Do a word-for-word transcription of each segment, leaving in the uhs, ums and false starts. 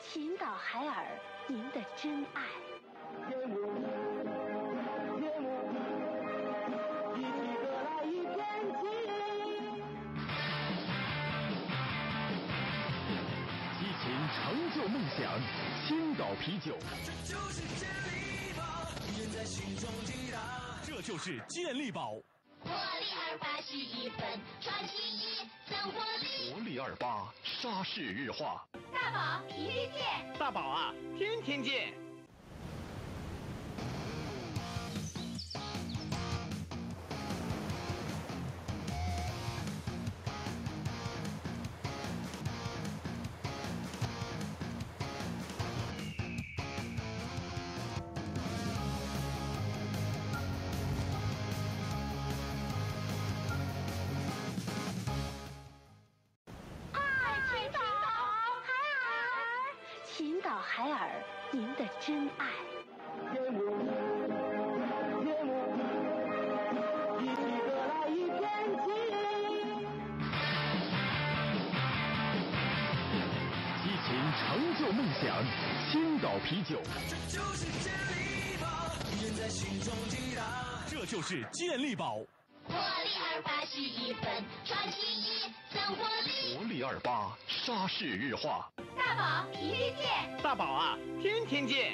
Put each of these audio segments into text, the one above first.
寻找海尔，您的真爱。 夜幕，夜幕，一起歌来一片情。 激情成就梦想，青岛啤酒。 这就是健力宝，印在心中抵达。 这就是健力宝。 活力二八是一分，传奇一增活力。 活力二八，沙士日化。 大宝皮皮健， 大宝啊，天天健。 寻找海尔，您的真爱。 夜幕，夜幕，一起歌来一片情。 激情成就梦想，青岛啤酒。 这就是健力宝，印在心中抵达。 这就是健力宝。 活力二八是一分，传奇一增活力。 活力二八，沙士日化。 大宝皮皮健， 大宝啊，天天健。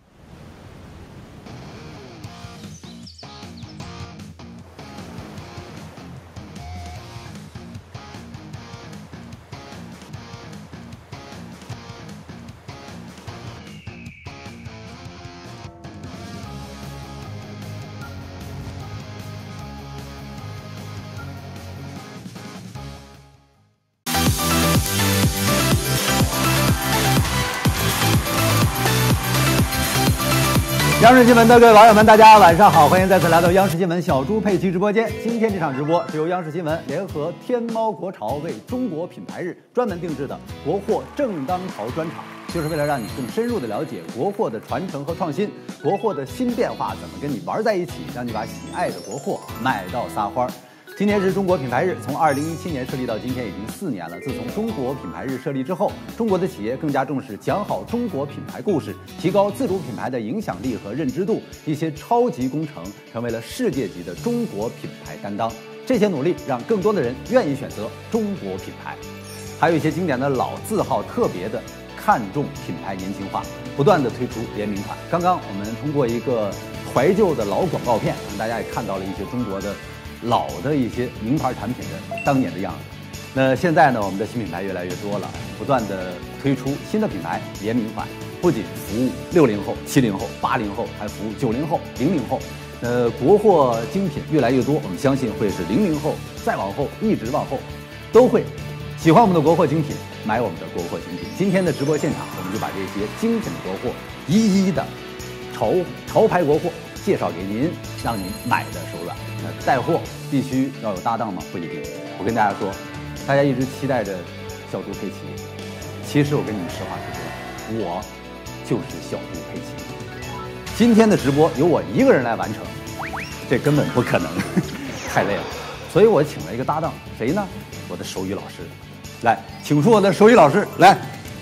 央视新闻的各位网友们，大家晚上好，欢迎再次来到央视新闻小猪佩奇直播间。今天这场直播是由央视新闻联合天猫国潮为中国品牌日专门定制的国货正当潮专场，就是为了让你更深入的了解国货的传承和创新，国货的新变化怎么跟你玩在一起，让你把喜爱的国货买到撒欢。今年是中国品牌日，从二零一七年设立到今天已经四年了。自从中国品牌日设立之后，中国的企业更加重视讲好中国品牌故事，提高自主品牌的影响力和认知度。一些超级工程成为了世界级的中国品牌担当。这些努力让更多的人愿意选择中国品牌。还有一些经典的老字号特别的看重品牌年轻化，不断的推出联名款。刚刚我们通过一个怀旧的老广告片，让大家也看到了一些中国的老的一些名牌产品的当年的样子。那现在呢，我们的新品牌越来越多了，不断的推出新的品牌联名款，不仅服务六零后、七零后、八零后，还服务九零后、零零后。呃，国货精品越来越多，我们相信会是零零后再往后一直往后都会喜欢我们的国货精品，买我们的国货精品。今天的直播现场，我们就把这些精品的国货一一的潮潮牌国货介绍给您，让您买的手软。那带货必须要有搭档吗？不一定。我跟大家说，大家一直期待着小猪佩奇，其实我跟你们实话实说，我就是小猪佩奇。今天的直播由我一个人来完成，这根本不可能，太累了。所以我请了一个搭档，谁呢？我的手语老师。来，请出我的手语老师来。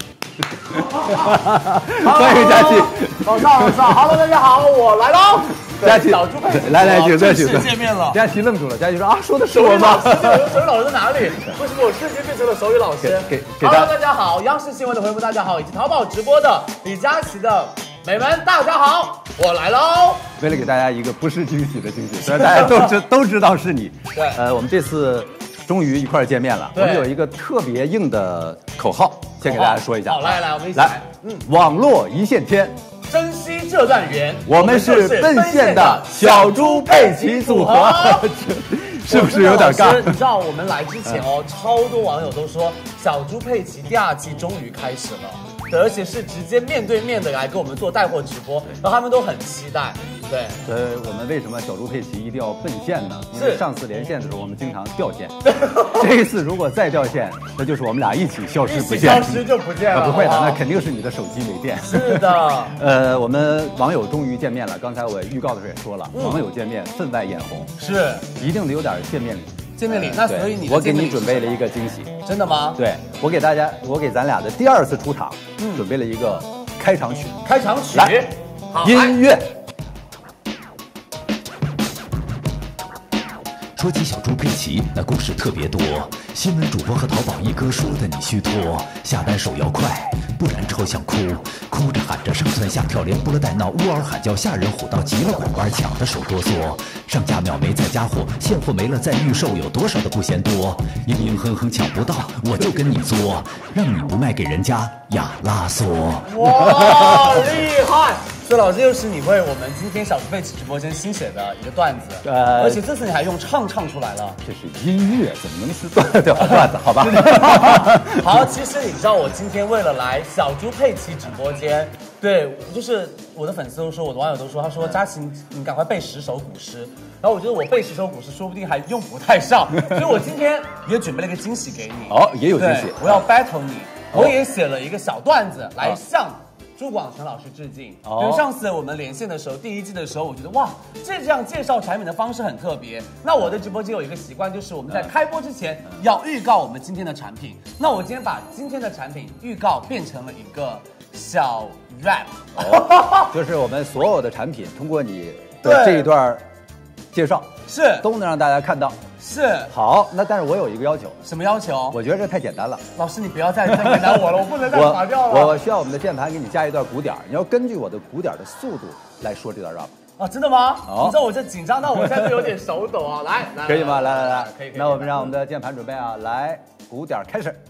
欢迎佳琪。 早上好 ，Hello， 大家好，我来喽。 佳琪， 小猪佩奇， 来来，请坐，请坐。 见面了。 佳琪愣住了，佳琪说啊，说的是我吗？ 手语老师在哪里？为什么我瞬间变成了手语老师？ 给给 Hello， 大家好，央视新闻的回复大家好，以及淘宝直播的李佳琦的美们，大家好，我来喽。 为了给大家一个不是惊喜的惊喜，虽然大家都知都知道是你。 对， 呃，我们这次终于一块儿见面了。我们有一个特别硬的口号，先给大家说一下。 好，来来，我们一起来。嗯，网络一线天。 珍惜这段缘， 我们是奔现的小猪佩奇组合，是不是有点尬？ 你知道我们来之前哦，超多网友都说小猪佩奇第二季终于开始了，而且是直接面对面的来跟我们做带货直播，然后他们都很期待。对， 呃，我们为什么小猪佩奇一定要奔现呢？因为上次连线的时候我们经常掉线，这一次如果再掉线，那就是我们俩一起消失不见， 消失就不见了。 不会的，那肯定是你的手机没电。 是的， 呃，我们网友终于见面了。刚才我预告的时候也说了，网友见面分外眼红， 是一定得有点见面礼。 见面礼。那所以你的我给见面礼你准备了一个惊喜， 真的吗？ 对我给大家，我给咱俩的第二次出场，嗯，准备了一个开场曲， 开场曲， 来， 好音乐。 说起小猪佩奇，那故事特别多。新闻主播和淘宝一哥说的你虚脱，下单手要快，不然超想哭。哭着喊着上蹿下跳，连拨了带闹，呜嗷喊叫吓人，虎到急了拐弯抢的手哆嗦。上架秒没再加货，现货没了再预售，有多少的不嫌多？嘤嘤哼哼抢不到，我就跟你作，让你不卖给人家呀拉嗦。 哇，厉害！所以老师又是你为我们今天小猪佩奇直播间新写的一个段子， 呃而且这次你还用唱唱出来了。 这是音乐，怎么能是段子？段子好吧？ 好，其实你知道我今天为了来小猪佩奇直播间，对，就是我的粉丝都说，我的网友都说，他说佳琪，你赶快背十首古诗。然后我觉得我背十首古诗，说不定还用不太上，所以我今天也准备了一个惊喜给你。 哦，也有惊喜对，我要 battle 你，我也写了一个小段子来向朱广权老师致敬。 哦因为上次我们连线的时候，第一季的时候，我觉得哇，这样介绍产品的方式很特别。那我的直播间有一个习惯，就是我们在开播之前要预告我们今天的产品。那我今天把今天的产品预告变成了一个小 rap，、 就是我们所有的产品，通过你的对这一段介绍， 是都能让大家看到。 是好，那但是我有一个要求， 什么要求？ 我觉得这太简单了。 老师，你不要再再为难我了，我不能再我划掉了。 我需要我们的键盘给你加一段鼓点儿，你要根据我的鼓点儿的速度来说这段 rap， 啊，真的吗？ 好你知道我这紧张到我现在有点手抖啊！来，来可以吗？来来来， 可以可以。 那我们让我们的键盘准备啊，来，鼓点儿开始。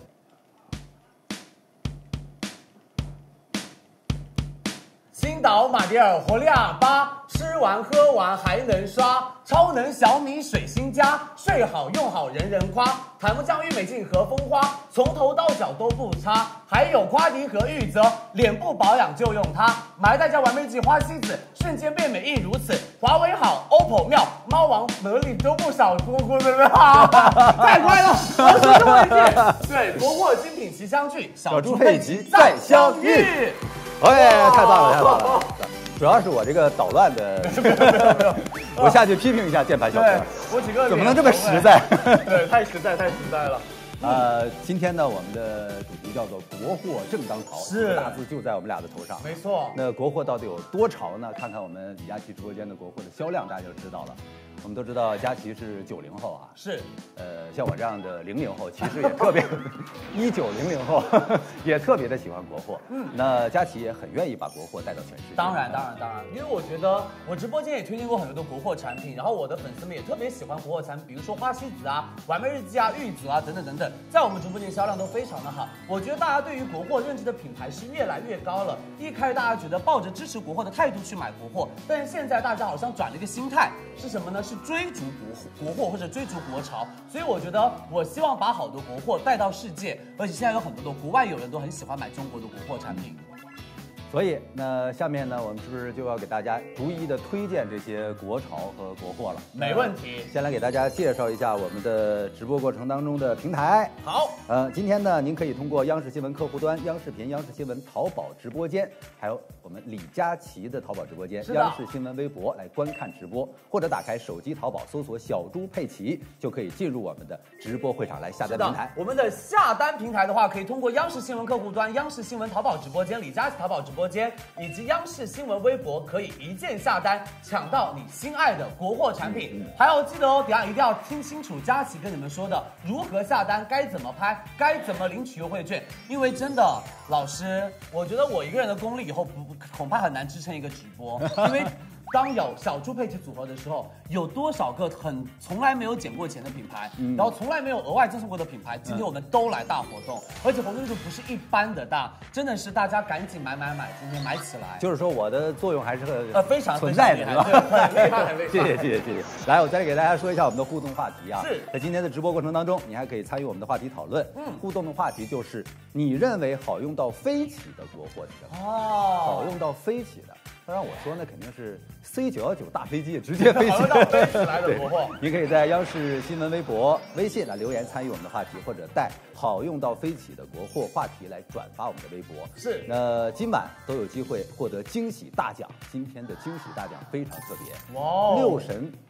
青岛马迭尔活力哑巴，吃完喝完还能刷，超能小米水星加，睡好用好人人夸，檀木匠玉美净和风花，从头到脚都不差，还有夸迪和玉泽，脸部保养就用它，买代家完美剂花西子，瞬间变美亦如此，华为好 ，O P P O 妙，猫王得力都不少，咕咕咕咕，太快了，我是朱伟健，对，国货精品齐相聚，小猪佩奇再相遇。 哎，太棒了，太棒了！主要是我这个捣乱的，我下去批评一下键盘小哥对，，我几个怎么能这么实在？ 对，太实在，太实在了。 呃，今天呢，我们的主题叫做“国货正当潮”， 是这个大字就在我们俩的头上。 没错， 那国货到底有多潮呢？看看我们李佳琦直播间的国货的销量，大家就知道了。我们都知道佳琦是九零后啊， 是， 呃，像我这样的零零后，其实也特别一九零零后也特别的喜欢国货。嗯，那佳琦也很愿意把国货带到全世界。 当然，当然，当然，因为我觉得我直播间也推荐过很多的国货产品，然后我的粉丝们也特别喜欢国货产品，比如说花西子啊、完美日记啊、玉子啊等等等等，在我们直播间销量都非常的好。我觉得大家对于国货认知的品牌是越来越高了。一开始大家觉得抱着支持国货的态度去买国货，但是现在大家好像转了一个心态，是什么呢？是追逐国国货或者追逐国潮。所以我觉得我希望把好多国货带到世界，而且现在有很多的国外友人都很喜欢买中国的国货产品。 所以，那下面呢，我们是不是就要给大家逐一的推荐这些国潮和国货了？ 没问题。 先来给大家介绍一下我们的直播过程当中的平台。 好， 呃，今天呢，您可以通过央视新闻客户端、央视频、央视新闻淘宝直播间，还有我们李佳琦的淘宝直播间、央视新闻微博来观看直播，或者打开手机淘宝搜索“小猪佩奇”，就可以进入我们的直播会场来下单平台。 我们的下单平台的话，可以通过央视新闻客户端、央视新闻淘宝直播间、李佳琦淘宝直播间以及央视新闻微博，可以一键下单，抢到你心爱的国货产品。还有记得哦，等一下一定要听清楚佳琦跟你们说的如何下单，该怎么拍，该怎么领取优惠券。因为真的，老师，我觉得我一个人的功力以后不恐怕很难支撑一个直播，因为。当有小猪佩奇组合的时候，有多少个很从来没有捡过钱的品牌，嗯、然后从来没有额外赠送过的品牌，今天我们都来大活动，嗯、而且活动力度不是一般的大，真的是大家赶紧买买买，今天买起来。 就是说我的作用还是呃非常存在的， 对吧？对，厉害，厉害。 谢谢谢谢谢谢。来，我再给大家说一下我们的互动话题啊。 是， 在今天的直播过程当中，你还可以参与我们的话题讨论。嗯，互动的话题就是你认为好用到飞起的国货是什么？哦，好用到飞起的。当然我说那肯定是 C 九一九大飞机直接飞起到飞起来的国货。 你可以在央视新闻微博、微信来留言参与我们的话题，或者带好用到飞起的国货话题来转发我们的微博。 是， 那今晚都有机会获得惊喜大奖。今天的惊喜大奖非常特别，哇！六神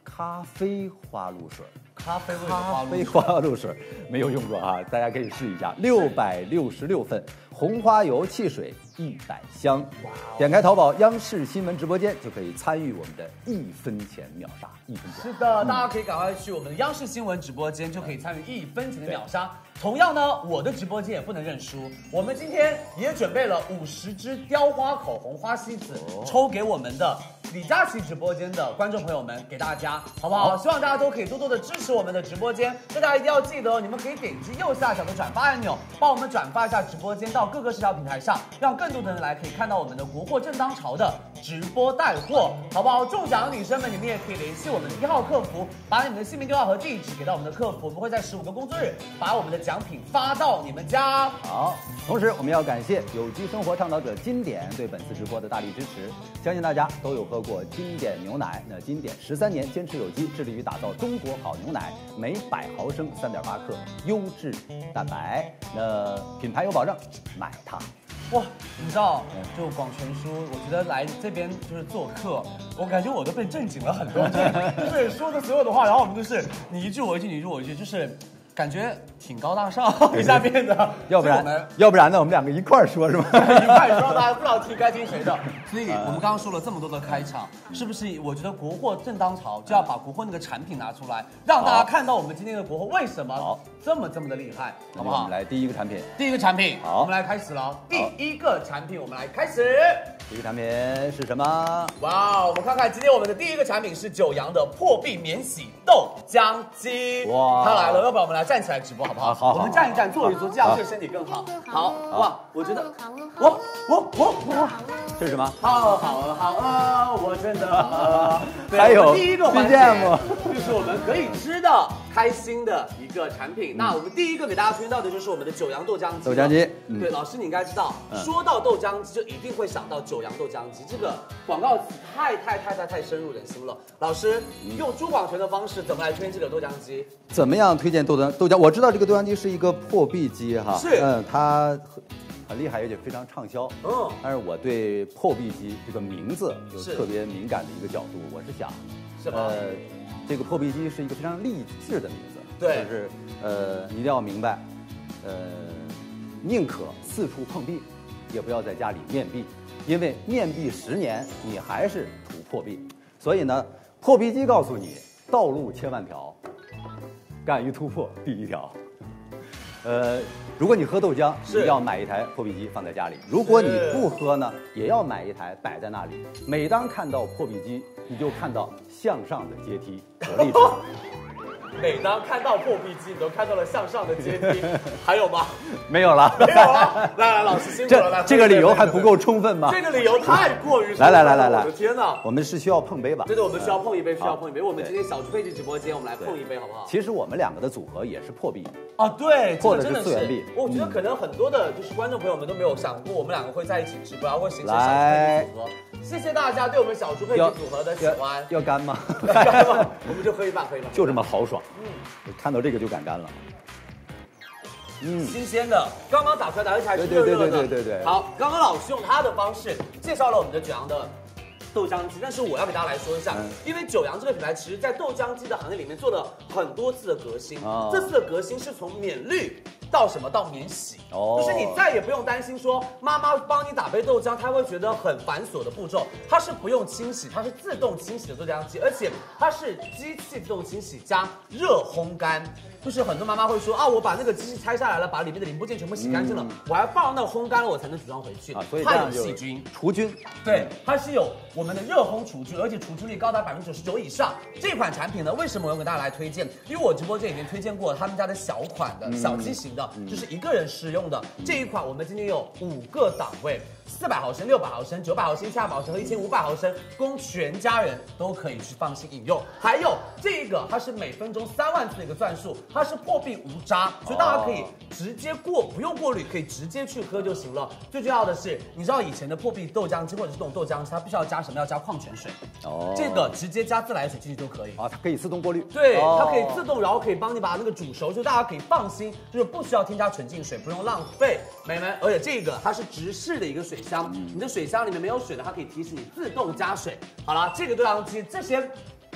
咖啡花露水。 咖啡味的咖花露啡花露水没有用过啊，大家可以试一下，六百六十六份，红花油汽水一百箱。点开淘宝央视新闻直播间就可以参与我们的一分钱秒杀，一分钱。 是的，大家可以赶快去我们的央视新闻直播间，就可以参与一分钱的秒杀。同样呢，我的直播间也不能认输，我们今天也准备了五十支雕花口红花西子，抽给我们的李佳琦直播间的观众朋友们，给大家，好不好？希望大家都可以多多的支持我们的直播间。大家一定要记得，你们可以点击右下角的转发按钮，帮我们转发一下直播间到各个社交平台上，让更多的人来可以看到我们的国货正当潮的直播带货，好不好？中奖的女生们，你们也可以联系我们的一号客服，把你们的姓名、电话和地址给到我们的客服，我们会在十五个工作日把我们的奖品发到你们家。 好，同时我们要感谢有机生活倡导者金典对本次直播的大力支持。相信大家都有喝过金典牛奶，那金典十三年坚持有机，致力于打造中国好牛奶，每百毫升三点八克优质蛋白，那品牌有保证，买它。 哇，你知道，就广泉叔，我觉得来这边就是做客，我感觉我都被正经了很多，就是说的所有的话，然后我们就是你一句我一句，你一句我一句，就是感觉挺高大上一下变得， 要不然要不然呢，我们两个一块儿说是吗？ 一块儿说，大家不知道听该听谁的。所以我们刚刚说了这么多的开场，是不是？我觉得国货正当潮，就要把国货那个产品拿出来，让大家看到我们今天的国货为什么这么这么的厉害，好不好？ 我们来第一个产品， 第一个产品， 好， 我们来开始了。第一个产品，我们来开始。 第一个产品是什么？ 哇，我们看看今天我们的第一个产品是九阳的破壁免洗豆浆机。哇，它来了，要不然我们来站起来直播好不好？ 好，好， 我们站一站，坐一坐，这样对身体更好。好，哇，我觉得，我我我我， 这是什么？ 好好好啊，我真的饿。 还有第一个环 B G M 就是我们可以吃的开心的一个产品。那我们第一个给大家推荐到的就是我们的九阳豆浆机。 豆浆机， 对，老师你应该知道，说到豆浆机就一定会想到九阳豆浆机，这个广告词太太太太太深入人心了。老师用朱广权的方式怎么来推荐这个豆浆机？ 怎么样推荐豆浆豆浆？我知道这个豆浆机是一个破壁机哈， 是， 嗯，它很厉害，而且非常畅销。 嗯， 但是我对破壁机这个名字有特别敏感的一个角度，我是想， 是吧？ 呃，这个破壁机是一个非常励志的名字， 对， 就是呃，你一定要明白，呃，宁可四处碰壁，也不要在家里面壁，因为面壁十年，你还是土破壁。所以呢，破壁机告诉你，道路千万条，敢于突破第一条。呃，如果你喝豆浆，你要买一台破壁机放在家里；如果你不喝呢，也要买一台摆在那里。每当看到破壁机，你就看到向上的阶梯和励志。 每当看到破壁机，你都看到了向上的阶梯。还有吗？ 没有了， 没有了。来来，老师辛苦了。来， 这个理由还不够充分吗？ 这个理由太过于来来来来来， 我的天哪！ 我们是需要碰杯吧？ 对对，我们需要碰一杯，需要碰一杯。我们今天小猪佩奇直播间，我们来碰一杯，好不好？ 其实我们两个的组合也是破壁啊，对， 或者是次元壁。 我觉得可能很多的就是观众朋友们都没有想过，我们两个会在一起直播，然后会形成小猪佩奇组合。谢谢大家对我们小猪佩奇组合的喜欢。 要干吗？ 干吗？我们就喝一半，喝一半。 就这么豪爽。嗯，看到这个就敢干了。 嗯，新鲜的，刚刚打出来的，而且还是热热的。对对对对对对。好，刚刚老师用他的方式介绍了我们的九阳的豆浆机，但是我要给大家来说一下，嗯、因为九阳这个品牌，其实在豆浆机的行业里面做了很多次的革新。哦、这次的革新是从免滤到什么到免洗，哦，就是你再也不用担心说妈妈帮你打杯豆浆，她会觉得很繁琐的步骤，它是不用清洗，它是自动清洗的豆浆机，而且它是机器自动清洗加热烘干。就是很多妈妈会说啊，我把那个机器拆下来了，把里面的零部件全部洗干净了，嗯、我还放到那个烘干了，我才能组装回去。啊，所以它有细菌除菌， 对，它是有我们的热烘除菌，而且除菌率高达百分之九十九以上。这款产品呢，为什么我要给大家来推荐？因为我直播间已经推荐过他们家的小款的、嗯、小机型的，嗯、就是一个人使用的、嗯、这一款，我们今天有五个档位。四百毫升、六百毫升、九百毫升、七百毫升和一千五百毫升，供全家人都可以去放心饮用。还有这个，它是每分钟三万次的一个钻数，它是破壁无渣，所以大家可以直接过，不用过滤，可以直接去喝就行了。最重要的是，你知道以前的破壁豆浆机或者是这种豆浆机，它必须要加什么？要加矿泉水。哦，这个直接加自来水进去就可以啊，它可以自动过滤。 对，哦、它可以自动，然后可以帮你把那个煮熟，就大家可以放心，就是不需要添加纯净水，不用浪费，美们。而且这个它是直式的一个水箱，嗯、你的水箱里面没有水的，它可以提示你自动加水。好了，这个豆浆机这些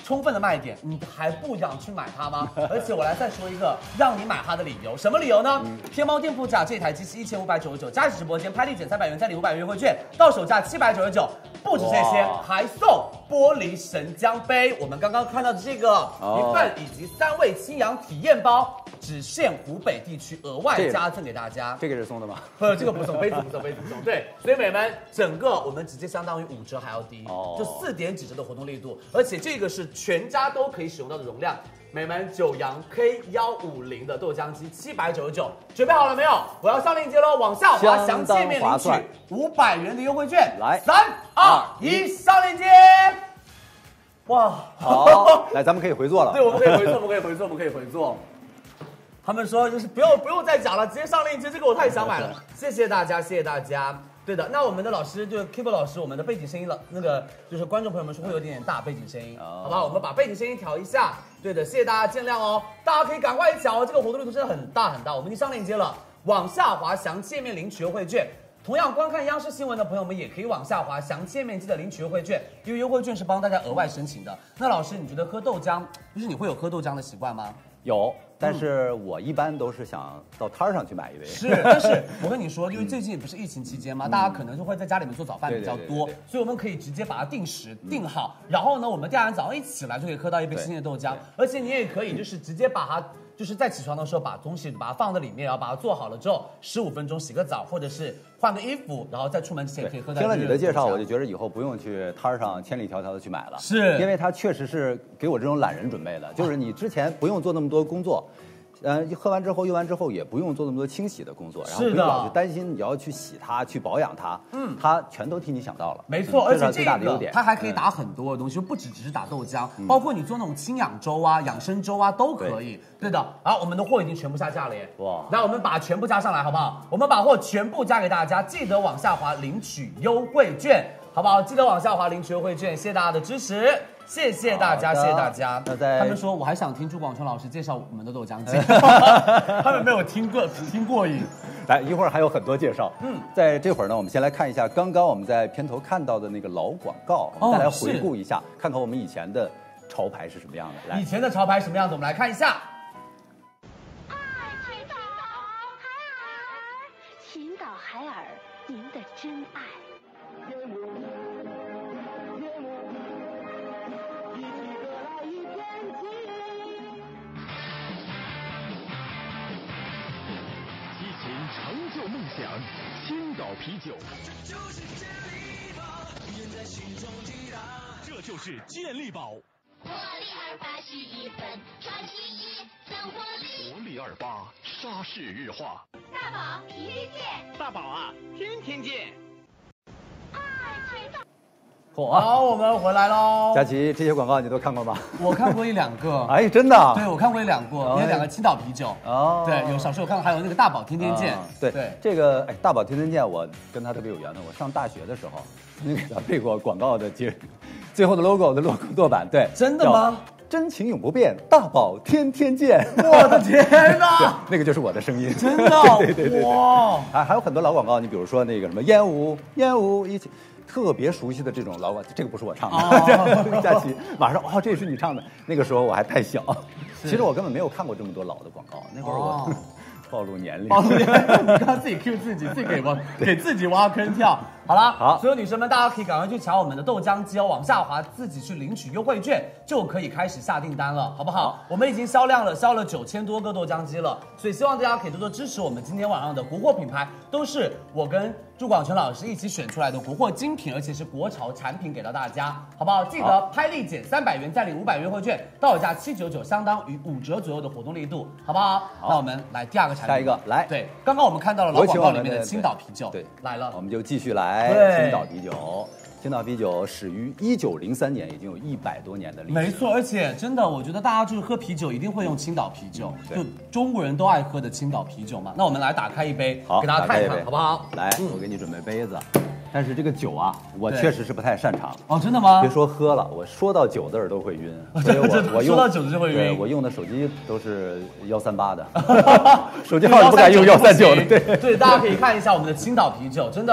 充分的卖点，你还不想去买它吗？而且我来再说一个让你买它的理由，什么理由呢？嗯、天猫店铺价这台机器一千五百九十九，佳琦直播间拍立减三百元，再领五百元优惠券，到手价七百九十九。不止这些，还送玻璃神江杯。我们刚刚看到的这个一份以及三味清扬体验包，只限湖北地区，额外加赠给大家。 这个是送的吗？ 不，这个不送，杯子不送，杯子不送。对，所以美们，整个我们直接相当于五折还要低，哦、就四点几折的活动力度，而且这个是全家都可以使用到的容量。美们，九阳 K 一五零的豆浆机七百九十九，准备好了没有？我要上链接喽，往下滑，详界面领取五百元的优惠券。 来， 三二一，上链接。哇， 好，来，咱们可以回座了。 对，我们可以回座，我们可以回座，我们可以回座。他们说就是不用不用再讲了，直接上链接，这个我太想买了。谢谢大家，谢谢大家。对的，那我们的老师就是 Kibo 老师，我们的背景声音了，那个就是观众朋友们说会有点点大背景声音，哦、好不好？我们把背景声音调一下。对的，谢谢大家见谅哦，大家可以赶快抢哦，这个活动力度真的很大很大，我们已经上链接了，往下滑详界面领取优惠券。同样观看央视新闻的朋友们也可以往下滑详界面记得领取优惠券，因为优惠券是帮大家额外申请的。那老师，你觉得喝豆浆，就是你会有喝豆浆的习惯吗？ 有，但是我一般都是想到摊上去买一杯。 是，但是我跟你说，因为最近也不是疫情期间嘛，嗯、大家可能就会在家里面做早饭比较多，所以我们可以直接把它定时、嗯、定好，然后呢，我们第二天早上一起来就可以喝到一杯新鲜的豆浆，而且你也可以就是直接把它。就是在起床的时候把东西把它放在里面，然后把它做好了之后，十五分钟洗个澡，或者是换个衣服，然后在出门之前可以喝到。 听了你的介绍，我就觉得以后不用去摊上千里迢迢的去买了， 是因为它确实是给我这种懒人准备的，就是你之前不用做那么多工作。呃，喝完之后用完之后也不用做那么多清洗的工作，然后不用老去担心你要去洗它、去保养它，嗯，它全都替你想到了。 没错， 嗯、 而且最大的优点， 它还可以打很多的东西，就不只只是打豆浆，嗯、包括你做那种清养粥啊、养生粥啊都可以。对, 对的，好，我们的货已经全部下架了耶！哇，来我们把全部加上来好不好？我们把货全部加给大家，记得往下滑领取优惠券，好不好？记得往下滑领取优惠券，谢谢大家的支持。谢谢大家，谢谢大家。 那在他们说我还想听朱广权老师介绍我们的豆浆机，他们没有听过听过瘾。 来，一会儿还有很多介绍。嗯，在这会儿呢，我们先来看一下刚刚我们在片头看到的那个老广告，我们再来回顾一下，看看我们以前的潮牌是什么样的。来， 以前的潮牌什么样子？我们来看一下。 爱青岛海尔，青岛海尔，您的真爱。 成就梦想，青岛啤酒。这就是健力宝。 活力二八洗衣粉，穿洗衣增活力。 活力二八，沙士日化。 大宝天天见， 大宝啊，天天见。 爱青岛。 好，我们回来喽。 佳琪，这些广告你都看过吗？ 我看过一两个。 哎，真的？ 对，我看过一两个，有两个青岛啤酒。哦，对，有小时候我看过，还有那个大宝天天见。 对对，这个哎，大宝天天见，我跟他特别有缘分。我上大学的时候，那个背过广告的接，最后的 logo 的 logo 舵版，对， 真的吗？ 真情永不变，大宝天天见。 我的天哪， 那个就是我的声音， 真的。 对对对，哇，还还有很多老广告，你比如说那个什么烟雾烟雾一起。特别熟悉的这种老广，这个不是我唱的，哦、佳琪马上哦，这是你唱的。那个时候我还太小，其实我根本没有看过这么多老的广告。那会儿我、哦、暴露年龄， 暴露年龄，你刚刚自己 Q 自己，自己给挖给自己挖坑跳。好啦，好，所有女生们，大家可以赶快去抢我们的豆浆机哦，往下滑自己去领取优惠券，就可以开始下订单了，好不好？好，我们已经销量了，销了九千多个豆浆机了，所以希望大家可以多多支持我们今天晚上的国货品牌，都是我跟朱广权老师一起选出来的国货精品，而且是国潮产品给到大家，好不好？记得拍立减三百元再领五百元优惠券，到手价七九九，相当于五折左右的活动力度，好不好？好，那我们来第二个产品， 下一个来， 对，刚刚我们看到了老广告里面的青岛啤酒， 对， 来了， 我们就继续来青岛啤酒。青岛啤酒始于一九零三年，已经有一百多年的历史。 没错，而且真的，我觉得大家就是喝啤酒一定会用青岛啤酒，嗯、就中国人都爱喝的青岛啤酒嘛。那我们来打开一杯， 好， 给大家看一看，好不好？ 来，嗯、我给你准备杯子。但是这个酒啊，我确实是不太擅长。 哦，真的吗？ 别说喝了，我说到酒字儿都会晕。所以我我说到酒字就会晕。 我用的手机都是幺三八的，手机号不敢用幺三九的。对对，大家可以看一下我们的青岛啤酒，真的。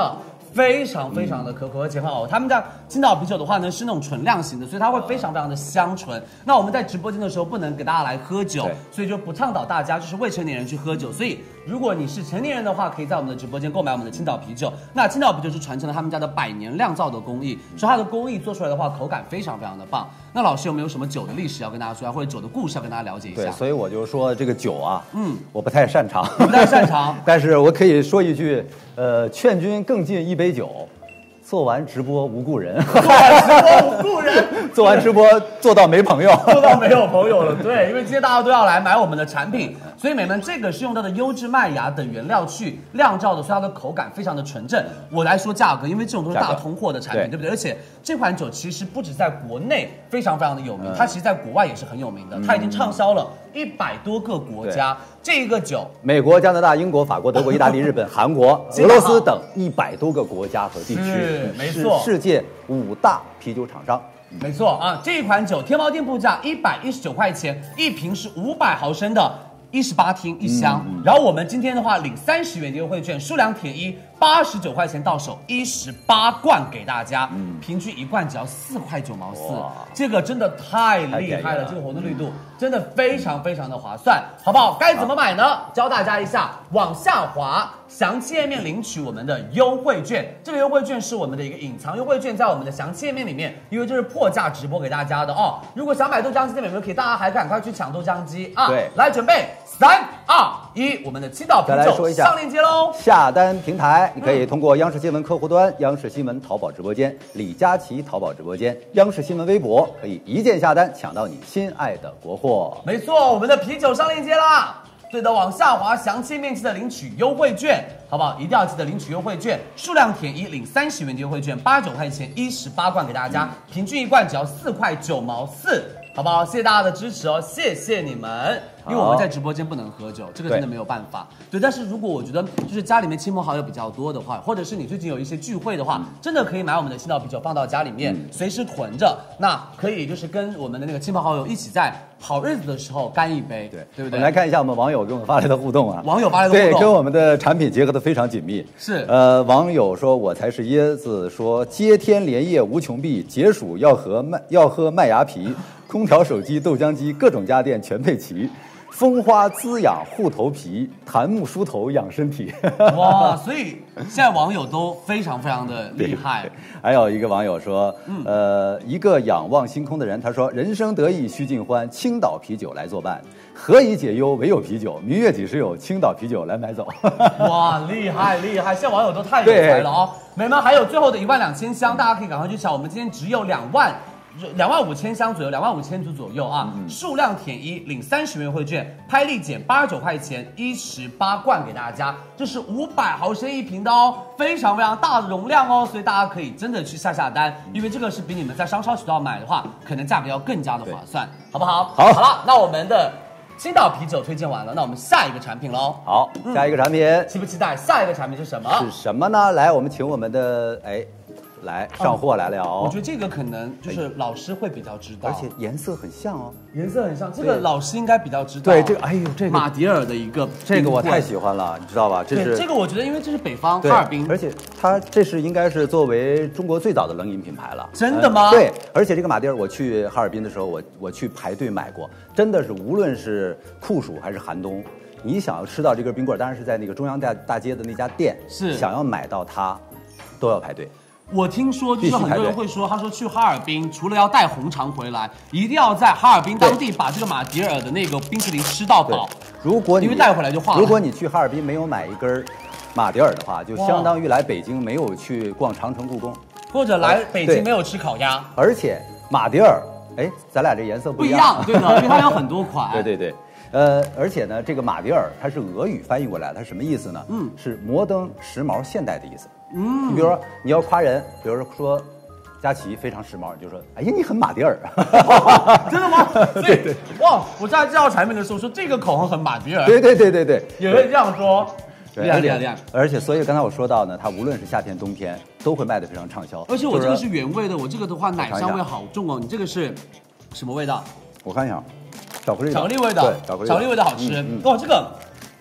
非常非常的可口，而且很好。他们家青岛啤酒的话呢是那种纯量型的，所以它会非常非常的香醇。那我们在直播间的时候不能给大家来喝酒，所以就不倡导大家就是未成年人去喝酒。所以如果你是成年人的话，可以在我们的直播间购买我们的青岛啤酒。那青岛啤酒是传承了他们家的百年酿造的工艺，所以它的工艺做出来的话口感非常非常的棒。那老师有没有什么酒的历史要跟大家说啊，或者酒的故事要跟大家了解一下？ 对，所以我就说这个酒啊， 嗯， 我不太擅长， 不太擅长， 但是我可以说一句，呃，劝君更尽一杯酒。做完直播无故人， 做完直播无故人， 做完直播做到没朋友， 做到没有朋友了。对，因为今天大家都要来买我们的产品，所以美们这个是用到的优质麦芽等原料去酿造的，所以它的口感非常的纯正。我来说价格，因为这种都是大通货的产品，对不对？而且这款酒其实不止在国内非常非常的有名，嗯、它其实在国外也是很有名的，它已经畅销了一百多个国家。这个酒， 美国、加拿大、英国、法国、德国、意大利、日本、韩国、俄罗斯等一百多个国家和地区， 没错， 世界五大啤酒厂商。 没错啊，这一款酒天猫店铺价一百一十九块钱一瓶，是五百毫升的，一十八听一箱。嗯嗯、然后我们今天的话领三十元的优惠券，数量填一，八十九块钱到手，一十八罐给大家，嗯、平均一罐只要四块九毛四，这个真的太厉害了，这个活动力度真的非常非常的划算，好不好？该怎么买呢？教大家一下，往下滑。详情页面领取我们的优惠券，这个优惠券是我们的一个隐藏优惠券，在我们的详情页面里面，因为这是破价直播给大家的哦。如果想买豆浆机的美眉可以，大家还赶快去抢豆浆机啊！ 对， 来准备三二一，我们的青岛啤酒上链接喽！ 下单平台你可以通过央视新闻客户端、央视新闻淘宝直播间、李佳琦淘宝直播间、央视新闻微博，可以一键下单抢到你心爱的国货。 没错，我们的啤酒上链接啦！对的，往下滑，详细面记得领取优惠券，好不好？一定要记得领取优惠券，数量填一，领三十元的优惠券，八十九块钱，一十八罐给大家，平均一罐只要四块九毛四，好不好？谢谢大家的支持哦，谢谢你们。因为我们在直播间不能喝酒，这个真的没有办法。对，但是如果我觉得就是家里面亲朋好友比较多的话，或者是你最近有一些聚会的话，真的可以买我们的青岛啤酒放到家里面，嗯、随时囤着。那可以就是跟我们的那个亲朋好友一起在好日子的时候干一杯，对对不对？ 我们来看一下我们网友给我们发来的互动啊， 网友发来的互动， 对，跟我们的产品结合的非常紧密。 是， 呃，网友说我才是椰子，说接天连夜无穷碧，解暑要喝麦要喝麦芽啤，空调、手机、豆浆机各种家电全配齐。风花滋养护头皮，檀木梳头养身体。 哇，所以现在网友都非常非常的厉害。 还有一个网友说，嗯、呃，一个仰望星空的人，他说：“人生得意须尽欢，青岛啤酒来作伴，何以解忧唯有啤酒，明月几时有，青岛啤酒来买走。” 哇，厉害厉害！现在网友都太有才了哦。美们，还有最后的一万两千箱，大家可以赶快去抢。我们今天只有两万。两万五千箱左右，两万五千组左右啊，嗯、数量填一，领三十元优惠券，拍立减八十九块钱，一十八罐给大家，这是五百毫升一瓶的哦，非常非常大的容量哦，所以大家可以真的去下下单，因为这个是比你们在商超渠道买的话，可能价格要更加的划算，好不好？ 好， 好了，那我们的青岛啤酒推荐完了，那我们下一个产品喽。 好，下一个产品， 嗯、期不期待？下一个产品是什么？ 是什么呢？来，我们请我们的哎。来上货来了、哦， 我觉得这个可能就是老师会比较知道， 而且颜色很像哦， 颜色很像，这个老师应该比较知道。 对，这个哎呦，这个马迭尔的一个， 这个我太喜欢了，你知道吧？这是这个我觉得，因为这是北方哈尔滨， 而且它这是应该是作为中国最早的冷饮品牌了。 真的吗？ 呃、对，而且这个马迭尔，我去哈尔滨的时候，我我去排队买过，真的是无论是酷暑还是寒冬，你想要吃到这根冰棍，当然是在那个中央大大街的那家店， 是想要买到它，都要排队。 我听说，就是很多人会说，他说去哈尔滨除了要带红肠回来，一定要在哈尔滨当地把这个马迭尔的那个冰淇淋吃到饱。 如果你因为带回来就化了。 如果你去哈尔滨没有买一根马迭尔的话，就相当于来北京没有去逛长城、故宫， 或者来北京没有吃烤鸭。 而且马迭尔，哎，咱俩这颜色不一样，不一样，对的，因为它有很多款。 对对对。呃，而且呢，这个马迭尔它是俄语翻译过来，它什么意思呢？嗯，是摩登、时髦、现代的意思。嗯，你比如说你要夸人，比如说佳琦非常时髦，你就说，哎呀，你很马迭尔。 真的吗？对对。哇，我在介绍产品的时候说这个口红很马迭尔。 对对对对对， 也会这样说。厉害厉害厉害！ 而且，所以刚才我说到呢，它无论是夏天、冬天都会卖得非常畅销。 而且我这个是原味的，我这个的话奶香味好重哦。你这个是什么味道？ 我看一下。巧克力， 巧克力味的， 对，巧克力， 巧克力味的好吃。哇、嗯嗯，这个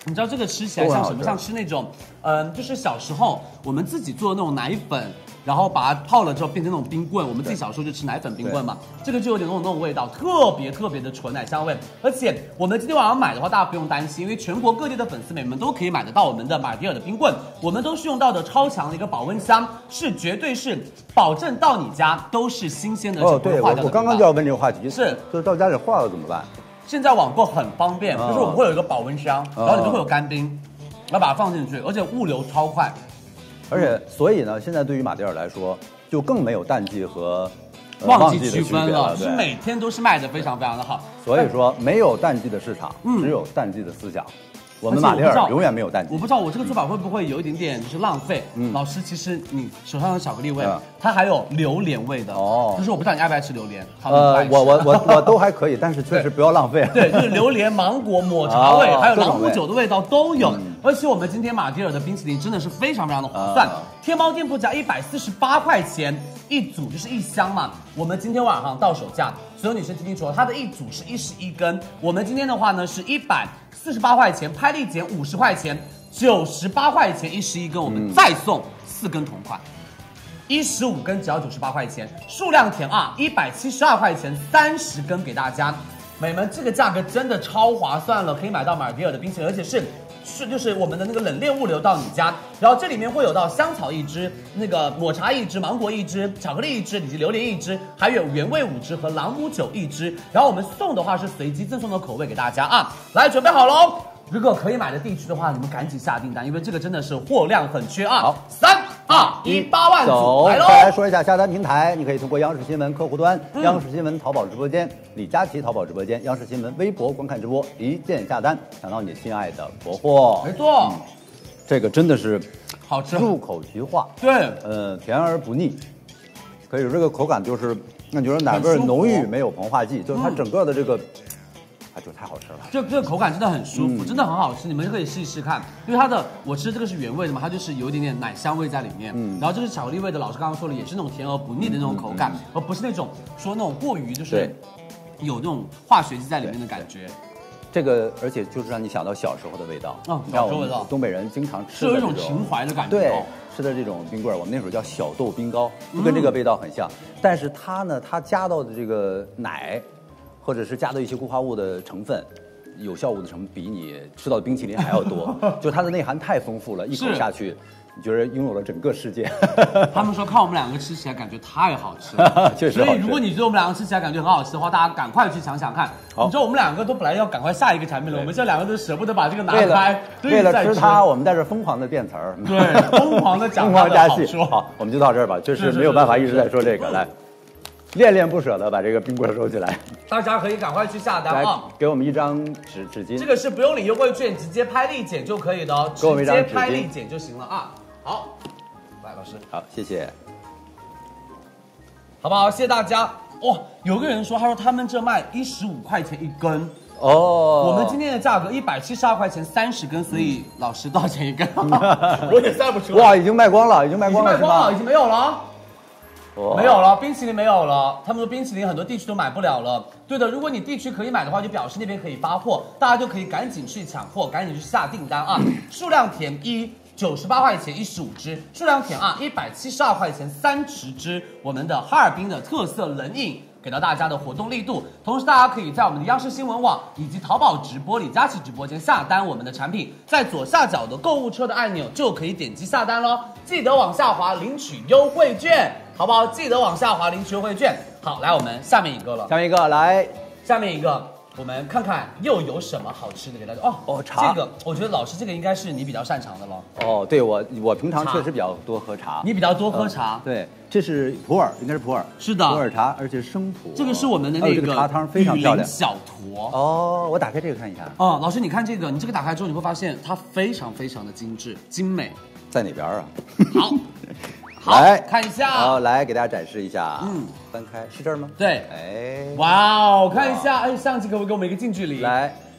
你知道这个吃起来像什么？像吃那种，嗯，就是小时候我们自己做的那种奶粉。然后把它泡了之后变成那种冰棍，我们自己小时候就吃奶粉冰棍嘛，这个就有点那种那种味道，特别特别的纯奶香味。而且我们今天晚上买的话，大家不用担心，因为全国各地的粉丝们们都可以买得到我们的马迭尔的冰棍，我们都是用到的超强的一个保温箱，是绝对是保证到你家都是新鲜的。 哦，对，我我刚刚就要问这个话题， 是就是到家里化了怎么办？ 现在网购很方便，就是我们会有一个保温箱，然后里面会有干冰，然后把它放进去，而且物流超快。 而且，所以呢，现在对于马迭尔来说，就更没有淡季和、 呃、旺季区分了， 是每天都是卖的非常非常的好。 所以说，没有淡季的市场，嗯、只有淡季的思想。我们马迭尔永远没有淡季。 我不知道我这个做法会不会有一点点就是浪费。嗯，老师，其实你手上的巧克力味，嗯、它还有榴莲味的哦。就是我不知道你爱不爱吃榴莲。 呃，我我我我都还可以，但是确实不要浪费。 对，就是榴莲、芒果、抹茶味，哦、还有朗姆酒的味道都有。嗯、而且我们今天马迭尔的冰淇淋真的是非常非常的划算，嗯、天猫店铺价一百四十八块钱一组，就是一箱嘛。我们今天晚上到手价，所有女生听清楚了，它的一组是一十一根。我们今天的话呢是一百。四十八块钱，拍立减五十块钱，九十八块钱一十一根，我们再送四根同款，一十五根只要九十八块钱，数量填二，一百七十二块钱三十根给大家。美们，这个价格真的超划算了，可以买到马迭尔的冰淇淋，而且是是就是我们的那个冷链物流到你家，然后这里面会有到香草一支、那个抹茶一支、芒果一支、巧克力一支以及榴莲一支，还有原味五支和朗姆酒一支。然后我们送的话是随机赠送的口味给大家啊，来准备好喽！如果可以买的地区的话，你们赶紧下订单，因为这个真的是货量很缺啊！好，三二一，八万组来喽！ 再来说一下下单平台，你可以通过央视新闻客户端、嗯、央视新闻淘宝直播间、李佳琦淘宝直播间、央视新闻微博观看直播，一键下单，抢到你心爱的国货。 没错、嗯， 这个真的是好吃， 入口即化。 对， 呃，甜而不腻，可以说这个口感就是那觉得奶味浓郁，没有膨化剂，就是它整个的这个。它就太好吃了， 这这个口感真的很舒服，嗯、真的很好吃，你们可以试一试看。因为它的我吃这个是原味的嘛，它就是有一点点奶香味在里面，嗯，然后这是巧克力味的，老师刚刚说了，也是那种甜而不腻的那种口感，嗯嗯、而不是那种说那种过于就是有那种化学剂在里面的感觉。 这个而且就是让你想到小时候的味道， 哦，小时候味道， 东北人经常吃的，是有一种情怀的感觉， 对，吃的这种冰棍，我们那会儿叫小豆冰糕，就跟这个味道很像，嗯、但是它呢，它加到的这个奶，或者是加的一些固化物的成分。有效物的成分比你吃到的冰淇淋还要多，就它的内涵太丰富了，一口下去，你觉得拥有了整个世界。 他们说看我们两个吃起来感觉太好吃了， 确实好吃。 所以如果你觉得我们两个吃起来感觉很好吃的话，大家赶快去想想看。你知道我们两个都本来要赶快下一个产品了，我们这两个都舍不得把这个拿开， 为了吃它，我们在这疯狂的变词儿， 对，疯狂的讲， 疯狂加戏。好，我们就到这儿吧，确实没有办法一直在说这个，来。恋恋不舍的把这个冰棍收起来， 大家可以赶快去下单啊！ 给我们一张纸纸巾， 这个是不用领优惠券，直接拍立减就可以的哦， 给我们一张纸巾， 直接拍立减就行了啊！好，来老师， 好，谢谢， 好不好？谢谢大家。哇，有个人说，他说他们这卖一十五块钱一根哦， 我们今天的价格一百七十二块钱三十根，所以老师多少钱一根？我也算不出来。 哇，已经卖光了，已经卖光了， 已经卖光了，已经没有了。没有了，冰淇淋没有了。他们说冰淇淋很多地区都买不了了。对的，如果你地区可以买的话，就表示那边可以发货，大家就可以赶紧去抢货，赶紧去下订单啊！数量填一，九十八块钱一十五支；数量填二，一百七十二块钱三十支。我们的哈尔滨的特色冷饮。给到大家的活动力度，同时大家可以在我们的央视新闻网以及淘宝直播李佳琦直播间下单我们的产品，在左下角的购物车的按钮就可以点击下单咯，记得往下滑领取优惠券，好不好？记得往下滑领取优惠券。好，来我们下面一个了， 下面一个来， 下面一个。我们看看又有什么好吃的给大家哦哦，茶这个我觉得老师这个应该是你比较擅长的了哦，对我我平常确实比较多喝茶， 你比较多喝茶、 呃，对，这是普洱，应该是普洱， 是的， 普洱茶，而且生普， 这个是我们的那个、 这个茶汤非常漂亮， 小坨哦，我打开这个看一下哦，老师你看这个，你这个打开之后你会发现它非常非常的精致精美， 在哪边啊？ 好。好，来看一下， 好，来给大家展示一下。嗯，翻开是这儿吗？ 对， 哎， 哇哦，看一下，哎，相机可不可以给我们一个近距离？ 来，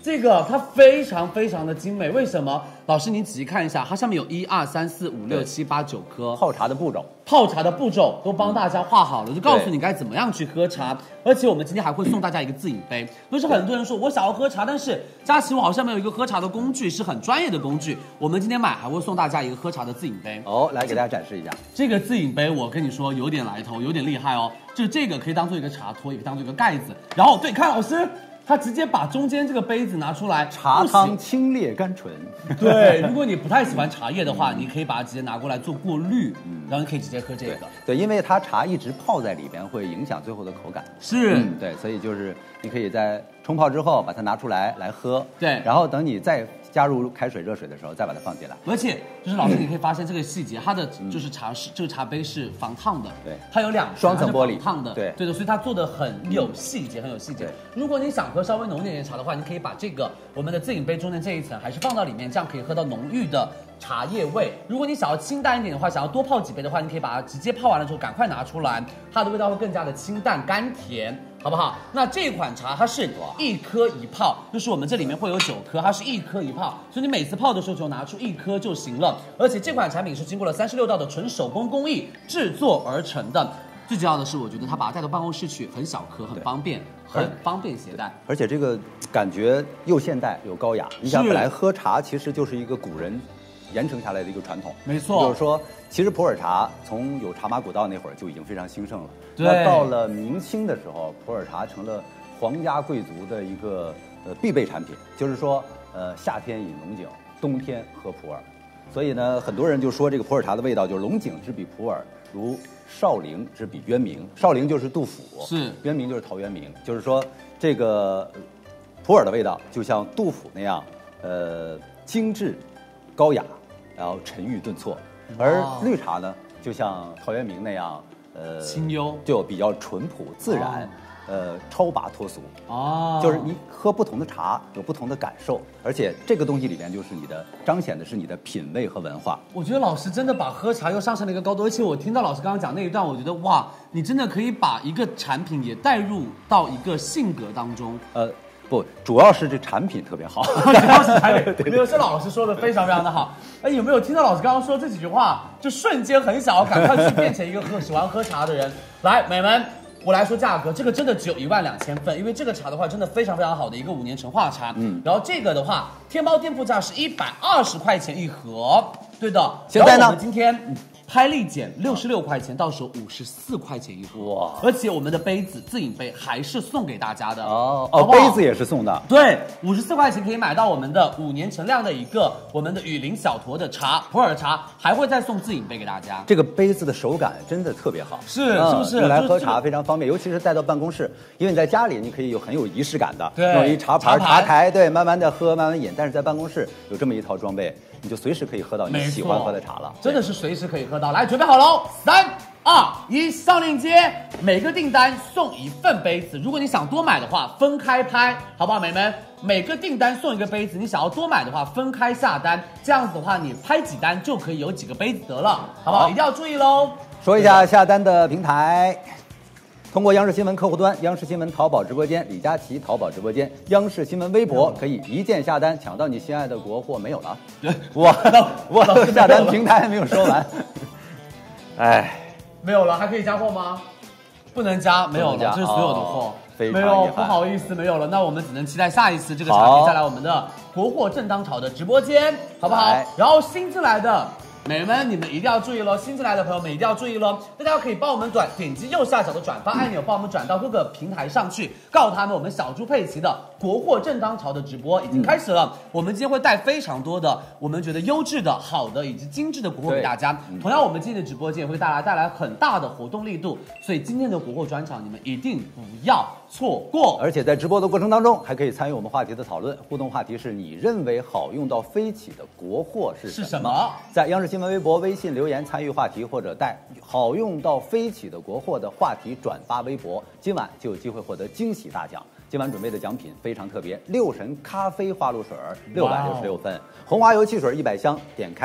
这个它非常非常的精美，为什么？老师你仔细看一下，它上面有一二三四五六七八九颗泡茶的步骤， 泡茶的步骤都帮大家画好了，就告诉你该怎么样去喝茶。而且我们今天还会送大家一个自饮杯，不是很多人说我想要喝茶，但是佳琪我好像没有一个喝茶的工具，是很专业的工具。我们今天买还会送大家一个喝茶的自饮杯。 哦，来给大家展示一下。 这个自饮杯我跟你说有点来头，有点厉害哦。就这个可以当做一个茶托，也可以当做一个盖子。然后对，看老师。他直接把中间这个杯子拿出来， 茶汤清冽甘醇。 对，如果你不太喜欢茶叶的话，你可以把它直接拿过来做过滤，嗯、然后你可以直接喝这个。 对，因为它茶一直泡在里边，会影响最后的口感。 是， 嗯，对，所以就是你可以在冲泡之后把它拿出来来喝。 对， 然后等你再加入开水、热水的时候，再把它放进来。 而且就是老师，你可以发现这个细节，它的就是茶是、嗯、这个茶杯是防烫的， 对， 它有两双层玻璃防烫的， 对对的，所以它做的很有细节，很有细节。如果你想喝稍微浓一点的茶的话，你可以把这个我们的自饮杯中间这一层还是放到里面，这样可以喝到浓郁的茶叶味。如果你想要清淡一点的话，想要多泡几杯的话，你可以把它直接泡完了之后赶快拿出来，它的味道会更加的清淡甘甜。好不好？那这款茶它是一颗一泡，就是我们这里面会有九颗，它是一颗一泡，所以你每次泡的时候就拿出一颗就行了。而且这款产品是经过了三十六道的纯手工工艺制作而成的。最主要的是，我觉得它把它带到办公室去，很小颗，很方便，很方便携带。 而且这个感觉又现代又高雅。你想，本来喝茶其实就是一个古人沿承下来的一个传统， 没错。 就是说，其实普洱茶从有茶马古道那会儿就已经非常兴盛了。 对。 那到了明清的时候，普洱茶成了皇家贵族的一个呃必备产品，就是说，呃，夏天饮龙井，冬天喝普洱。所以呢，很多人就说这个普洱茶的味道就是龙井之比普洱，如少陵之比渊明。少陵就是杜甫， 是渊明就是陶渊明，就是说这个普洱的味道就像杜甫那样，呃，精致、高雅。然后沉郁顿挫，而绿茶呢，就像陶渊明那样，呃， 清幽， 就比较淳朴自然，哦、呃，超拔脱俗。 哦， 就是你喝不同的茶有不同的感受，而且这个东西里面就是你的彰显的是你的品味和文化。 我觉得老师真的把喝茶又上升了一个高度，而且我听到老师刚刚讲那一段，我觉得哇，你真的可以把一个产品也带入到一个性格当中。 呃。不，主要是这产品特别好， 主要是产品。没有，是老师说的非常非常的好。哎，有没有听到老师刚刚说这几句话，就瞬间很想要赶快去变成一个喝喜欢喝茶的人？来，美们，我来说价格，这个真的只有一万两千份，因为这个茶的话真的非常非常好的一个五年陈化茶。嗯，然后这个的话，天猫店铺价是一百二十块钱一盒，对的。 现在呢， 我们今天。嗯拍立减六十六块钱，到手五十四块钱一盒，哇！而且我们的杯子自饮杯还是送给大家的哦哦，杯子也是送的。 对，五十四块钱可以买到我们的五年陈酿的一个我们的雨林小坨的茶，普洱茶，还会再送自饮杯给大家。 这个杯子的手感真的特别好， 是、嗯、是不是？ 用来喝茶非常方便，尤其是带到办公室，因为你在家里你可以有很有仪式感的， 对， 用一茶盘、茶台，对，慢慢的喝，慢慢饮。但是在办公室有这么一套装备。你就随时可以喝到你喜欢喝的茶了， 真的是随时可以喝到。来，准备好喽，三二一，上链接，每个订单送一份杯子。如果你想多买的话，分开拍，好不好，美们？每个订单送一个杯子，你想要多买的话，分开下单，这样子的话，你拍几单就可以有几个杯子得了，好不好？好，一定要注意喽。 说一下下单的平台。通过央视新闻客户端、央视新闻淘宝直播间、李佳琦淘宝直播间、央视新闻微博，可以一键下单，抢到你心爱的国货。没有了，我我下单平台还没有说完。哎， 没有了，还可以加货吗？不能加，没有了，这是所有的货。 没有，不好意思，没有了。那我们只能期待下一次这个产品再来我们的国货正当潮的直播间，好不好？然后新进来的。美们，你们一定要注意喽！新进来的朋友们一定要注意喽！大家可以帮我们转点击右下角的转发按钮，帮我们转到各个平台上去，告诉他们我们小猪佩奇的国货正当潮的直播已经开始了。嗯、我们今天会带非常多的我们觉得优质的、好的以及精致的国货给大家。同样，我们今天的直播间也会带来带来很大的活动力度，所以今天的国货专场你们一定不要错过。 而且在直播的过程当中，还可以参与我们话题的讨论，互动话题是你认为好用到飞起的国货是什么？ 是什么？ 在央视新闻微博、微信留言参与话题，或者带好用到飞起的国货的话题转发微博，今晚就有机会获得惊喜大奖。今晚准备的奖品非常特别，六神咖啡花露水六百六十六分，红花油汽水一百箱，点开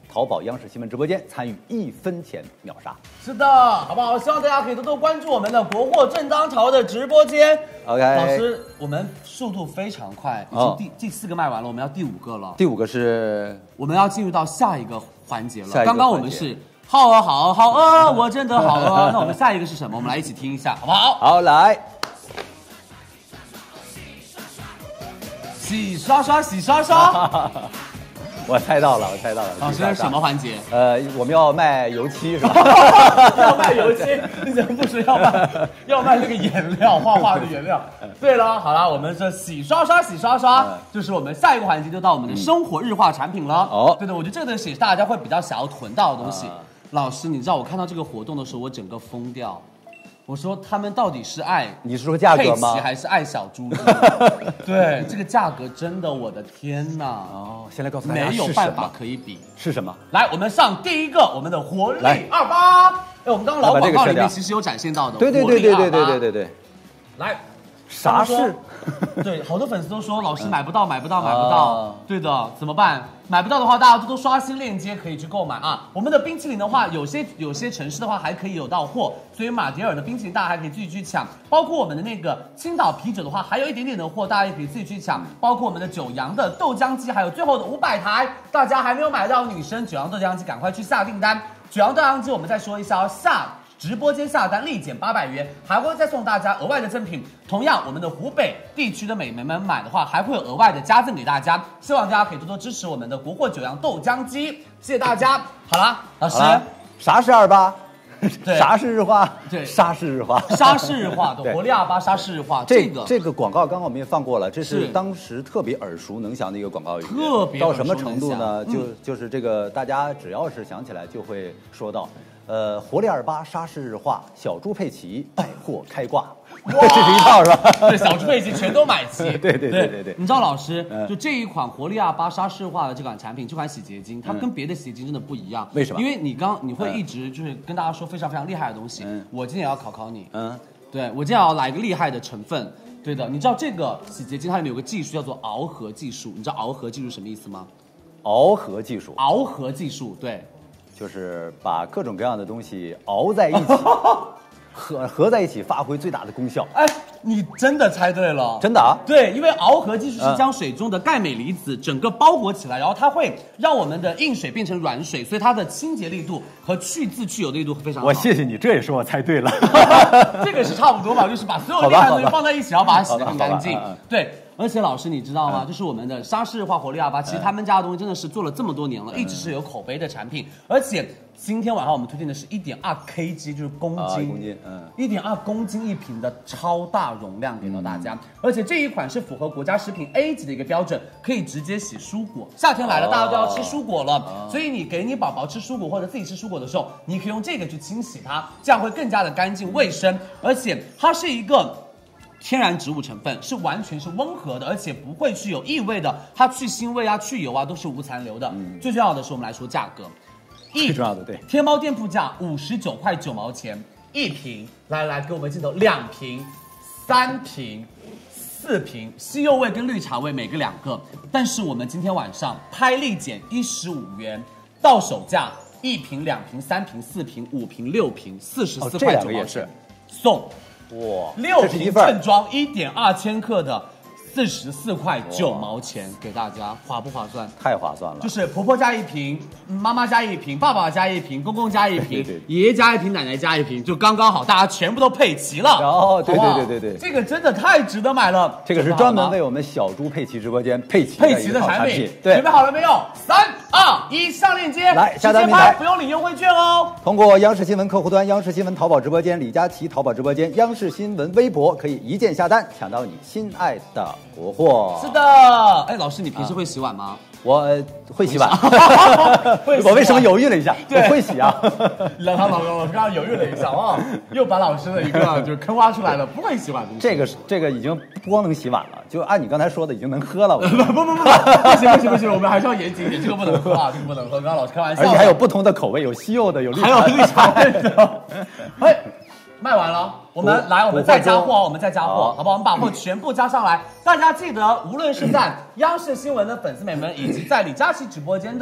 淘宝央视新闻直播间参与一分钱秒杀。 是的，好不好？希望大家可以多多关注我们的国货正当潮的直播间。 OK， 老师，我们速度非常快，已经第、哦、第四个卖完了，我们要第五个了。 第五个是我们要进入到下一个环节了。 下一个刚刚我们是好饿好饿好饿，我真的好饿。那我们下一个是什么？我们来一起听一下，好不好？ 好，来。 洗刷刷，洗刷刷。 我猜到了，我猜到了。 老师，是什么环节？ 呃，我们要卖油漆是吧？ 要卖油漆？你怎么不说要卖要卖那个颜料，画画的颜料？对了，好了，我们这洗刷刷，洗刷刷，嗯、就是我们下一个环节就到我们的生活日化产品了。哦、嗯，对的，我觉得这个东西大家会比较想要囤到的东西。嗯、老师，你知道我看到这个活动的时候，我整个疯掉。我说他们到底是爱你是说价格吗？ 还是爱小猪？对，这个价格真的，我的天哪！ 哦，先来告诉大家没有办法可以比是什么？ 来，我们上第一个，我们的活力二八。哎，我们刚刚老广告里面其实有展现到的。 对对对对对对对对对。 来， 啥事？ 对，好多粉丝都说老师买不到，买不到，买不到。对的，怎么办？买不到的话，大家多多刷新链接，可以去购买啊。我们的冰淇淋的话，有些有些城市的话还可以有到货，所以马迭尔的冰淇淋大家还可以自己去抢。包括我们的那个青岛啤酒的话，还有一点点的货，大家也可以自己去抢。包括我们的九阳的豆浆机，还有最后的五百台，大家还没有买到女生九阳豆浆机，赶快去下订单。九阳豆浆机我们再说一下哦，下。直播间下单立减八百元，还会再送大家额外的赠品。同样，我们的湖北地区的美眉们买的话，还会有额外的加赠给大家。希望大家可以多多支持我们的国货九阳豆浆机，谢谢大家。好啦，老师， 啥是二八？ 对， 啥是日化？ 对， 沙士日化， 沙士日化，对，活力二八沙士日化。这个这个广告刚刚我们也放过了，这是当时特别耳熟能详的一个广告语， 特别到什么程度呢？就就是这个大家只要是想起来就会说到。呃，活力二八沙士日化，小猪佩奇带货开挂，这是一套是吧？ 对，小猪佩奇全都买齐。 对对对对对。 你知道老师，嗯、就这一款活力二八沙士日化的这款产品，这款洗洁精，它跟别的洗洁精真的不一样。 为什么？ 因为你刚你会一直就是跟大家说非常非常厉害的东西。嗯。我今天也要考考你。嗯。对，我今天要来一个厉害的成分。对的，你知道这个洗洁精它里面有个技术叫做螯合技术，你知道螯合技术什么意思吗？ 螯合技术。 螯合技术，对。 就是把各种各样的东西熬在一起，合合在一起，发挥最大的功效。 哎，你真的猜对了， 真的啊？ 对，因为螯合技术是将水中的钙镁离子整个包裹起来，然后它会让我们的硬水变成软水，所以它的清洁力度和去渍去油的力度非常好。 我谢谢你，这也是我猜对了。 这个是差不多吧，就是把所有厉害的东西放在一起，然后把它洗得很干净。对。而且老师，你知道吗？嗯、就是我们的沙士日化活力二八，其实他们家的东西真的是做了这么多年了，嗯、一直是有口碑的产品。而且今天晚上我们推荐的是 一点二 K G， 就是公斤， 啊、公斤，嗯， 一点二公斤一瓶的超大容量给到大家。嗯、而且这一款是符合国家食品 A 级的一个标准，可以直接洗蔬果。夏天来了，哦、大家都要吃蔬果了，哦、所以你给你宝宝吃蔬果或者自己吃蔬果的时候，你可以用这个去清洗它，这样会更加的干净卫生。而且它是一个。天然植物成分是完全是温和的，而且不会去有异味的，它去腥味啊、去油啊都是无残留的。嗯、最重要的是，我们来说价格， 最重要的对， 天猫店铺价五十九块九毛钱一瓶。来来，给我们镜头，两瓶、三瓶、四瓶，西柚味跟绿茶味每个两个。但是我们今天晚上拍立减一十五元，到手价一瓶、两瓶、三瓶、四瓶、五瓶、六瓶，四十四块九毛钱，送。 哇， 六瓶正装一点二千克的，四十四块九毛钱给大家，划不划算？ 太划算了！ 就是婆婆加一瓶，妈妈加一瓶，爸爸加一瓶，公公加一瓶，爷爷加一瓶，奶奶加一瓶，就刚刚好，大家全部都配齐了。 哦，对对对对对， 这个真的太值得买了。 这个是专门为我们小猪佩奇直播间配齐配齐的产品。 对， 准备好了没有？三二一，上链接， 来下单平台， 不用领优惠券哦。 通过央视新闻客户端、央视新闻淘宝直播间、李佳琦淘宝直播间、央视新闻微博，可以一键下单，抢到你心爱的国货。 是的，哎，老师，你平时会洗碗吗？ 我会洗碗，我为什么犹豫了一下？我会洗啊。 让他老老师刚刚犹豫了一下啊，又把老师的一个就是坑挖出来了，不会洗碗的。 这个这个已经不光能洗碗了，就按你刚才说的，已经能喝了。 不不不不，不行不行不行，我们还是要严谨一点，这个不能喝啊，这个不能喝。刚刚老师开玩笑。 而且还有不同的口味，有西柚的，有绿茶， 还有绿茶味的。哎。卖完了，我们来，我们再加货，我们再加货，好不好？我们把货全部加上来。大家记得，无论是在央视新闻的粉丝们们，以及在李佳琦直播间的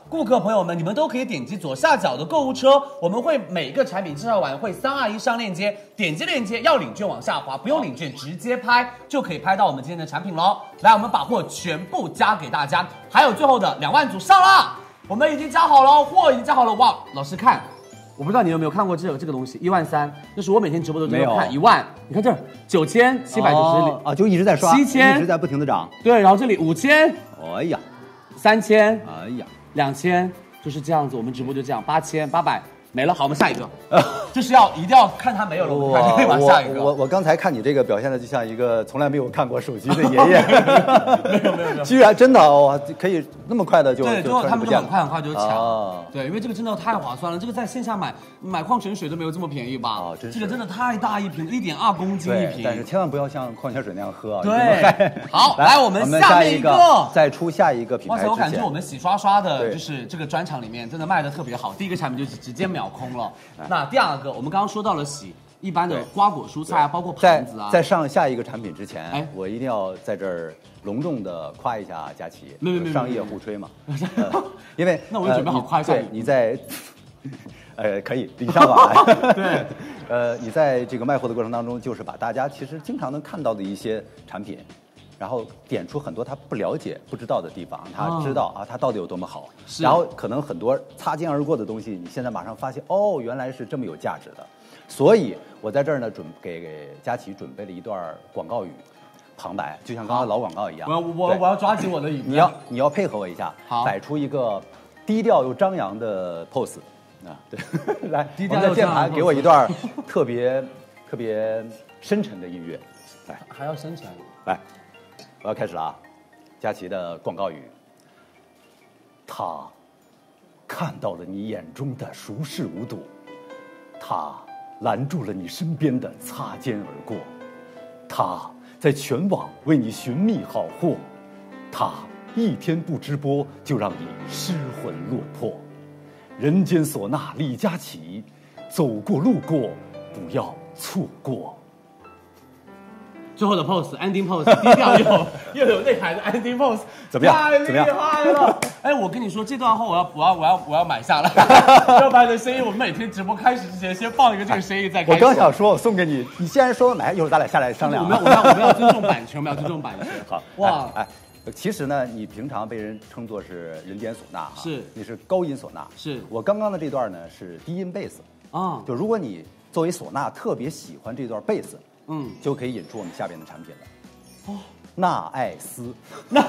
顾客朋友们，你们都可以点击左下角的购物车，我们会每个产品介绍完会三二一上链接，点击链接要领券往下滑，不用领券直接拍就可以拍到我们今天的产品喽。来，我们把货全部加给大家，还有最后的两万组上啦，我们已经加好了，货已经加好了。哇，老师看。我不知道你有没有看过这个这个东西，一万三，这是我每天直播都在看，一万，你看这儿九千七百九十里啊，就一直在刷， 七千一直在不停的涨， 对，然后这里五千， 哎呀， 三千， 哎呀， 两千，就是这样子，我们直播就这样，八千八百没了，好，我们下一个，就是要一定要看它没有了，我们可以往下一个。 我我刚才看你这个表现的就像一个从来没有看过手机的爷爷， 没有没有没有， 居然真的哦，可以那么快的就对，就他们就很快很快就抢， 哦、 对，因为这个真的太划算了，这个在线下买买矿泉水都没有这么便宜吧？ 哦，真是， 这个真的太大一瓶，一点二公斤一瓶， 但是千万不要像矿泉水那样喝啊！ 对，好，来我们下面一个，再出下一个品牌之前， 哇塞，我感觉我们洗刷刷的就是这个专场里面真的卖的特别好，第一个产品就直接秒空了。那第二个，我们刚刚说到了洗一般的瓜果蔬菜啊，包括盘子啊。 在上下一个产品之前，哎，我一定要在这儿隆重的夸一下佳琦， 没没没， 商业互吹嘛。呃、因为那我就准备好夸一下你在，呃，可以礼尚往来。 对， 呃，你在这个卖货的过程当中，就是把大家其实经常能看到的一些产品。然后点出很多他不了解、不知道的地方，他知道啊，它到底有多么好。然后可能很多擦肩而过的东西，你现在马上发现，哦，原来是这么有价值的。所以我在这儿呢，准给给佳琦准备了一段广告语旁白，就像刚刚老广告一样。 我要我我要抓紧我的语。 你要你要配合我一下， 好， 摆出一个低调又张扬的 pose 啊，对，来， 低调又键盘给我一段特别特别深沉的音乐，来， 还要深沉， 来。我要开始了啊！佳琦的广告语。他看到了你眼中的熟视无睹，他拦住了你身边的擦肩而过，他在全网为你寻觅好货，他一天不直播就让你失魂落魄。人间唢呐李佳琦，走过路过不要错过。 最后的 pose，ending pose， 低调又又有内涵的 ending pose， 怎么样？ 太厉害了！哎，我跟你说，这段话我要我要我要我要买下来，要不然的声音，我们每天直播开始之前先放一个这个声音再开始。 我刚想说，我送给你，你既然说买，一会儿咱俩下来商量。 我们要我们要我们要尊重版权，我们要尊重版权。 好， 哇， 哎，其实呢，你平常被人称作是人间唢呐哈， 是， 你是高音唢呐， 是我刚刚的这段呢是低音贝斯啊，就如果你作为唢呐特别喜欢这段贝斯。嗯，就可以引出我们下边的产品了。哦，纳爱斯，那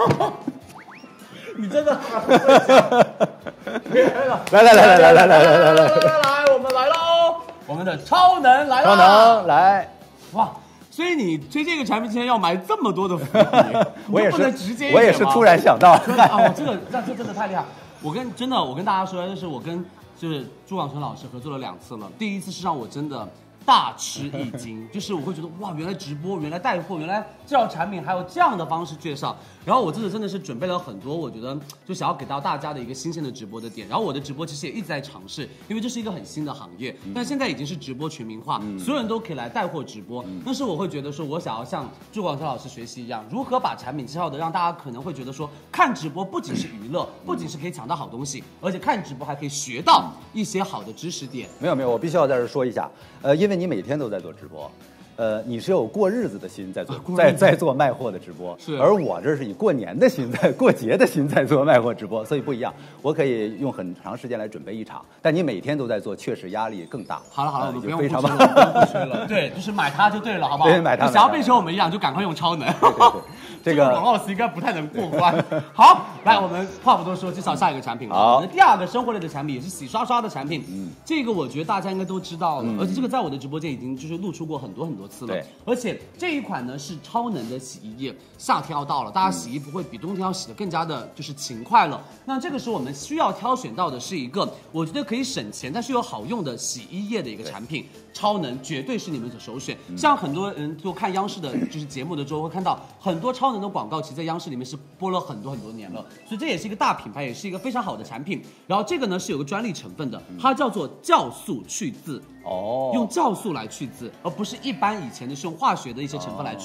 你真的很会讲。 来来来来来来来来来来来，我们来喽！我们的超能来了， 超能来！ 哇，所以你推这个产品之前要买这么多的福利， 我也是直接， 我也是突然想到。 啊，这个这这真的太厉害！我跟真的，我跟大家说，就是我跟就是朱广成老师合作了两次了，第一次是让我真的。大吃一惊，就是我会觉得哇，原来直播，原来带货，原来介绍产品还有这样的方式介绍。然后我真的真的是准备了很多，我觉得就想要给到大家的一个新鲜的直播的点。然后我的直播其实也一直在尝试，因为这是一个很新的行业，但现在已经是直播全民化，嗯、所有人都可以来带货直播。嗯、但是我会觉得说，我想要像朱广成老师学习一样，如何把产品介绍的让大家可能会觉得说，看直播不仅是娱乐，不仅是可以抢到好东西，而且看直播还可以学到一些好的知识点。 没有没有，我必须要在这说一下，呃，因为你每天都在做直播。呃，你是有过日子的心在做，在在做卖货的直播， 是。 而我这是以过年的心在过节的心在做卖货直播，所以不一样。我可以用很长时间来准备一场，但你每天都在做，确实压力更大。 好了好了，我们不用非常棒，不用不吹了。对，就是买它就对了，好不好？ 对，买它。 想要变成我们一样，就赶快用超能。 对对对，这个广告词应该不太能过关。好，来，我们话不多说，介绍下一个产品了。 好， 我们的第二个生活类的产品也是洗刷刷的产品。嗯，这个我觉得大家应该都知道了，而且这个在我的直播间已经就是露出过很多很多次了。 对， 而且。这一款呢是超能的洗衣液，夏天要到了，大家洗衣服会比冬天要洗得更加的就是勤快了。那这个时候我们需要挑选到的是一个我觉得可以省钱但是又好用的洗衣液的一个产品，超能绝对是你们的首选。嗯、像很多人就看央视的就是节目的时候会看到很多超能的广告，其实在央视里面是播了很多很多年了，所以这也是一个大品牌，也是一个非常好的产品。然后这个呢是有个专利成分的，它叫做酵素去渍。哦，用酵素来去渍，而不是一般以前的是用化学的一些成分来去渍。哦、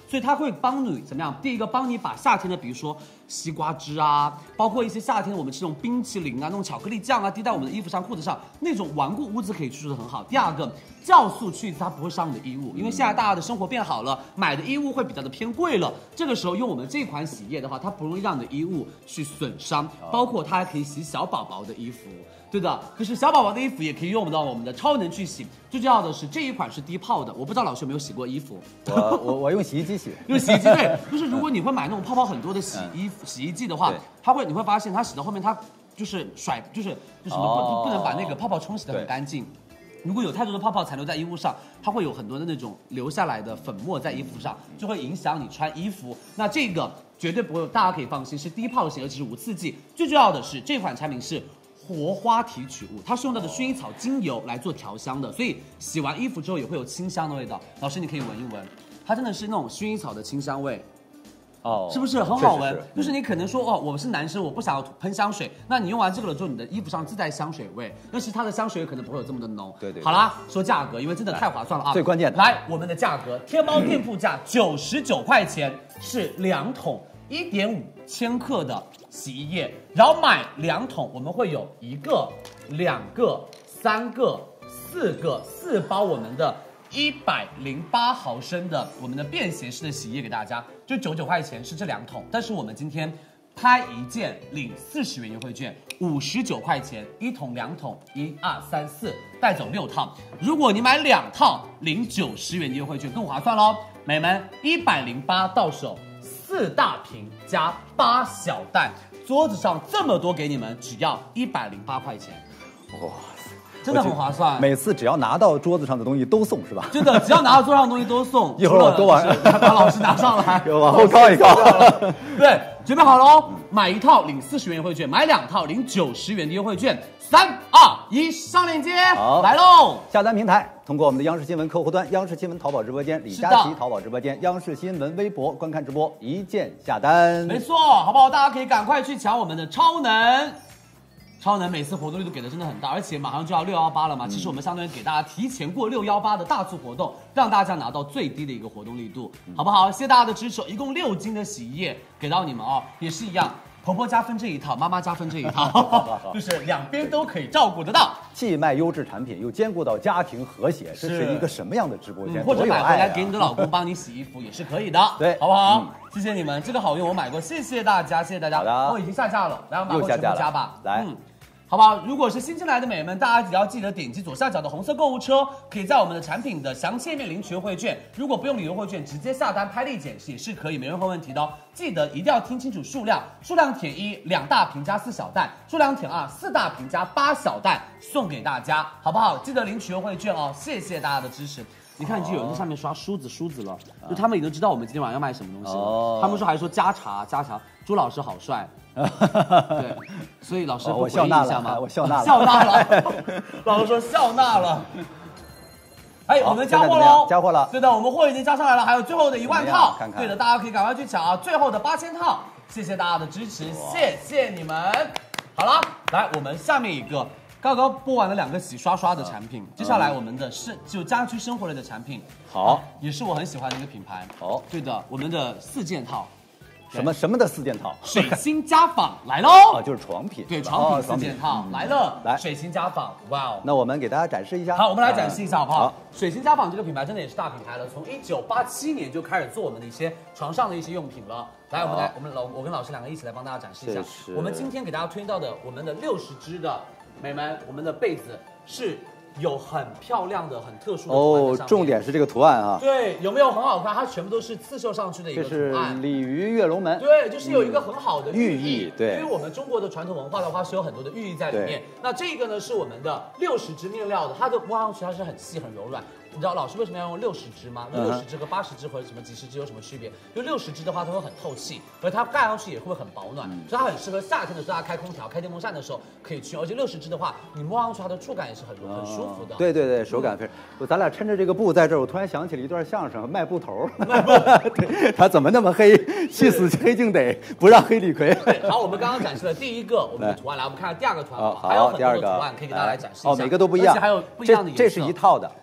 所以它会帮你怎么样？第一个，帮你把夏天的，比如说西瓜汁啊，包括一些夏天我们吃这种冰淇淋啊、那种巧克力酱啊，滴在我们的衣服上、裤子上，那种顽固污渍可以去除的很好。第二个，酵素去渍它不会伤你的衣物，因为现在大家的生活变好了，买的衣物会比较的偏贵了。这个时候用我们这款洗衣液的话，它不容易让你的衣物去损伤，包括它还可以洗小宝宝的衣服。对的，可是小宝宝的衣服也可以用到我们的超能去洗。最重要的是这一款是低泡的，我不知道老师有没有洗过衣服。 我我我用洗衣机洗， 用洗衣机对，就是如果你会买那种泡泡很多的洗衣服、洗衣剂的话，它会你会发现它洗到后面它就是甩就是就什么不、哦、不能把那个泡泡冲洗得很干净。如果有太多的泡泡残留在衣物上，它会有很多的那种留下来的粉末在衣服上，就会影响你穿衣服。那这个绝对不会，大家可以放心，是低泡型，而且是无刺激。最重要的是这款产品是活花提取物，它是用到的薰衣草精油来做调香的，所以洗完衣服之后也会有清香的味道。老师，你可以闻一闻，它真的是那种薰衣草的清香味。哦，是不是很好闻？是就是你可能说哦，我是男生，我不想要喷香水，那你用完这个了之后，你的衣服上自带香水味，但是它的香水可能不会有这么的浓。对 对, 对。好啦，说价格，因为真的太划算了啊！ 最关键的， 来，我们的价格，天猫店铺价九十九块钱是两桶一点五千克的洗衣液，然后买两桶，我们会有一个、两个、三个、四个四包我们的。一百零八毫升的我们的便携式的洗衣液给大家，就九十九块钱是这两桶，但是我们今天拍一件领四十元优惠券，五十九块钱一桶两桶，一二三四带走六套。如果你买两套领九十元的优惠券更划算喽，美们一百零八到手，四大瓶加八小袋，桌子上这么多给你们，只要一百零八块钱，哇！真的很划算， 每次只要拿到桌子上的东西都送是吧？ 真的，只要拿到桌上的东西都送。 一会儿我多往把老师拿上来， 往后靠一靠。 对，准备好了哦，买一套领四十元优惠券，买两套领九十元的优惠券。三二一，上链接，好，来喽！ 下单平台通过我们的央视新闻客户端、央视新闻淘宝直播间、李佳琦淘宝直播间、央视新闻微博观看直播，一键下单。 没错，好不好？大家可以赶快去抢我们的超能。超能每次活动力度给的真的很大，而且马上就要六幺八了嘛、嗯，其实我们相当于给大家提前过六幺八的大促活动，让大家拿到最低的一个活动力度，嗯、好不好？谢谢大家的支持，一共六斤的洗衣液给到你们哦，也是一样，婆婆家分这一套，妈妈家分这一套，就是两边都可以照顾得到， 既卖优质产品又兼顾到家庭和谐，这是一个什么样的直播间？ 嗯、或者买回来给你的老公帮你洗衣服也是可以的，对，好不好？嗯、谢谢你们，这个好用，我买过，谢谢大家，谢谢大家。好的，我已经下架了，来，我们把全部加吧， 来。 嗯好不好？如果是新进来的美们，大家只要记得点击左下角的红色购物车，可以在我们的产品的详情页面领取优惠券。如果不用领优惠券，直接下单拍立减也是可以，没任何问题的哦。记得一定要听清楚数量，数量填一两大瓶加四小袋，数量填二四大瓶加八小袋送给大家，好不好？记得领取优惠券哦，谢谢大家的支持。你看，已经有人在上面刷梳子梳子了，就他们已经知道我们今天晚上要卖什么东西了。哦、他们说还说加茶加茶，朱老师好帅。对，所以老师不回应一下吗？ 我笑纳了， 笑纳了。老师说笑纳了。哎，我们加货喽！ 加货了。 对的，我们货已经加上来了，还有最后的一万套。 看看。 对的，大家可以赶快去抢啊！最后的八千套，谢谢大家的支持，谢谢你们。好了，来，我们下面一个。刚刚播完了两个洗刷刷的产品，嗯、接下来我们的是就家居生活类的产品， 好、 啊，也是我很喜欢的一个品牌。 好， 对的，我们的四件套， 什么什么的四件套？ 水星家纺来喽！ 哦，就是床品， 对，床品四件套、嗯、来了， 来， 水星家纺，哇哦！ 那我们给大家展示一下。 好，我们来展示一下好不好？好，水星家纺这个品牌真的也是大品牌了，从一九八七年就开始做我们的一些床上的一些用品了。来，我们来，我们老我跟老师两个一起来帮大家展示一下。我们今天给大家推到的我们的六十支的。美们，我们的被子是有很漂亮的、很特殊的图案在上面。 哦，重点是这个图案啊。 对，有没有很好看？它全部都是刺绣上去的一个图案。 这是鲤鱼跃龙门。 对，就是有一个很好的寓意。 寓意对， 因为我们中国的传统文化的话是有很多的寓意在里面。那这个呢是我们的六十支面料的，它的摸上去它是很细很柔软。你知道老师为什么要用六十支吗？那六十支和八十支或者什么几十支有什么区别？就六十支的话，它会很透气，而它盖上去也会很保暖，嗯、所以它很适合夏天的时候，大家开空调、开电风扇的时候可以去用。而且六十支的话，你摸上去它的触感也是很很舒服的。 对对对，手感非常。嗯、咱俩趁着这个布在这儿，我突然想起了一段相声，卖布头。 卖布， 对，他怎么那么黑？气死黑敬得，不让黑李逵。 对，好，我们刚刚展示了第一个我们的图案，来，我们看看第二个图案。哦，好，还有很多的图案可以给大家来展示一下。 哦，每个都不一样， 而且还有不一样的颜色。 这是一套的。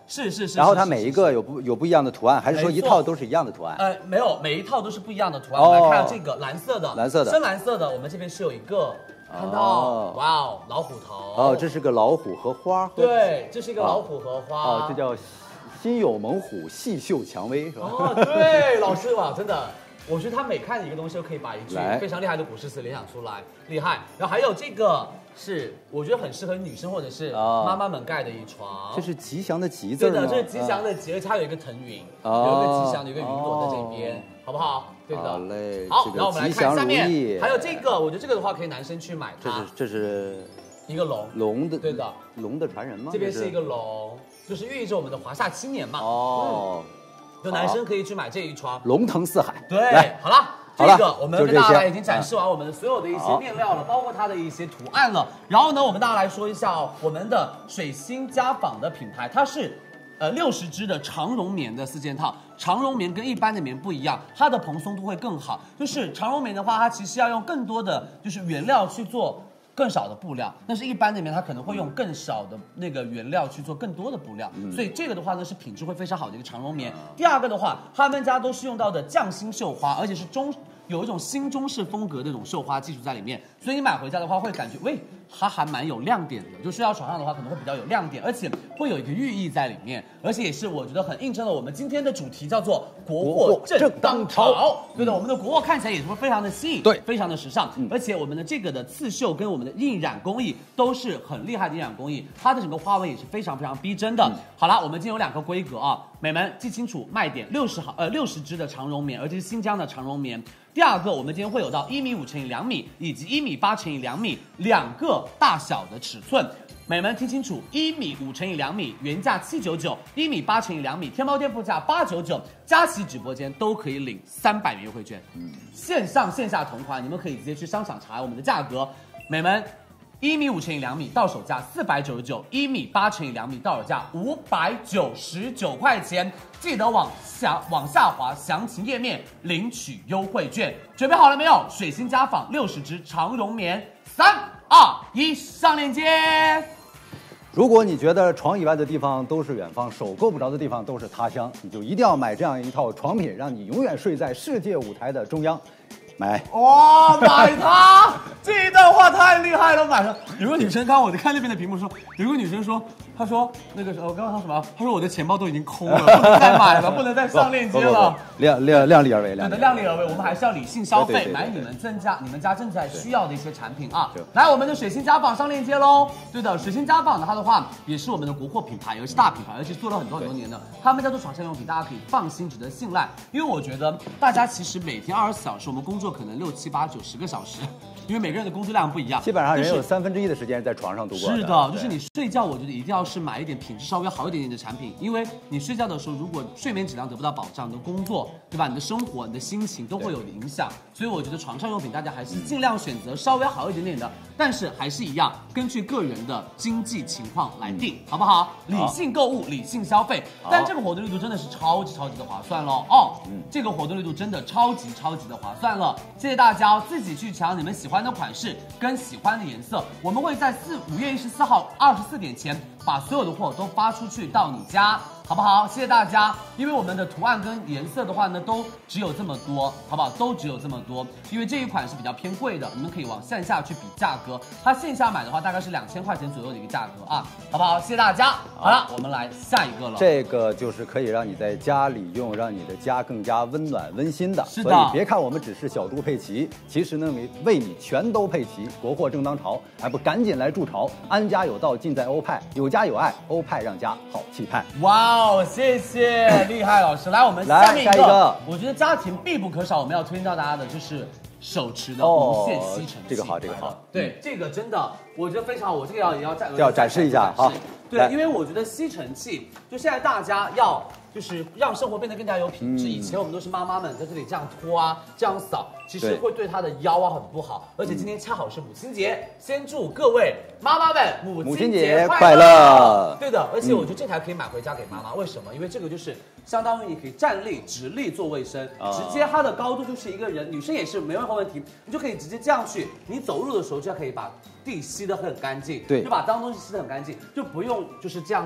是是是。 然后它每一个有不有不一样的图案，还是说一套都是一样的图案？ 呃，没有，每一套都是不一样的图案。 哦、 我们来看这个蓝色的， 蓝色的， 深蓝色的，我们这边是有一个。看到， 哦、 哇哦，老虎头哦，这是个老虎和花。 对，这是一个老虎和花。 哦，这叫心有猛虎，细嗅蔷薇，是吧？ 哦，对，老师哇，真的，我觉得他每看一个东西，都可以把一句非常厉害的古诗词联想出来，厉害。然后还有这个是，我觉得很适合女生或者是妈妈们盖的一床。 这是吉祥的吉字吗？ 对的，这是吉祥的吉，而且它有一个腾云，有一个吉祥的，有一个云朵在这边，好不好？对的， 好嘞。 好，然后我们来看下面，还有这个，我觉得这个的话可以男生去买它。 这是这是一个龙， 龙的， 对的， 龙的传人吗？ 这边是一个龙，就是寓意着我们的华夏青年嘛。 哦， 就男生可以去买这一床， 龙腾四海。 对，好了。这个我们跟大家来已经展示完我们所有的一些面料了，包括它的一些图案了。然后呢，我们大家来说一下哦，我们的水星家纺的品牌，它是呃六十支的长绒棉的四件套。长绒棉跟一般的棉不一样，它的蓬松度会更好。就是长绒棉的话，它其实要用更多的就是原料去做更少的布料，但是一般的棉它可能会用更少的那个原料去做更多的布料，嗯、所以这个的话呢是品质会非常好的一个长绒棉。第二个的话，他们家都是用到的匠心绣花，而且是中有一种新中式风格的那种绣花技术在里面，所以你买回家的话会感觉，喂，它还蛮有亮点的，就睡到床上的话可能会比较有亮点，而且会有一个寓意在里面，而且也是我觉得很映衬了我们今天的主题，叫做国货正当潮。对的，我们的国货看起来也是会非常的新颖，对，非常的时尚，嗯、而且我们的这个的刺绣跟我们的印染工艺都是很厉害的印染工艺，它的整个花纹也是非常非常逼真的。嗯、好了，我们今天有两个规格啊，美们记清楚卖点，六十毫呃六十支的长绒棉，而且是新疆的长绒棉。第二个，我们今天会有到一米五乘以两米，以及一米八乘以两米两个大小的尺寸。美们听清楚，一米五乘以两米原价七九九，一米八乘以两米天猫店铺价八九九，佳琦直播间都可以领三百元优惠券。嗯，线上线下同款，你们可以直接去商场查我们的价格。美们。一米五乘以两米到手价四百九十九，一米八乘以两米到手价五百九十九块钱，记得往下往下滑详情页面领取优惠券。准备好了没有？水星家纺六十支长绒棉，三二一，上链接。 如果你觉得床以外的地方都是远方，手够不着的地方都是他乡，你就一定要买这样一套床品，让你永远睡在世界舞台的中央。买哇，买它！这一段话太厉害了，买它！有个女生，刚刚我在看那边的屏幕说，有个女生说，她说那个时候刚刚说什么？她说我的钱包都已经空了，不能再买了，不能再上链接了。 量量量力而为， 对的，量力而为，我们还是要理性消费，买你们正家你们家正在需要的一些产品啊。来，我们的水星家纺上链接喽。对的，水星家纺的它的话也是我们的国货品牌，也是大品牌，而且做了很多很多年的。他们家做床上用品，大家可以放心，值得信赖。因为我觉得大家其实每天二十四小时，我们工作可能六七八九十个小时，因为每个人的工作量不一样， 基本上人有三分之一的时间在床上度过。 是的，就是你睡觉，我觉得一定要是买一点品质稍微好一点点的产品，因为你睡觉的时候，如果睡眠质量得不到保障，你的工作对吧，你的生活、你的心情都会有影响。所以我觉得床上用品大家还是尽量选择稍微好一点点的，但是还是一样，根据个人的经济情况来定，好不好？理性购物，理性消费。但这个活动力度真的是超级超级的划算喽哦！嗯，这个活动力度真的超级超级的划算了，谢谢大家，自己去抢你们喜欢的款式跟喜欢的颜色，我们会在四五月一十四号二十四点前把所有的货都发出去到你家。好不好？谢谢大家。因为我们的图案跟颜色的话呢，都只有这么多，好不好？都只有这么多。因为这一款是比较偏贵的，你们可以往线下去比价格。它线下买的话，大概是两千块钱左右的一个价格啊，好不好？谢谢大家。好了，我们来下一个了。 这个就是可以让你在家里用，让你的家更加温暖温馨的。 是的。 所以别看我们只是小猪佩奇，其实呢，为你全都配齐。国货正当潮，还不赶紧来筑巢？安家有道，尽在欧派，有家有爱，欧派让家好气派。 哇哦，谢谢，厉害老师。来，我们下面一个， 下一个我觉得家庭必不可少，我们要推荐到大家的就是手持的无线吸尘器。 哦，这个好，这个好。 对，这个真的我觉得非常好，我这个要也要展要展示一下哈。 对，因为我觉得吸尘器，就现在大家要就是让生活变得更加有品质。嗯、以前我们都是妈妈们在这里这样拖啊，这样扫，其实会对她的腰啊很不好。而且今天恰好是母亲节，嗯、先祝各位妈妈们母亲节快乐。 乐对的，而且我觉得这台可以买回家给妈妈，为什么？因为这个就是相当于你可以站立、直立做卫生，啊、直接它的高度就是一个人，女生也是没任何问题，你就可以直接这样去，你走路的时候就可以把地吸得很干净， 对， 就把脏东西吸得很干净，就不用就是这样子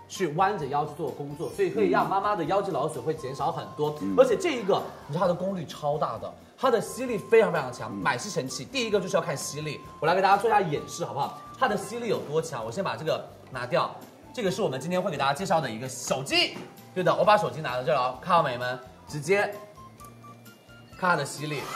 去弯着腰去做工作，所以可以让妈妈的腰肌劳损会减少很多。嗯、而且这一个，你知道它的功率超大的，它的吸力非常非常强。嗯、买吸尘器第一个就是要看吸力，我来给大家做一下演示，好不好？它的吸力有多强？我先把这个拿掉，这个是我们今天会给大家介绍的一个手机。对的，我把手机拿到这儿了，看到美们，直接看它的吸力，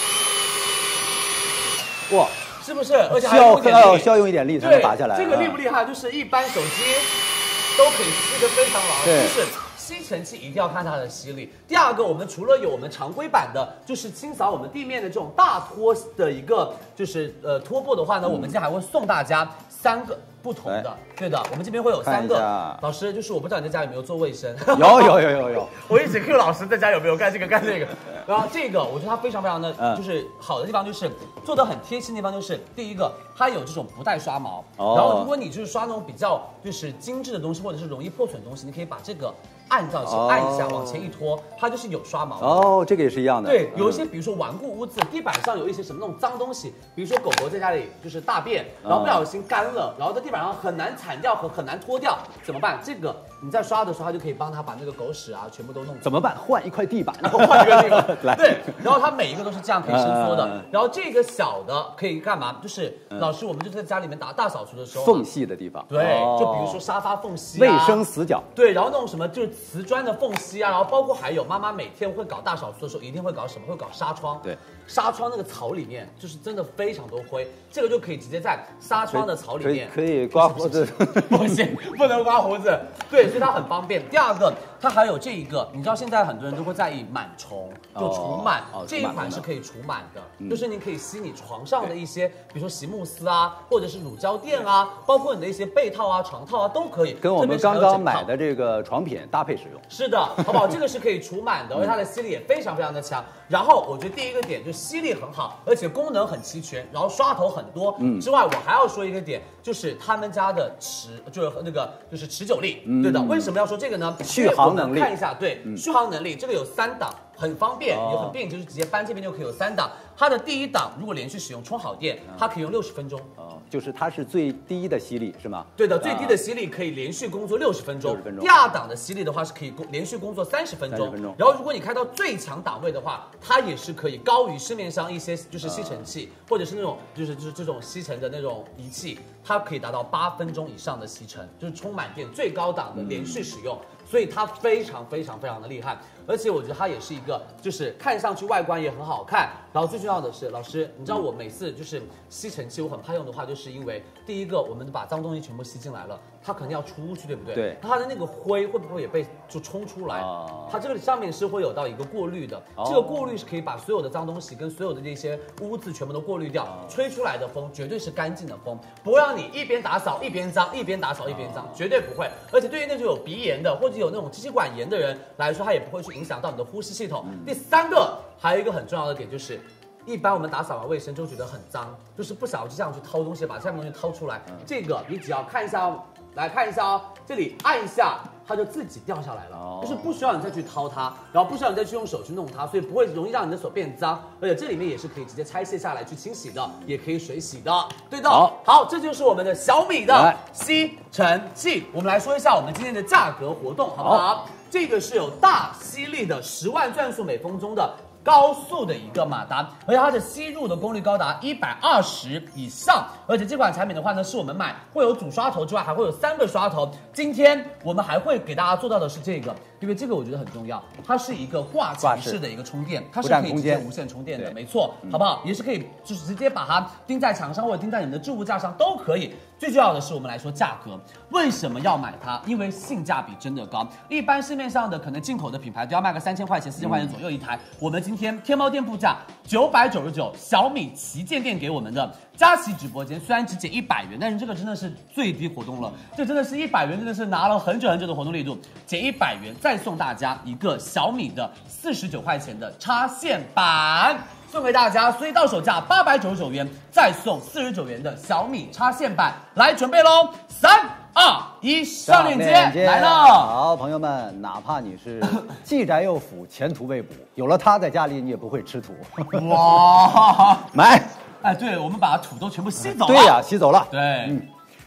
哇！是不是？而且还用一点力， 需要用一点力才能拔下来。 这个厉不厉害？就是一般手机都可以吸得非常牢，就是吸尘器一定要看它的吸力。第二个，我们除了有我们常规版的，就是清扫我们地面的这种大拖的一个，就是呃拖布的话呢，嗯、我们今天还会送大家三个不同的。对的，我们这边会有三个。老师，就是我不知道你在家有没有做卫生？ 有有有有有。 我一直 Q 老师在家有没有干这个干这个。然后这个我觉得它非常非常的，嗯、就是好的地方就是做的很贴心的地方就是第一个，它有这种不带刷毛。哦、然后如果你就是刷那种比较就是精致的东西或者是容易破损的东西，你可以把这个按上去，哦、按一下往前一拖，它就是有刷毛的。 哦，这个也是一样的。 对，有一些比如说顽固污渍，地板上有一些什么那种脏东西，比如说狗狗在家里就是大便，然后不小心干了，然后在地板上很难铲掉和很难脱掉，怎么办？这个你在刷的时候，它就可以帮它把那个狗屎啊全部都弄。 怎么办？换一块地板， 然后换一个地板。来，对，然后它每一个都是这样可以伸缩的。然后这个小的可以干嘛？就是老师，我们就在家里面打大扫除的时候， 缝隙的地方。 对，就比如说沙发缝隙、 卫生死角。 对，然后那种什么就是瓷砖的缝隙啊，然后包括还有妈妈每天会搞大扫除的时候，一定会搞什么？会搞纱窗。 对， 纱窗那个槽里面就是真的非常多灰，这个就可以直接在纱窗的槽里面可以刮胡子， 不行，不能刮胡子。对，所以它很方便。第二个，它还有这一个，你知道现在很多人都会在意螨虫，就除螨，哦、这一款是可以除螨的，嗯、就是你可以吸你床上的一些，比如说席慕斯啊，或者是乳胶垫啊，包括你的一些被套啊、床套啊都可以。 跟我们刚刚买的这个床品搭配使用。 是的，好不好？这个是可以除螨的，而且它的吸力也非常非常的强。然后我觉得第一个点就吸力很好，而且功能很齐全，然后刷头很多。嗯，之外我还要说一个点，就是他们家的持就是那个就是持久力。嗯、对的，为什么要说这个呢？ 续航能力。 看一下，对，嗯、续航能力这个有三档。很方便，也很便，就是直接搬这边就可以有三档。它的第一档如果连续使用充好电，它可以用六十分钟。 哦，就是它是最低的吸力是吗？ 对的，最低的吸力可以连续工作六十分钟。六十分钟。第二档的吸力的话是可以连续工作三十分钟。三十分钟。然后如果你开到最强档位的话，它也是可以高于市面上一些就是吸尘器、啊、或者是那种就是就是这种吸尘的那种仪器，它可以达到八分钟以上的吸尘，就是充满电最高档的连续使用。嗯，所以它非常非常非常的厉害，而且我觉得它也是一个，就是看上去外观也很好看。然后最重要的是，老师，你知道我每次就是吸尘器，我很怕用的话，就是因为第一个，我们把脏东西全部吸进来了，它肯定要出去，对不对？ 对。 它的那个灰会不会也被就冲出来？哦。它这个上面是会有到一个过滤的，哦、这个过滤是可以把所有的脏东西跟所有的这些污渍全部都过滤掉，哦、吹出来的风绝对是干净的风，不会让你一边打扫一边脏，一边打扫一边脏，哦、绝对不会。而且对于那种有鼻炎的或者有那种支气管炎的人来说，它也不会去影响到你的呼吸系统。嗯、第三个，还有一个很重要的点就是，一般我们打扫完卫生就觉得很脏，就是不想就这样去掏东西，把下面东西掏出来。嗯、这个你只要看一下哦，来看一下哦，这里按一下，它就自己掉下来了，哦、就是不需要你再去掏它，然后不需要你再去用手去弄它，所以不会容易让你的手变脏。而且这里面也是可以直接拆卸下来去清洗的，也可以水洗的，对的。好，好，这就是我们的小米的吸尘器。我们来说一下我们今天的价格活动，好不好？好，这个是有大吸力的十万转速每分钟的高速的一个马达，而且它的吸入的功率高达一百二十以上。而且这款产品的话呢，是我们买会有主刷头之外，还会有三个刷头。今天我们还会给大家做到的是这个，因为这个我觉得很重要，它是一个挂墙式的一个充电，它是可以直接无线充电的，没错，嗯、好不好？也是可以，就是直接把它钉在墙上或者钉在你们的置物架上都可以。最重要的是，我们来说价格，为什么要买它？因为性价比真的高。一般市面上的可能进口的品牌都要卖个三千块钱、四千块钱左右一台，嗯、我们今天天猫店铺价九百九十九，小米旗舰店给我们的佳琦直播间虽然只减一百元，但是这个真的是最低活动了，这真的是一百元，真的是拿了很久很久的活动力度，减一百元再送大家一个小米的四十九块钱的插线板。送给大家，所以到手价八百九十九元，再送四十九元的小米插线板，来准备喽！三二一，上链接来了。 好，朋友们，哪怕你是既宅又腐，前途未卜，有了它在家里，你也不会吃土。哇，买！ 哎，对，我们把土都全部吸走了。 对呀、啊，吸走了。 对，嗯。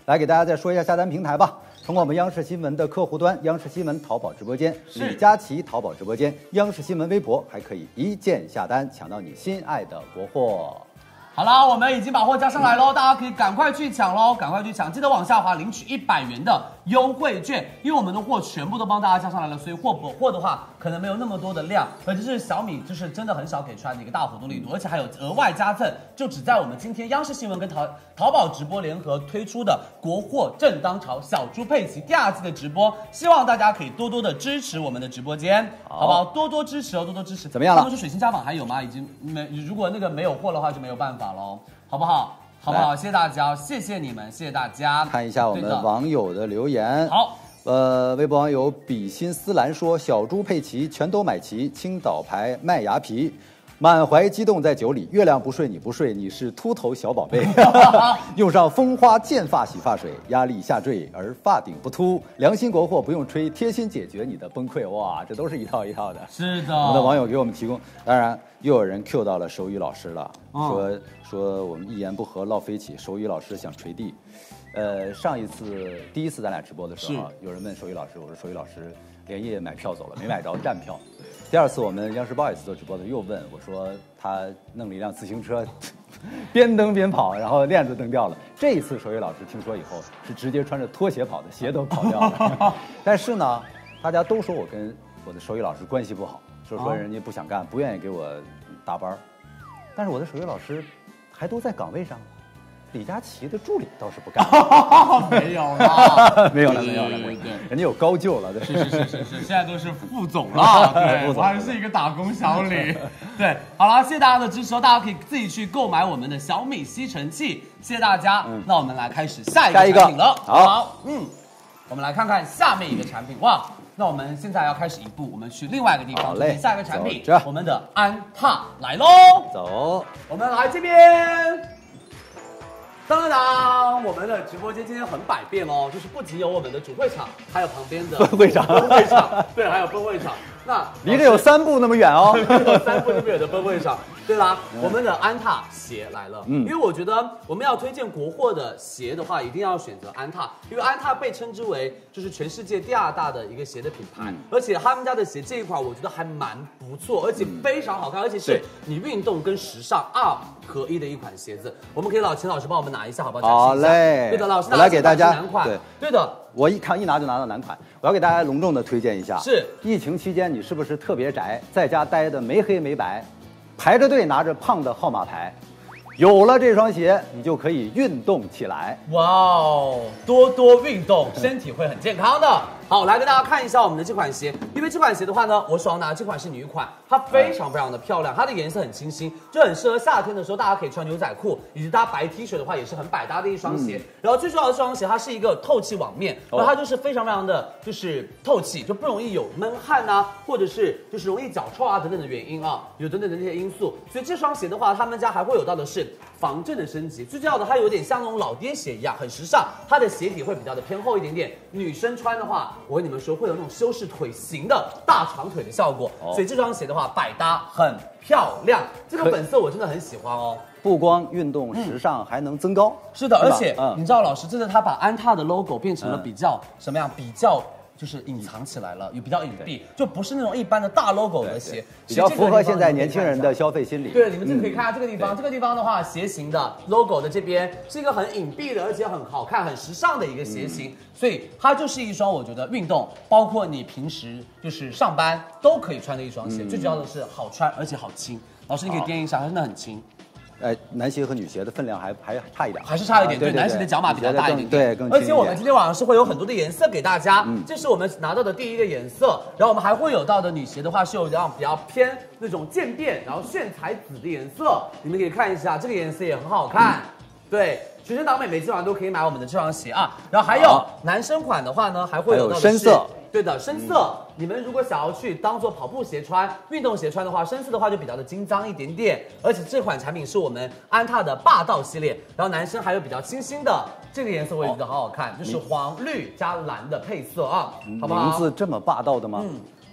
来给大家再说一下下单平台吧。通过我们央视新闻的客户端、央视新闻淘宝直播间、李佳琦淘宝直播间、央视新闻微博，还可以一键下单，抢到你心爱的国货。 好啦，我们已经把货加上来喽，大家可以赶快去抢喽，赶快去抢！记得往下滑领取一百元的优惠券，因为我们的货全部都帮大家加上来了，所以货补货的话可能没有那么多的量，而且是小米就是真的很少给出来的一个大活动力度，而且还有额外加赠，就只在我们今天央视新闻跟淘淘宝直播联合推出的国货正当潮小猪佩奇第二季的直播，希望大家可以多多的支持我们的直播间，好, 好不好？多多支持哦，多多支持。 怎么样了？ 他们说水星家纺还有吗？已经没，如果那个没有货的话就没有办法喽，好不好？好不好？谢谢大家，谢谢你们，谢谢大家。 看一下我们网友的留言。 好， 呃，微博网友比心思兰说：“小猪佩奇全都买齐，青岛牌麦芽皮。”满怀激动在酒里，月亮不睡你不睡，你是秃头小宝贝。用上蜂花健发洗发水，压力下坠而发顶不秃，良心国货不用吹，贴心解决你的崩溃。哇，这都是一套一套的。 是的， 我们的网友给我们提供，当然又有人 Q 到了手语老师了，哦、说说我们一言不合唠飞起，手语老师想捶地。呃，上一次第一次咱俩直播的时候，有人问手语老师，我说手语老师连夜买票走了，没买着站票。第二次我们央视 boys 做直播的又问我说他弄了一辆自行车，边蹬边跑，然后链子蹬掉了。这一次手语老师听说以后是直接穿着拖鞋跑的，鞋都跑掉了。但是呢，大家都说我跟我的手语老师关系不好，说说人家不想干，不愿意给我搭班。但是我的手语老师还都在岗位上。李佳琦的助理倒是不干， 没有了， 没有了，没有了，对对，人家有高就了，对， 是是是是是，现在都是副总了，对，我还是一个打工小李，对，好了，谢谢大家的支持哦，大家可以自己去购买我们的小米吸尘器，谢谢大家。嗯，那我们来开始下一个产品了，好，嗯，我们来看看下面一个产品，哇，那我们现在要开始一步，我们去另外一个地方， 好嘞， 下一个产品，我们的安踏来喽， 走， 我们来这边。当当当！我们的直播间今天很百变哦，就是不仅有我们的主会场，还有旁边的分会场， 分会场，对，还有分会场。那离这有三步那么远哦， 有三步那么远的分会场。对啦，嗯、我们的安踏鞋来了，嗯，因为我觉得我们要推荐国货的鞋的话，一定要选择安踏，因为安踏被称之为就是全世界第二大的一个鞋的品牌，嗯、而且他们家的鞋这一款我觉得还蛮不错，而且非常好看，嗯、而且是你运动跟时尚二合一的一款鞋子。我们可以老秦老师帮我们拿一下，好不好？ 好嘞， 对的，老师我来给大家男款， 对对的。 我一看一拿就拿到男款，我要给大家隆重的推荐一下。 是， 疫情期间你是不是特别宅，在家待的没黑没白，排着队拿着胖的号码牌，有了这双鞋，你就可以运动起来。 哇哦，多多运动，身体会很健康的。好，来跟大家看一下我们的这款鞋，因为这款鞋的话呢，我手上拿的这款是女款，它非常非常的漂亮，它的颜色很清新，就很适合夏天的时候，大家可以穿牛仔裤，以及搭白 T 恤的话，也是很百搭的一双鞋。嗯、然后最重要的这双鞋，它是一个透气网面，然后它就是非常非常的就是透气，就不容易有闷汗啊，或者是就是容易脚臭啊等等的原因啊，有等等的这些因素。所以这双鞋的话，他们家还会有到的是防震的升级，最重要的它有点像那种老爹鞋一样，很时尚，它的鞋底会比较的偏厚一点点，女生穿的话。我跟你们说，会有那种修饰腿型的大长腿的效果，哦、所以这双鞋的话，百搭很漂亮。这个粉色我真的很喜欢哦， 不光运动时尚，嗯、还能增高。 是的，而且、嗯、你知道，老师真的他把安踏的 logo 变成了比较、嗯、什么样？比较。就是隐藏起来了，也比较隐蔽，就不是那种一般的大 logo 的鞋， 比较符合现在年轻人的消费心理。 对，你们就可以看下这个地方，嗯、这个地方的话，鞋型的 logo 的这边是一个很隐蔽的，而且很好看、很时尚的一个鞋型，嗯、所以它就是一双我觉得运动，包括你平时就是上班都可以穿的一双鞋。嗯、最主要的是好穿，而且好轻。老师，你可以掂一下，它真的很轻。 呃，男鞋和女鞋的分量还还差一点， 还是差一点。对，男鞋的脚码比较大一点， 对，更而且我们今天晚上是会有很多的颜色给大家，嗯，这是我们拿到的第一个颜色，然后我们还会有到的女鞋的话是有这样比较偏那种渐变，然后炫彩紫的颜色，你们可以看一下，这个颜色也很好看，嗯、对。学生党美每基本上都可以买我们的这双鞋啊，然后还有男生款的话呢，还会有到的是深色， 对的，深色。嗯、你们如果想要去当做跑步鞋穿、运动鞋穿的话，深色的话就比较的精脏一点点。而且这款产品是我们安踏的霸道系列，然后男生还有比较清新的这个颜色，我也觉得好好看，哦、就是黄绿加蓝的配色啊，好不好？ 名字这么霸道的吗？嗯。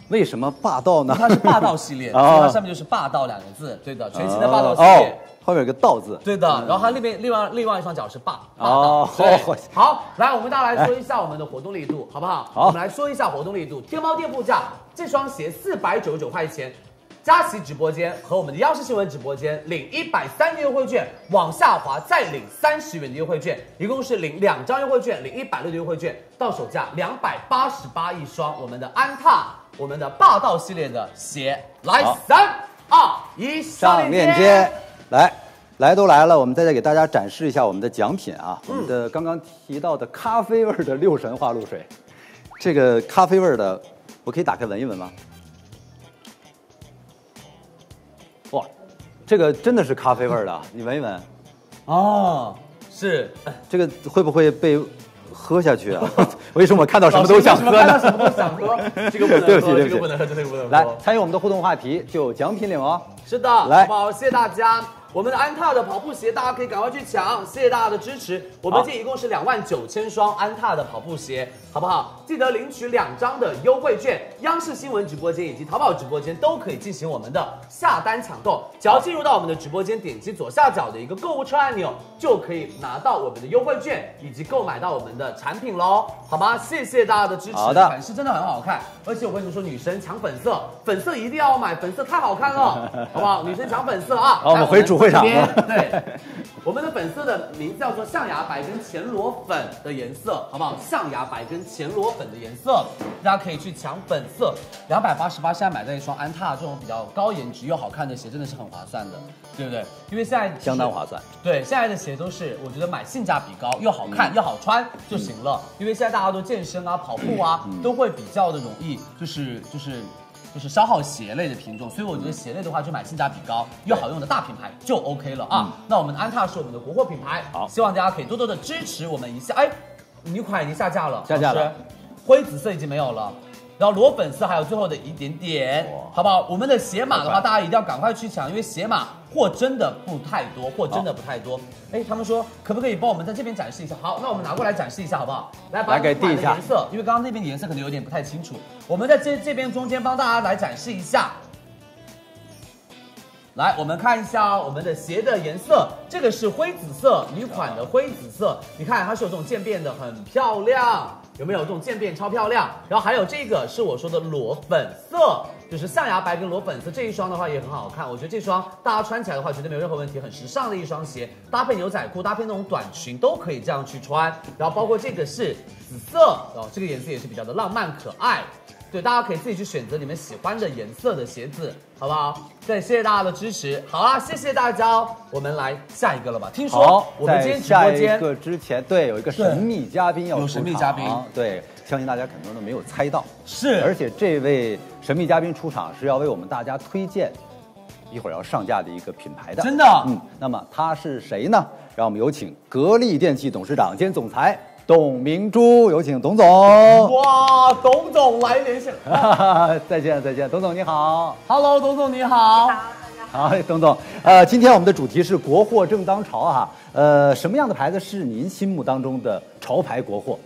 为什么霸道呢？ 它是霸道系列，所以它上面就是霸道两个字，对的，全新的霸道系列。 哦，后面有个道字。 对的，然后它那边另外另外一双脚是霸。 哦， 好，来，我们大家来说一下我们的活动力度，好不好？ 好， 我们来说一下活动力度。天猫店铺价，这双鞋四百九十九块钱。佳琦直播间和我们的央视新闻直播间领一百三的优惠券，往下滑再领三十元的优惠券，一共是领两张优惠券，领一百六的优惠券，到手价两百八十八一双。我们的安踏，我们的霸道系列的鞋，来三二一， 上链接，来。来都来了，我们再再给大家展示一下我们的奖品啊，我们的刚刚提到的咖啡味的六神花露水，这个咖啡味的，我可以打开闻一闻吗？哇，这个真的是咖啡味的，你闻一闻。 哦，是， 这个会不会被喝下去啊？为什么我看到什么都想喝呢？ 看到什么都想喝，这个不能喝， 对不起，对不起， 这个不能喝，这个不能喝。 来参与我们的互动话题，就有奖品领哦。 是的， 来， 好，谢谢大家。我们的安踏的跑步鞋，大家可以赶快去抢，谢谢大家的支持。我们这一共是两万九千双安踏的跑步鞋，好不好？记得领取两张的优惠券，央视新闻直播间以及淘宝直播间都可以进行我们的下单抢购。只要进入到我们的直播间，点击左下角的一个购物车按钮，就可以拿到我们的优惠券以及购买到我们的产品喽，好吗？谢谢大家的支持。 好的， 款式真的很好看，而且我跟你们说，女生抢粉色，粉色一定要买，粉色太好看了，好不好？女生抢粉色啊！ 好，我们回主会场。 对。我们的粉色的名字叫做象牙白跟前裸粉的颜色，好不好？象牙白跟前裸粉的颜色，大家可以去抢粉色，两百八十八，现在买到一双安踏这种比较高颜值又好看的鞋，真的是很划算的，对不对？因为现在相当划算。 对，现在的鞋都是我觉得买性价比高，又好看、嗯、又好穿就行了。嗯、因为现在大家都健身啊、跑步啊，嗯、都会比较的容易，就是就是。就是消耗鞋类的品种，所以我觉得鞋类的话就买性价比高又好用的大品牌就 OK 了啊。嗯、那我们的安踏是我们的国货品牌，好，希望大家可以多多的支持我们一下。哎，女款已经下架了， 下架了， 灰紫色已经没有了。然后裸粉色还有最后的一点点，好不好？我们的鞋码的话，大家一定要赶快去抢，因为鞋码货真的不太多，货真的不太多。哎，他们说可不可以帮我们在这边展示一下？好，那我们拿过来展示一下，好不好？来，把给递一下颜色，因为刚刚那边的颜色可能有点不太清楚，我们在这这边中间帮大家来展示一下。来，我们看一下我们的鞋的颜色，这个是灰紫色，女款的灰紫色，你看它是有这种渐变的，很漂亮。有没有这种渐变超漂亮？然后还有这个是我说的裸粉色，就是象牙白跟裸粉色这一双的话也很好看，我觉得这双大家穿起来的话绝对没有任何问题，很时尚的一双鞋，搭配牛仔裤、搭配那种短裙都可以这样去穿。然后包括这个是紫色，哦，这个颜色也是比较的浪漫可爱。对，大家可以自己去选择你们喜欢的颜色的鞋子，好不好？对，谢谢大家的支持。好啦，谢谢大家，我们来下一个了吧？听说我们今天直播间下一个之前，对，有一个神秘嘉宾要出场， 有神秘嘉宾， 对，相信大家很多人都没有猜到， 是， 而且这位神秘嘉宾出场是要为我们大家推荐一会儿要上架的一个品牌的， 真的， 嗯，那么他是谁呢？让我们有请格力电器董事长兼总裁董明珠，有请董总。 哇，董总来连线， 再见再见，董总你好。 Hello， 董总你好。 你好，大家好。 好，董总，呃，今天我们的主题是国货正当潮哈，呃，什么样的牌子是您心目当中的潮牌国货？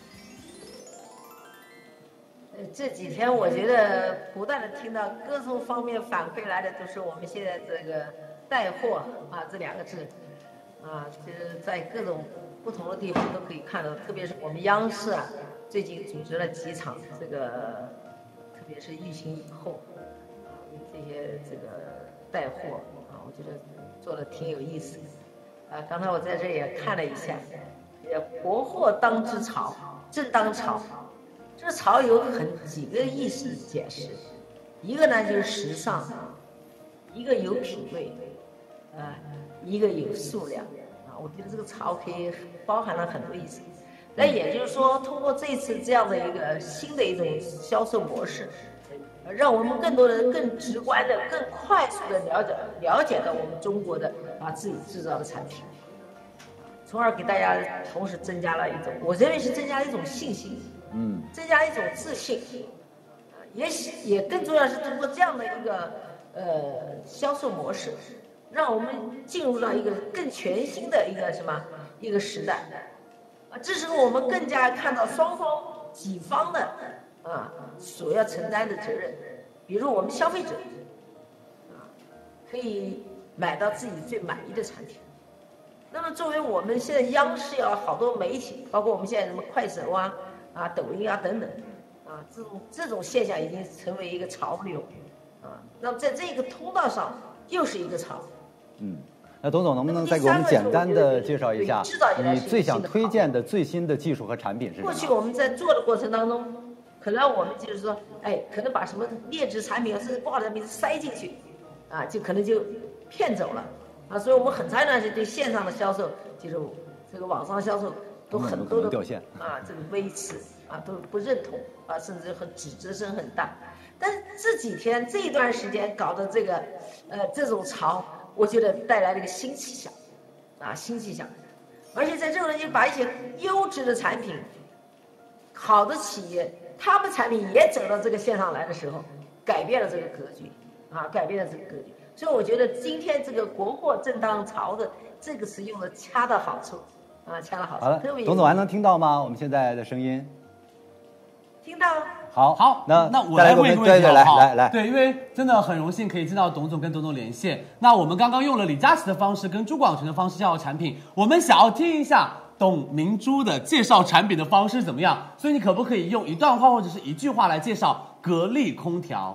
这几天我觉得不断的听到各种方面反馈来的都是我们现在这个带货啊这两个字，啊，就是在各种不同的地方都可以看到，特别是我们央视啊，最近组织了几场这个，特别是疫情以后，啊，这些这个带货啊，我觉得做的挺有意思的。啊，刚才我在这也看了一下，也国货当之潮，正当潮。这潮有很几个意思解释，一个呢就是时尚，一个有品味，啊、呃，一个有数量。我觉得这个潮可以包含了很多意思，那也就是说，通过这次这样的一个新的一种销售模式，让我们更多人更直观的、更快速的了解了解到我们中国的啊自己制造的产品，从而给大家同时增加了一种，我认为是增加了一种信心，嗯，增加了一种自信，也也更重要是通过这样的一个呃销售模式。让我们进入到一个更全新的一个什么一个时代，啊，这时候我们更加看到双方几方的啊所要承担的责任。比如我们消费者啊，可以买到自己最满意的产品。那么作为我们现在央视啊，好多媒体，包括我们现在什么快手啊、啊抖音啊等等，啊这种这种现象已经成为一个潮流，啊，那么在这个通道上又是一个潮。 嗯。那董总能不能再给我们简单的介绍一下你最想推荐的最新的技术和产品是什么？ 过去我们在做的过程当中，可能我们就是说，哎，可能把什么劣质产品甚至不好的产品塞进去，啊，就可能就骗走了，啊，所以我们很长一段时间对线上的销售，就是这个网上销售都很多的掉线啊，这个微词啊都不认同啊，甚至很指责声很大。但是这几天这一段时间搞的这个，呃，这种潮。我觉得带来了一个新气象，啊，新气象，而且在这种人就把一些优质的产品、好的企业，他们产品也走到这个线上来的时候，改变了这个格局，啊，改变了这个格局。所以我觉得今天这个国货正当潮的这个词用的恰到好处，啊，恰到好处。 好了，董总还能听到吗？我们现在的声音？ 听到。 好， 好， 那那我来问一个问题， 对对，来来来， 对，因为真的很荣幸可以见到董总跟董总连线。那我们刚刚用了李佳琦的方式跟朱广权的方式介绍产品，我们想要听一下董明珠的介绍产品的方式怎么样？所以你可不可以用一段话或者是一句话来介绍格力空调？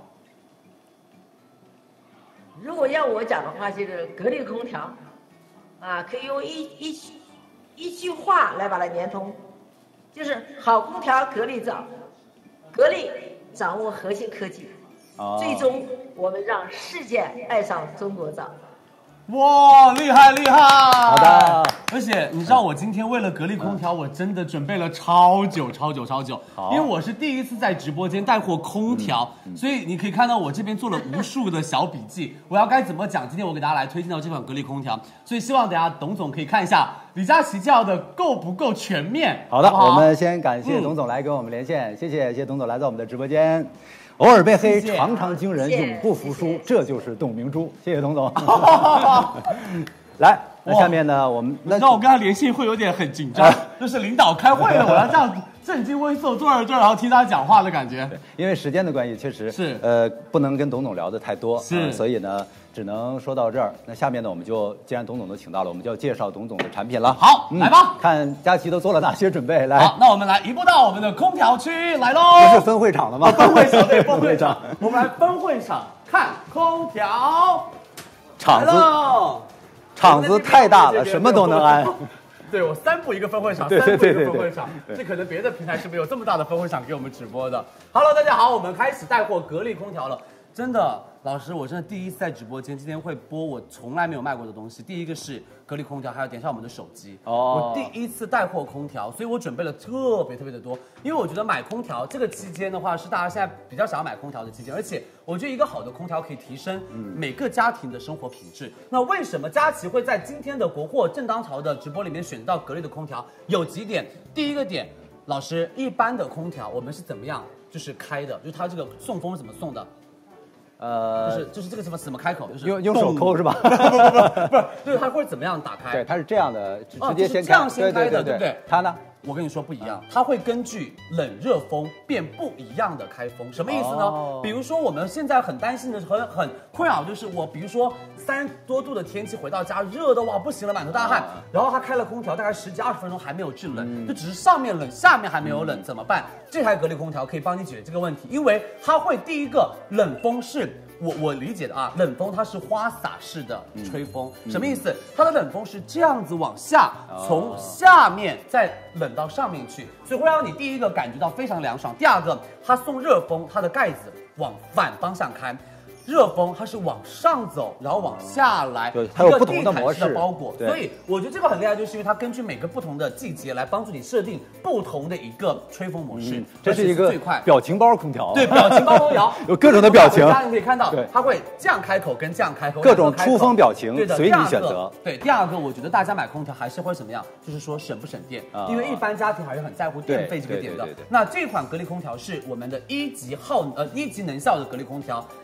如果要我讲的话，就是格力空调，啊，可以用一一一句话来把它连通，就是好空调格力造。格力掌握核心科技，哦、最终我们让世界爱上中国造。 哇，厉害厉害！ 好的。 而且你知道，我今天为了格力空调，嗯、我真的准备了超久超久超久，因为我是第一次在直播间带货空调，嗯嗯、所以你可以看到我这边做了无数的小笔记，我要该怎么讲？今天我给大家来推荐到这款格力空调，所以希望等下董总可以看一下李佳琦介绍的够不够全面。 好的， 好好我们先感谢董总来跟我们连线，嗯、谢谢谢谢董总来到我们的直播间。偶尔被黑，常常惊人，永不服输，这就是董明珠。谢谢董总。来，那下面呢，我们那让我跟他连线会有点很紧张，就是领导开会了，我要这样正襟危坐坐在这儿，然后听他讲话的感觉。 因为时间的关系，确实是呃不能跟董总聊的太多， 是、 呃，所以呢只能说到这儿。那下面呢，我们就既然董总都请到了，我们就要介绍董总的产品了。 好，嗯、来吧， 看佳琦都做了哪些准备。来， 好，那我们来移步到我们的空调区来喽。 这是分会场了吗？ 哦、分会场，对，分会场。我们来分会场看空调， 场子，场子太大了，什么都能安。 对，我三步一个分会场， 对对对对对， 三步一个分会场，这可能别的平台是没有这么大的分会场给我们直播的。Hello， 大家好，我们开始带货格力空调了。真的，老师，我真的第一次在直播间，今天会播我从来没有卖过的东西。第一个是格力空调，还有点一下我们的手机。哦，我第一次带货空调，所以我准备了特别特别的多。因为我觉得买空调这个期间的话，是大家现在比较想要买空调的期间，而且我觉得一个好的空调可以提升每个家庭的生活品质。那为什么佳琦会在今天的国货正当潮的直播里面选到格力的空调？有几点，第一个点，老师，一般的空调我们是怎么样就是开的？就是它这个送风是怎么送的？呃，就是就是这个怎么怎么开口，就是用用手抠是吧？ 不不不不不，就是它会怎么样打开？ 对，它是这样的，直接先开， 哦、这样先开的，对不对？ 它呢？ 我跟你说不一样，它会根据冷热风变不一样的开封，什么意思呢？哦、比如说我们现在很担心的、很很困扰，就是我比如说三十多度的天气回到家，热的哇不行了，满头大汗，哦、然后它开了空调，大概十几二十分钟还没有制冷，嗯、就只是上面冷，下面还没有冷，嗯、怎么办？这台格力空调可以帮你解决这个问题，因为它会第一个冷风是。我我理解的啊，冷风它是花洒式的吹风，嗯、什么意思？它的冷风是这样子往下，哦、从下面再冷到上面去，所以会让你第一个感觉到非常凉爽。第二个，它送热风，它的盖子往反方向开。热风它是往上走，然后往下来， 对，它有不同的模式的包裹，所以我觉得这个很厉害，就是因为它根据每个不同的季节来帮助你设定不同的一个吹风模式。嗯、 这是一个最快表情包空调， 对，表情包空调有各种的表情， 大家可以看到，它会这样开口跟这样开口， 各种出风表情， 对的， 随你选择。 对，第二个我觉得大家买空调还是会怎么样，就是说省不省电，啊、因为一般家庭还是很在乎电费这个点的。那这款格力空调是我们的一级耗呃一级能效的格力空调。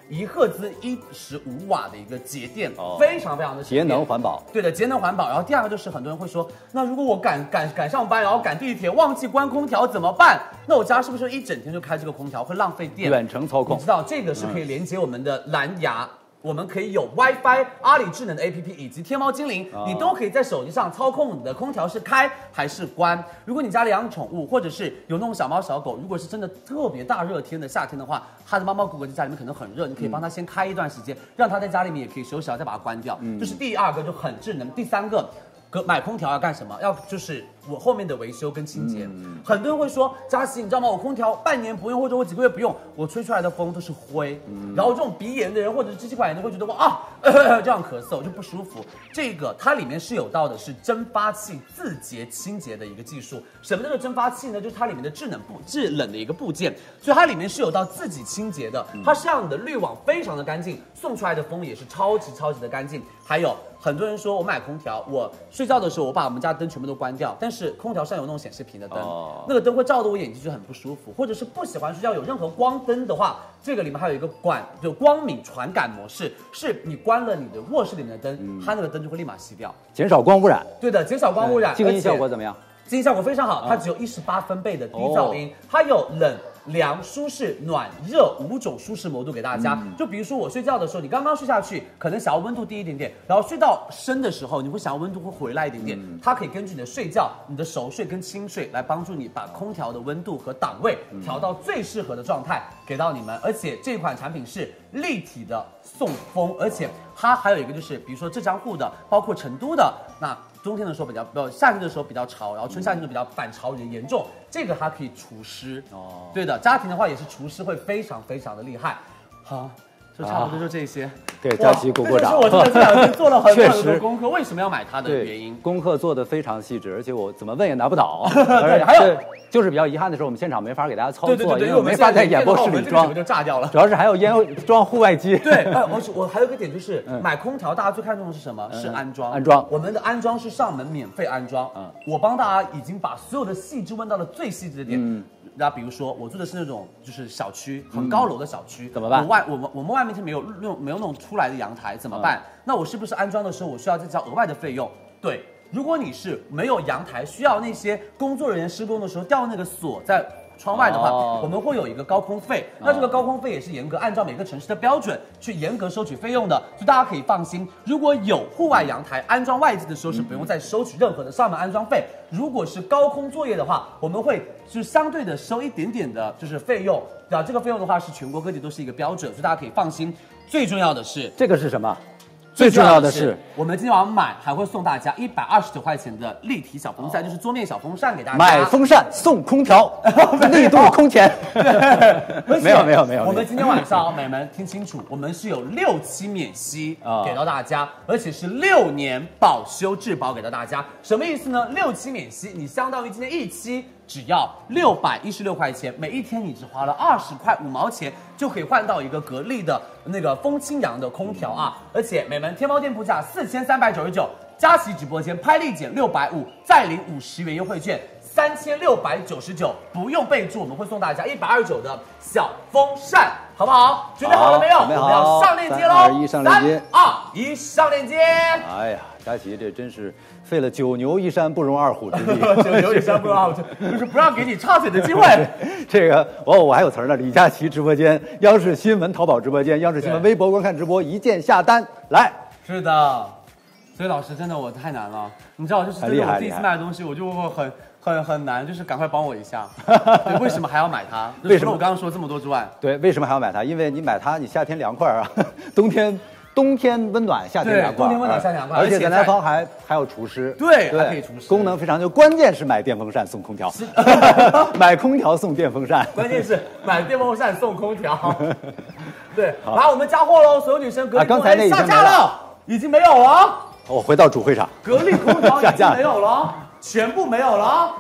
一赫兹一十五瓦的一个节电， 哦、 非常非常的节能环保。 对的，节能环保。然后第二个就是很多人会说，那如果我赶赶赶上班，然后赶地铁忘记关空调怎么办？那我家是不是一整天就开这个空调会浪费电？ 远程操控， 你知道这个是可以连接我们的蓝牙。嗯我们可以有 WiFi、阿里智能的 A P P 以及天猫精灵，哦、你都可以在手机上操控你的空调是开还是关。如果你家里养宠物，或者是有那种小猫小狗，如果是真的特别大热天的夏天的话，它的猫猫狗狗在家里面可能很热，你可以帮它先开一段时间，嗯、让它在家里面也可以休息，再把它关掉。嗯、这是第二个，就很智能。第三个。买空调要干什么？要就是我后面的维修跟清洁。嗯、很多人会说，佳琪，你知道吗？我空调半年不用，或者我几个月不用，我吹出来的风都是灰。嗯、然后这种鼻炎的人或者是支气管炎的会觉得哇啊、呃、这样咳嗽就不舒服。这个它里面是有到的是蒸发器自洁清洁的一个技术。什么叫做蒸发器呢？就是它里面的制冷部制冷的一个部件，所以它里面是有到自己清洁的。它是让你的滤网非常的干净，送出来的风也是超级超级的干净。还有很多人说我买空调，我睡觉的时候我把我们家灯全部都关掉，但是空调上有那种显示屏的灯，哦、那个灯会照得我眼睛就很不舒服，或者是不喜欢睡觉有任何光灯的话，这个里面还有一个管就光敏传感模式，是你关了你的卧室里面的灯，嗯、它那个灯就会立马熄掉， 减少光污染。 对的，减少光污染。 静音效果怎么样？ 静音效果非常好，它只有一十八分贝的低噪音，哦、它有冷。凉、舒适、暖、热五种舒适模度给大家。嗯、就比如说我睡觉的时候，你刚刚睡下去，可能想要温度低一点点，然后睡到深的时候，你会想要温度会回来一点点。嗯、它可以根据你的睡觉、你的熟睡跟轻睡来帮助你把空调的温度和档位调到最适合的状态给到你们。而且这款产品是立体的送风，而且它还有一个就是，比如说浙江沪的，包括成都的那。冬天的时候比较，不，夏天的时候比较潮，然后春夏天就比较反潮也严重。这个它可以除湿哦，对的，家庭的话也是除湿会非常非常的厉害。好，就差不多就这些。啊、 对，佳琪鼓鼓掌。 我真的这两天做了很多很多功课，为什么要买它的原因？ 功课做的非常细致，而且我怎么问也拿不倒。对，还有。就是比较遗憾的是，我们现场没法给大家操作， 对对对对， 因为我没法在演播室里装， 就炸掉了。 主要是还有烟装户外机。 对，而且我还有一个点就是，嗯、买空调大家最看重的是什么？嗯、是安装。 安装， 我们的安装是上门免费安装。嗯，我帮大家已经把所有的细致问到了最细致的点。嗯，那比如说我住的是那种就是小区很高楼的小区， 嗯、怎么办？ 我外我们我们外面是没有那种没有那种出来的阳台，怎么办？嗯、那我是不是安装的时候我需要再交额外的费用？对。如果你是没有阳台，需要那些工作人员施工的时候吊那个锁在窗外的话，哦、我们会有一个高空费。哦、那这个高空费也是严格按照每个城市的标准去严格收取费用的，所以大家可以放心。如果有户外阳台安装外机的时候，是不用再收取任何的上门安装费。如果是高空作业的话，我们会就相对的收一点点的，就是费用。对吧？这个费用的话是全国各地都是一个标准，所以大家可以放心。最重要的是， 这个是什么？最重要的是， 我们今天晚上买还会送大家一百二十九块钱的立体小风扇，哦、就是桌面小风扇给大家。 买风扇送空调，力度空前。没有没有没有。 我们今天晚上，美们听清楚，我们是有六期免息给到大家，哦、而且是六年保修质保给到大家。什么意思呢？六期免息，你相当于今天一期。只要六百一十六块钱，每一天你只花了二十块五毛钱，就可以换到一个格力的那个风清扬的空调啊！而且美们天猫店铺价四千三百九十九，佳琦直播间拍立减六百五，再领五十元优惠券，三千六百九十九，不用备注，我们会送大家一百二十九的小风扇，好不好？准备好了没有？ 我们要上链接喽！ 三二一上链接， 三二一上链接！ 哎呀，佳琦这真是。费了九牛一山不容二虎之力， 九牛一山不容二虎之力，就是不让给你插嘴的机会。 这个我我还有词呢，李佳琦直播间、央视新闻淘宝直播间、央视新闻微博观看直播，一键下单来。 是的，所以老师真的我太难了，你知道，就是这是我第一次卖的东西，我就很很很难，就是赶快帮我一下。对，为什么还要买它？为什么我刚刚说这么多之外？ 对，为什么还要买它？因为你买它，你夏天凉快啊，冬天。冬天温暖，夏天凉快。 冬天温暖，夏天凉快。 而且在南方还还有除湿， 对，还可以除湿， 功能非常就关键是买电风扇送空调，买空调送电风扇， 关键是买电风扇送空调。对，来我们加货喽，所有女生格力空调下架了，已经没有了。 我回到主会场， 格力空调已经没有了，全部没有了。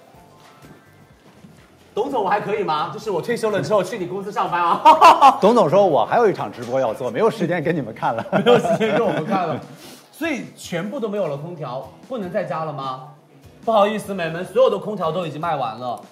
董总，我还可以吗？就是我退休了之后去你公司上班啊。 董总说，我还有一场直播要做，没有时间给你们看了， 没有时间给我们看了，所以全部都没有了空调，不能再加了吗？不好意思，美们，所有的空调都已经卖完了，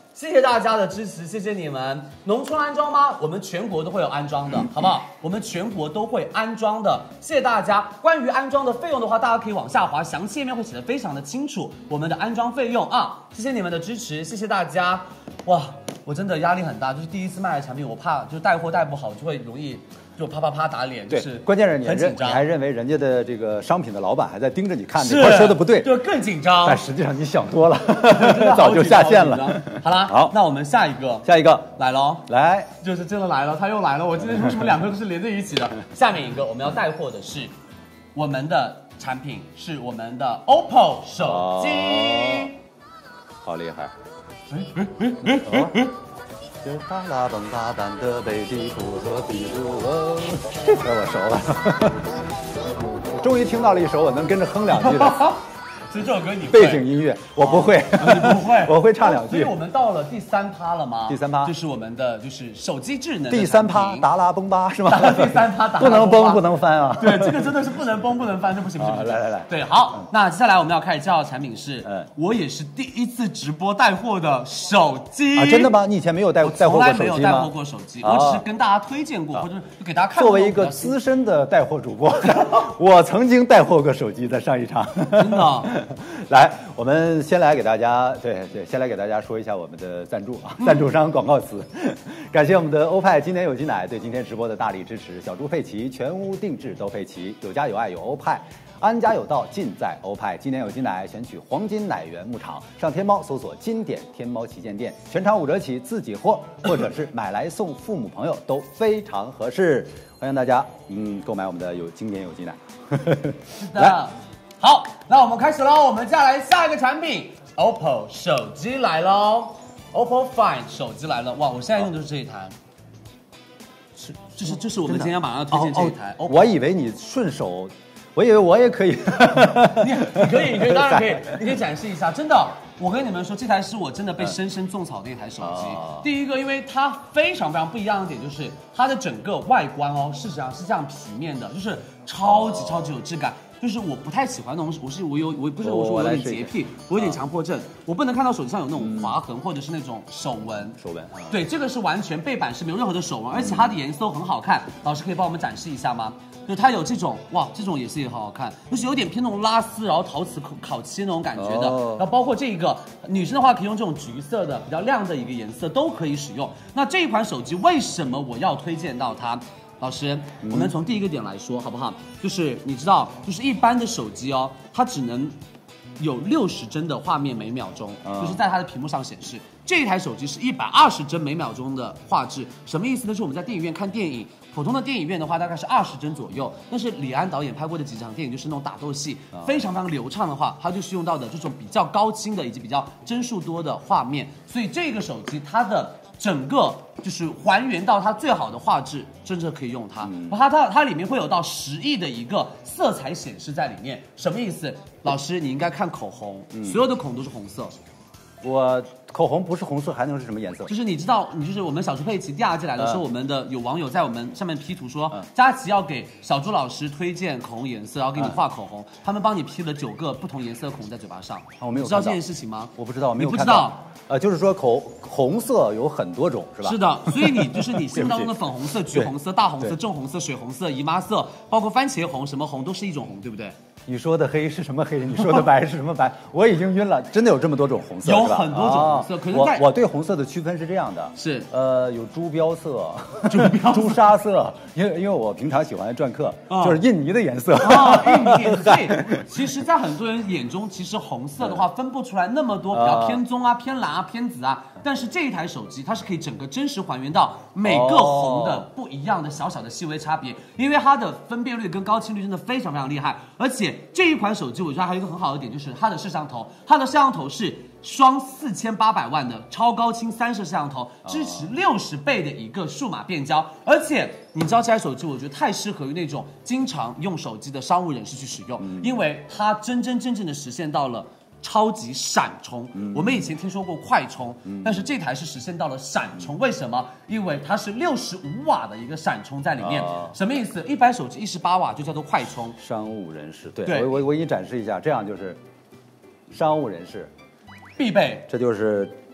谢谢大家的支持，谢谢你们。农村安装吗？我们全国都会有安装的，好不好？我们全国都会安装的，谢谢大家。关于安装的费用的话，大家可以往下滑，详细页面会写得非常的清楚。我们的安装费用啊，谢谢你们的支持，谢谢大家。哇，我真的压力很大，就是第一次卖的产品，我怕就是带货带不好，就会容易。就啪啪啪打脸，就是关键是你很紧张， 你还认为人家的这个商品的老板还在盯着你看，哪块说的不对， 就更紧张。 但实际上你想多了，早就下线了。 好啦， 好， 那我们下一个， 下一个来喽， 来， 就是真的来了，他又来了。我今天为什么两个都是连在一起的？下面一个我们要带货的是我们的产品，是我们的 O P P O 手机， 哦、好厉害！哎哎哎哎哎哎！这巴拉邦巴般的北地不做比如哦，这词我熟了。终于听到了一首我能跟着哼两句的。 其实这首歌你背景音乐我不会， 你不会， 我会唱两句。 所以我们到了第三趴了吗？ 第三趴就是我们的就是手机智能。 第三趴达拉崩巴是吗？ 第三趴达拉不能崩不能翻啊！ 对，这个真的是不能崩不能翻，这不行不行。 来来来， 对，好，那接下来我们要开始介绍的产品是，嗯，我也是第一次直播带货的手机啊，真的吗？你以前没有带带货过手机吗？ 从来没有带货过手机，我只是跟大家推荐过，或者给大家看。 作为一个资深的带货主播，我曾经带货过手机，在上一场。 真的， 来。我们先来给大家，对对，先来给大家说一下我们的赞助啊，赞助商广告词，感谢我们的欧派今年有机奶对今天直播的大力支持，小猪佩奇全屋定制都佩奇，有家有爱有欧派，安家有道尽在欧派，今年有机奶选取黄金奶源牧场，上天猫搜索经典天猫旗舰店，全场五折起，自己货或者是买来送父母朋友都非常合适，欢迎大家嗯购买我们的有经典有机奶， 是的。好，那我们开始喽。我们接下来下一个产品 ，O P P O 手机来喽 ，O P P O Find 手机来了。哇，我现在用的就是这一台，是，就是就是我们今天马上要推荐这一台。 哦哦、我以为你顺手，我以为我也可以。 你你可以，你可以，当然可以，你可以展示一下。真的，我跟你们说，这台是我真的被深深种草的一台手机。嗯、第一个，因为它非常非常不一样的点就是它的整个外观哦，事实上是这样皮面的，就是超级超级有质感。就是我不太喜欢那种，我是我有我不是我说我有点洁癖，我有点强迫症，我不能看到手机上有那种划痕或者是那种手纹。 手纹， 对，这个是完全背板是没有任何的手纹，而且它的颜色都很好看。老师可以帮我们展示一下吗？就它有这种哇，这种也是也好好看，就是有点偏那种拉丝，然后陶瓷烤漆那种感觉的。哦、然后包括这个女生的话，可以用这种橘色的比较亮的一个颜色都可以使用。那这一款手机为什么我要推荐到它？老师，我们从第一个点来说，好不好？就是你知道，就是一般的手机哦，它只能有六十帧的画面每秒钟，嗯、就是在它的屏幕上显示。这一台手机是一百二十帧每秒钟的画质，什么意思呢？是我们在电影院看电影，普通的电影院的话大概是二十帧左右，但是李安导演拍过的几场电影就是那种打斗戏，嗯、非常非常流畅的话，它就是用到的这种比较高清的以及比较帧数多的画面，所以这个手机它的整个就是还原到它最好的画质，真的可以用它。嗯、它它它里面会有到十亿的一个色彩显示在里面，什么意思？老师，你应该看口红，嗯、所有的口红都是红色。 我口红不是红色，还能是什么颜色？ 就是你知道，你就是我们小猪佩奇第二季来的时候，嗯、我们的有网友在我们上面 P 图说，嗯、佳琪要给小猪老师推荐口红颜色，然后给你画口红，嗯、他们帮你 P 了九个不同颜色的口红在嘴巴上。啊， 我没有知道这件事情吗？ 我不知道，没有你不知道。 呃，就是说口红色有很多种，是吧？ 是的，所以你就是你心目当中的粉红色、橘红色、大红色、正红色、水红色、姨妈色，包括番茄红，什么红都是一种红，对不对？ 你说的黑是什么黑？你说的白是什么白？我已经晕了，真的有这么多种红色？ 有很多种红色， 啊、 可是我我对红色的区分是这样的， 是呃有朱标色、 朱标朱砂色，因为因为我平常喜欢篆刻，啊、就是印泥的颜色啊，印泥颜色。所以其实，在很多人眼中，其实红色的话分不出来那么多比较偏棕啊、偏蓝啊、偏紫啊。但是这一台手机，它是可以整个真实还原到每个红的不一样的小小的细微差别，因为它的分辨率跟高清率真的非常非常厉害。而且这一款手机，我觉得还有一个很好的点，就是它的摄像头，它的摄像头是双四千八百万的超高清三摄摄像头，支持六十倍的一个数码变焦。而且你知道这台手机，我觉得太适合于那种经常用手机的商务人士去使用，嗯、因为它真真正正的实现到了超级闪充。嗯、我们以前听说过快充，嗯、但是这台是实现到了闪充。为什么？因为它是六十五瓦的一个闪充在里面。啊、什么意思？一般手机一十八瓦就叫做快充。 商务人士，对， 对我我我给你展示一下，这样就是商务人士必备。 这就是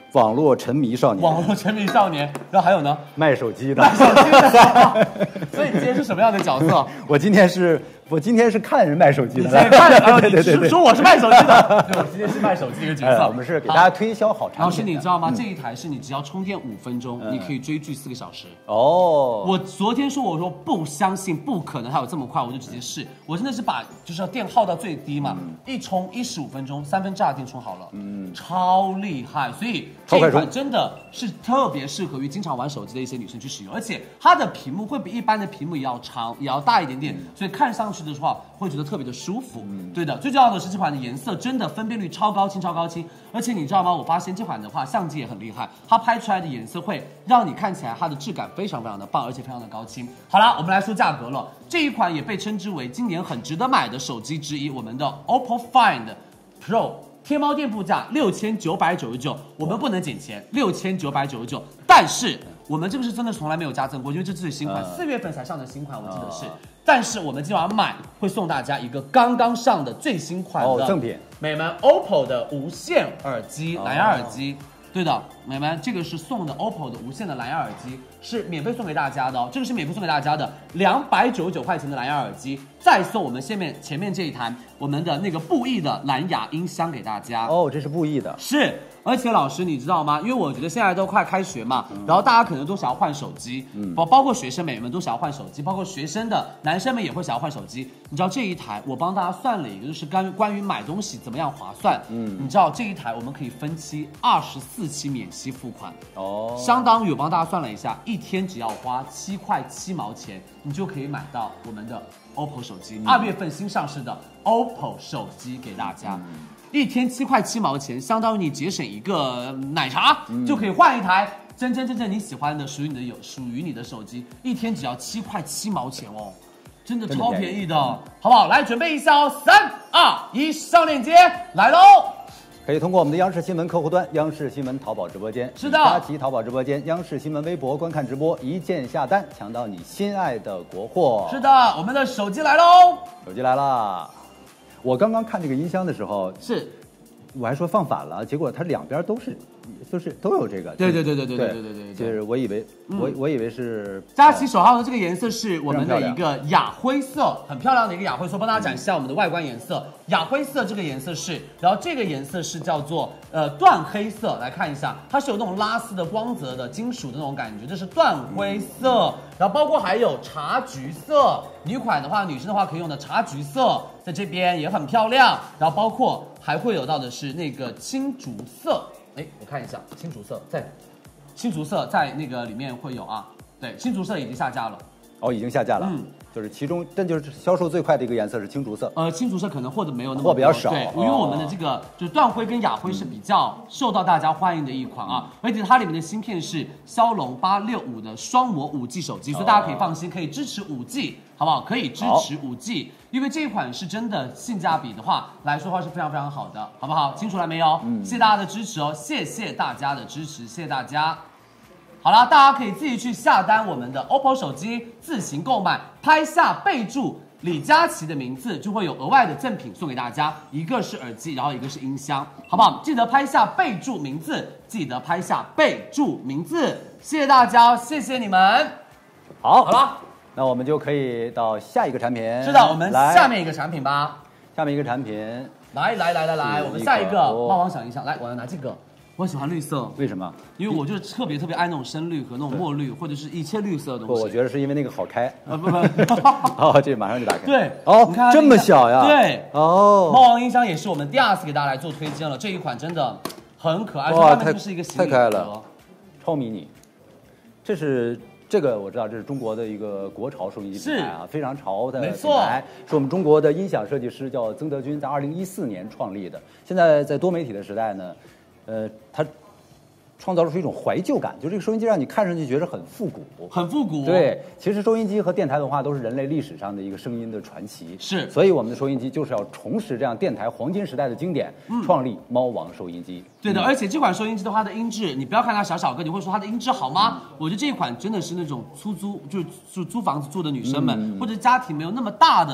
网络沉迷少年， 网络沉迷少年，然后还有呢， 卖手机的， 卖手机的。所以你今天是什么样的角色？ 我今天是，我今天是看人卖手机的。 你今天看人， 对对对对， 说我是卖手机的，对，我今天是卖手机的一个角色。 哎、我们是给大家推销好产品。 老师，你知道吗？嗯、这一台是你只要充电五分钟，嗯、你可以追剧四个小时。 哦， 我昨天说我说不相信，不可能还有这么快，我就直接试。我真的是把就是电耗到最低嘛，嗯、一充一十五分钟，三分之二电充好了，嗯，超厉害。所以这一款真的是特别适合于经常玩手机的一些女生去使用，而且它的屏幕会比一般的屏幕也要长，也要大一点点，嗯、所以看上去的话会觉得特别的舒服。嗯、对的，最重要的是这款的颜色真的分辨率超高清，超高清。而且你知道吗？我发现这款的话相机也很厉害，它拍出来的颜色会让你看起来它的质感非常非常的棒，而且非常的高清。好了，我们来说价格了。这一款也被称之为今年很值得买的手机之一，我们的 O P P O Find Pro。天猫店铺价六千九百九十九，我们不能减钱，六千九百九十九。但是我们这个是真的从来没有加赠过，因为这是新款，四、呃、月份才上的新款，我记得是。呃、但是我们今晚买会送大家一个刚刚上的最新款的、 哦、赠品， 美们 O P P O 的无线耳机，蓝牙耳机。哦对的，美们，这个是送的 O P P O 的无线的蓝牙耳机，是免费送给大家的哦。这个是免费送给大家的，两百九十九块钱的蓝牙耳机，再送我们下面前面这一台我们的那个布艺的蓝牙音箱给大家。 哦，这是布艺的， 是。而且老师，你知道吗？因为我觉得现在都快开学嘛，嗯、然后大家可能都想要换手机，嗯，包包括学生们们都想要换手机，包括学生的男生们也会想要换手机。你知道这一台，我帮大家算了一个，就是关关于买东西怎么样划算。嗯，你知道这一台我们可以分期二十四期免息付款，哦，相当于我帮大家算了一下，一天只要花七块七毛钱，你就可以买到我们的 O P P O 手机。二、嗯、月份新上市的 O P P O 手机给大家。嗯，一天七块七毛钱，相当于你节省一个奶茶，嗯、就可以换一台真真正正你喜欢的、属于你的有属于你的手机。一天只要七块七毛钱哦，真的超便宜的，嗯、好不好？来准备一下哦，三二一，上链接来喽！ 可以通过我们的央视新闻客户端、央视新闻淘宝直播间、 是的， 佳琦淘宝直播间、央视新闻微博观看直播，一键下单，抢到你心爱的国货。 是的，我们的手机来喽！ 手机来啦！我刚刚看这个音箱的时候， 是， 我还说放反了，结果它两边都是，都是都有这个。 对对对对对对对对对， 就是我以为我我以为是佳琦手上的这个颜色是我们的一个雅灰色，很漂亮的一个雅灰色，帮大家展示一下我们的外观颜色。雅灰色这个颜色是，然后这个颜色是叫做呃缎黑色，来看一下，它是有那种拉丝的光泽的金属的那种感觉，这是缎灰色。然后包括还有茶橘色，女款的话，女生的话可以用的茶橘色，在这边也很漂亮。然后包括还会有到的是那个青竹色，哎，我看一下青竹色在，青竹色在那个里面会有啊，对，青竹色已经下架了。 哦，已经下架了。嗯，就是其中，但就是销售最快的一个颜色是青竹色。 呃，青竹色可能货的没有那么多， 货比较少。 对，因为我们的这个就是缎灰跟雅灰是比较受到大家欢迎的一款啊，而且它里面的芯片是骁龙八六五的双模五 G 手机，所以大家可以放心，可以支持五 G， 好不好？可以支持五 G， 因为这一款是真的性价比的话来说的话是非常非常好的，好不好？清楚了没有？嗯，谢谢大家的支持哦，谢谢大家的支持，谢谢大家。好啦，大家可以自己去下单我们的 O P P O 手机，自行购买，拍下备注李佳琦的名字，就会有额外的赠品送给大家，一个是耳机，然后一个是音箱，好不好？记得拍下备注名字，记得拍下备注名字，谢谢大家，谢谢你们。 好， 好了， 那我们就可以到下一个产品。 是的，我们下面一个产品吧。 下面一个产品， 来来来来来，我们下一个，猫王想一想，来，我要拿这个。我喜欢绿色， 为什么？ 因为我就是特别特别爱那种深绿和那种墨绿，或者是一切绿色的东西。 不，我觉得是因为那个好开。 啊不不， 哦，这马上就打开。 对， 哦， 你看这么小呀？ 对， 哦。 猫王音箱也是我们第二次给大家来做推荐了，这一款真的很可爱， 哇， 它们就是一个太可爱了，超迷你。这是这个我知道，这是中国的一个国潮收音机品牌啊，非常潮的品牌，是我们中国的音响设计师叫曾德军在二零一四年创立的。现在在多媒体的时代呢。呃，它创造出一种怀旧感，就这个收音机让你看上去觉得很复古， 很复古。 对，其实收音机和电台文化都是人类历史上的一个声音的传奇， 是。所以我们的收音机就是要重拾这样电台黄金时代的经典，嗯、创立猫王收音机。 对的，嗯、而且这款收音机的话，它的音质，你不要看它小小个，你会说它的音质好吗？嗯、我觉得这一款真的是那种出租，就是租租房子住的女生们，嗯、或者家庭没有那么大的。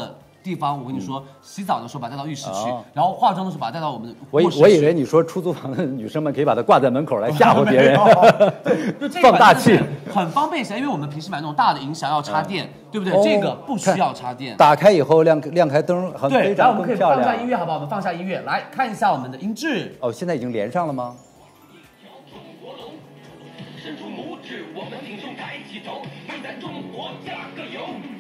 地方，我跟你说，嗯、洗澡的时候把它带到浴室去， 哦、 然后化妆的时候把它带到我们的我我以为你说出租房的女生们可以把它挂在门口来吓唬别人， 对，就这放大器很方便起来，因为我们平时买那种大的音响要插电，嗯、对不对？哦、这个不需要插电， 打开以后亮亮开灯，很对， 非然后我们可以常更漂亮。 放下音乐，好不好？我们放下音乐，来看一下我们的音质。 哦，现在已经连上了吗？ 伸出拇指，我们挺胸抬起头，为咱中国加个油。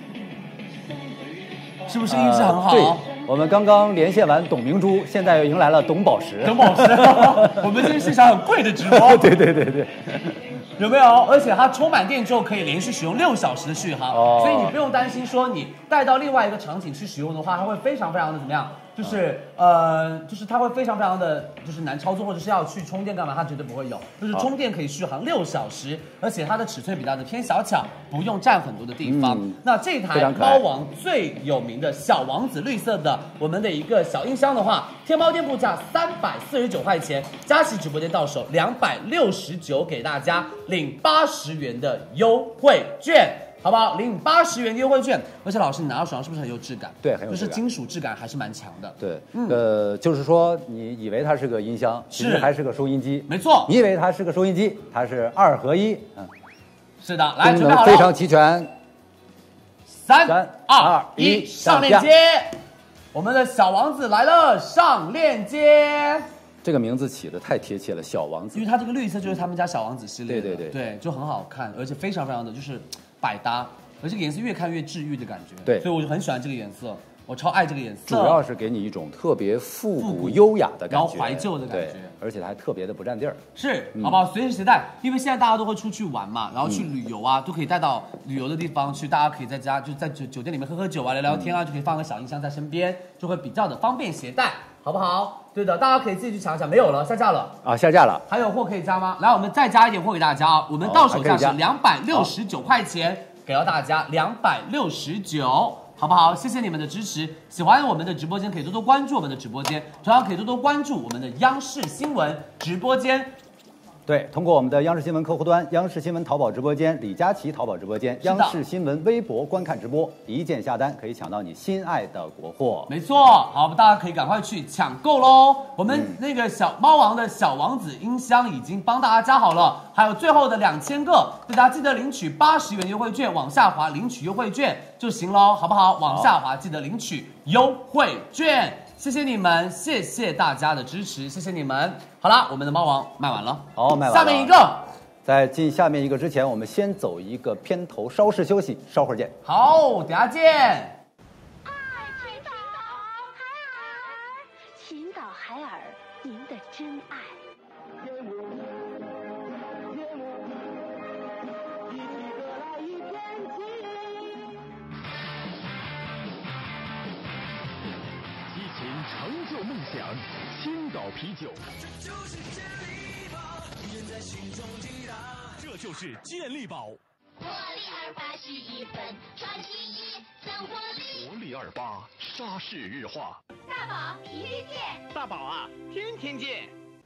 是不是音质很好？ 呃、对，我们刚刚连线完董明珠，现在又迎来了董宝石。 董宝石，我们今天是一场很贵的直播。 对对对对， 有没有？而且它充满电之后可以连续使用六小时的续航，哦、所以你不用担心说你带到另外一个场景去使用的话，它会非常非常的怎么样？就是呃，就是它会非常非常的，就是难操作，或者是要去充电干嘛，它绝对不会有。就是充电可以续航六小时，而且它的尺寸比较的偏小巧，不用占很多的地方。嗯、那这台猫王最有名的小王子绿色的我们的一个小音箱的话，天猫店铺价三百四十九块钱，佳琦直播间到手两百六十九，给大家领八十元的优惠券。好不好？领八十元的优惠券，而且老师你拿到手上是不是很有质感？ 对，很有质感， 就是金属质感还是蛮强的。 对，嗯、呃，就是说你以为它是个音箱，其实还是个收音机。 没错， 你以为它是个收音机，它是二合一。嗯， 是的，来， 功能非常齐全。 三二一，上链接。我们的小王子来了，上链接。 这个名字起的太贴切了，小王子， 因为它这个绿色就是他们家小王子系列的， 对对对， 对，就很好看，而且非常非常的就是百搭，而这个颜色越看越治愈的感觉， 对， 所以我就很喜欢这个颜色，我超爱这个颜色， 主要是给你一种特别复古优雅的感觉， 然后怀旧的感觉， 而且还特别的不占地儿， 是，嗯、好不好？随身携带，因为现在大家都会出去玩嘛，然后去旅游啊，嗯、都可以带到旅游的地方去，大家可以在家就在酒酒店里面喝喝酒啊，聊聊天啊，嗯、就可以放个小音箱在身边，就会比较的方便携带。好不好？对的，大家可以自己去抢一抢，没有了，下架了啊，下架了。 还有货可以加吗？来，我们再加一点货给大家啊，我们到手价是两百六十九块钱，给到大家两百六十九，好不好？谢谢你们的支持，喜欢我们的直播间可以多多关注我们的直播间，同样可以多多关注我们的央视新闻直播间。 对，通过我们的央视新闻客户端、央视新闻淘宝直播间、李佳琦淘宝直播间、央视新闻微博观看直播，一键下单可以抢到你心爱的国货。 没错，好，大家可以赶快去抢购喽！我们那个小猫王的小王子音箱已经帮大家加好了，还有最后的两千个，大家记得领取八十元优惠券，往下滑领取优惠券就行喽，好不好？往下滑记得领取优惠券。谢谢你们，谢谢大家的支持，谢谢你们。好啦，我们的猫王卖完了， 好，卖完了。 下面一个， 在进下面一个之前，我们先走一个片头，稍事休息，稍会儿见。 好，等下见。 爱青岛海尔，青岛海尔，您的真爱。 成就梦想，青岛啤酒。这就是健力宝。 活力二八是一分，传奇一增活力。 活力二八，沙士日化。 大宝皮皮健， 大宝啊，天天健。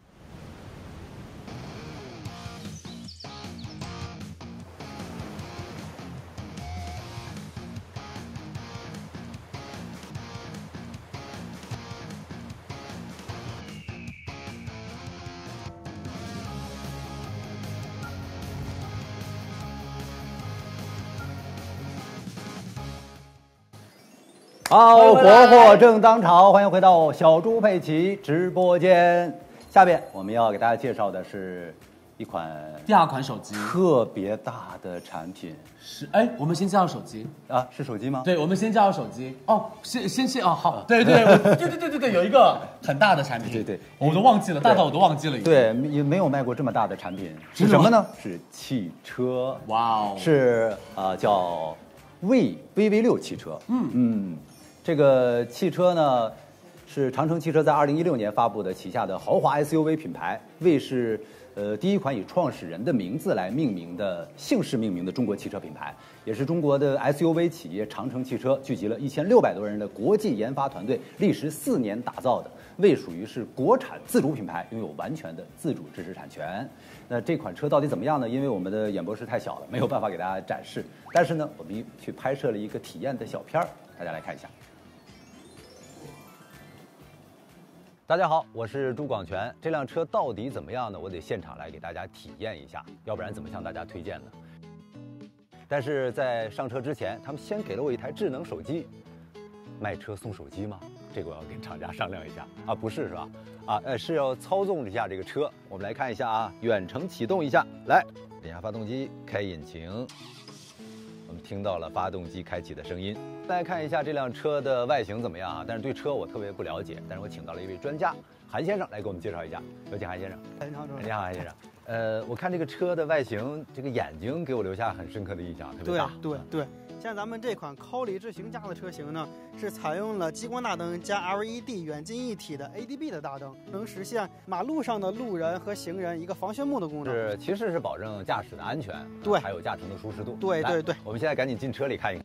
好，国货正当潮，欢迎回到小猪佩奇直播间。下面我们要给大家介绍的是一款第二款手机， 特别大的产品。 是，哎，我们先介绍手机啊，是手机吗？ 对，我们先介绍手机。哦，先先先哦，好，对对对对对对对对，有一个很大的产品， 对对， 我都忘记了，大到我都忘记了。 对，也没有卖过这么大的产品，是什么呢？是汽车。 哇哦， 是啊、呃，叫魏 V V 六汽车。嗯嗯。这个汽车呢，是长城汽车在二零一六年发布的旗下的豪华 S U V 品牌。魏是呃第一款以创始人的名字来命名的姓氏命名的中国汽车品牌，也是中国的 S U V 企业长城汽车聚集了一千六百多人的国际研发团队，历时四年打造的。魏属于是国产自主品牌，拥有完全的自主知识产权。那这款车到底怎么样呢？因为我们的演播室太小了，没有办法给大家展示。但是呢，我们去拍摄了一个体验的小片儿，大家来看一下。 大家好，我是朱广权。这辆车到底怎么样呢？我得现场来给大家体验一下，要不然怎么向大家推荐呢？但是在上车之前，他们先给了我一台智能手机。卖车送手机吗？这个我要跟厂家商量一下啊，不是是吧？啊，呃，是要操纵一下这个车。我们来看一下啊，远程启动一下，来，点下发动机，开引擎。我们听到了发动机开启的声音。来看一下这辆车的外形怎么样啊？但是对车我特别不了解，但是我请到了一位专家韩先生来给我们介绍一下。有请韩先生。 你好， 你好，韩先生。呃，我看这个车的外形，这个眼睛给我留下很深刻的印象，特别大。 对对对，像咱们这款考里智行家的车型呢，是采用了激光大灯加 L E D 远近一体的 A D B 的大灯，能实现马路上的路人和行人一个防眩目的功能。 是，其实是保证驾驶的安全， 对， 还有驾乘的舒适度。 对对对， 我们现在赶紧进车里看一看。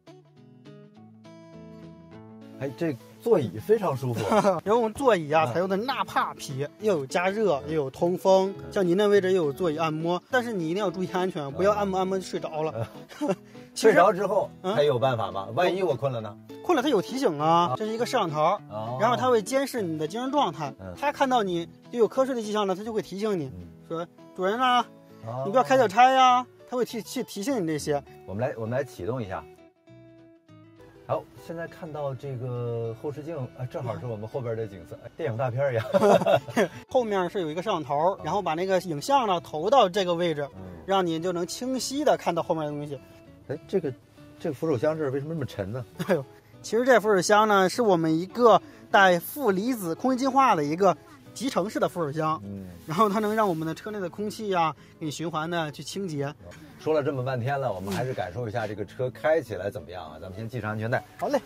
哎，这座椅非常舒服。 然后我们座椅啊，采用的纳帕皮，又有加热，又有通风。像您那位置又有座椅按摩，但是你一定要注意安全，不要按摩按摩就睡着了。 睡着之后还有办法吗？万一我困了呢？ 困了它有提醒啊，这是一个摄像头，然后它会监视你的精神状态。它看到你就有瞌睡的迹象呢，它就会提醒你说：“主人啊，你不要开小差呀。”它会提去提醒你这些。 我们来，我们来启动一下。好，现在看到这个后视镜啊，正好是我们后边的景色，电影大片一样。 后面是有一个摄像头，然后把那个影像呢投到这个位置，让你就能清晰的看到后面的东西。 哎，这个这个扶手箱这为什么这么沉呢？ 哎呦，其实这扶手箱呢是我们一个带负离子空气净化的一个集成式的扶手箱，嗯，然后它能让我们的车内的空气呀、啊、给你循环的去清洁。 说了这么半天了，我们还是感受一下这个车开起来怎么样啊？咱们先系上安全带。 好嘞。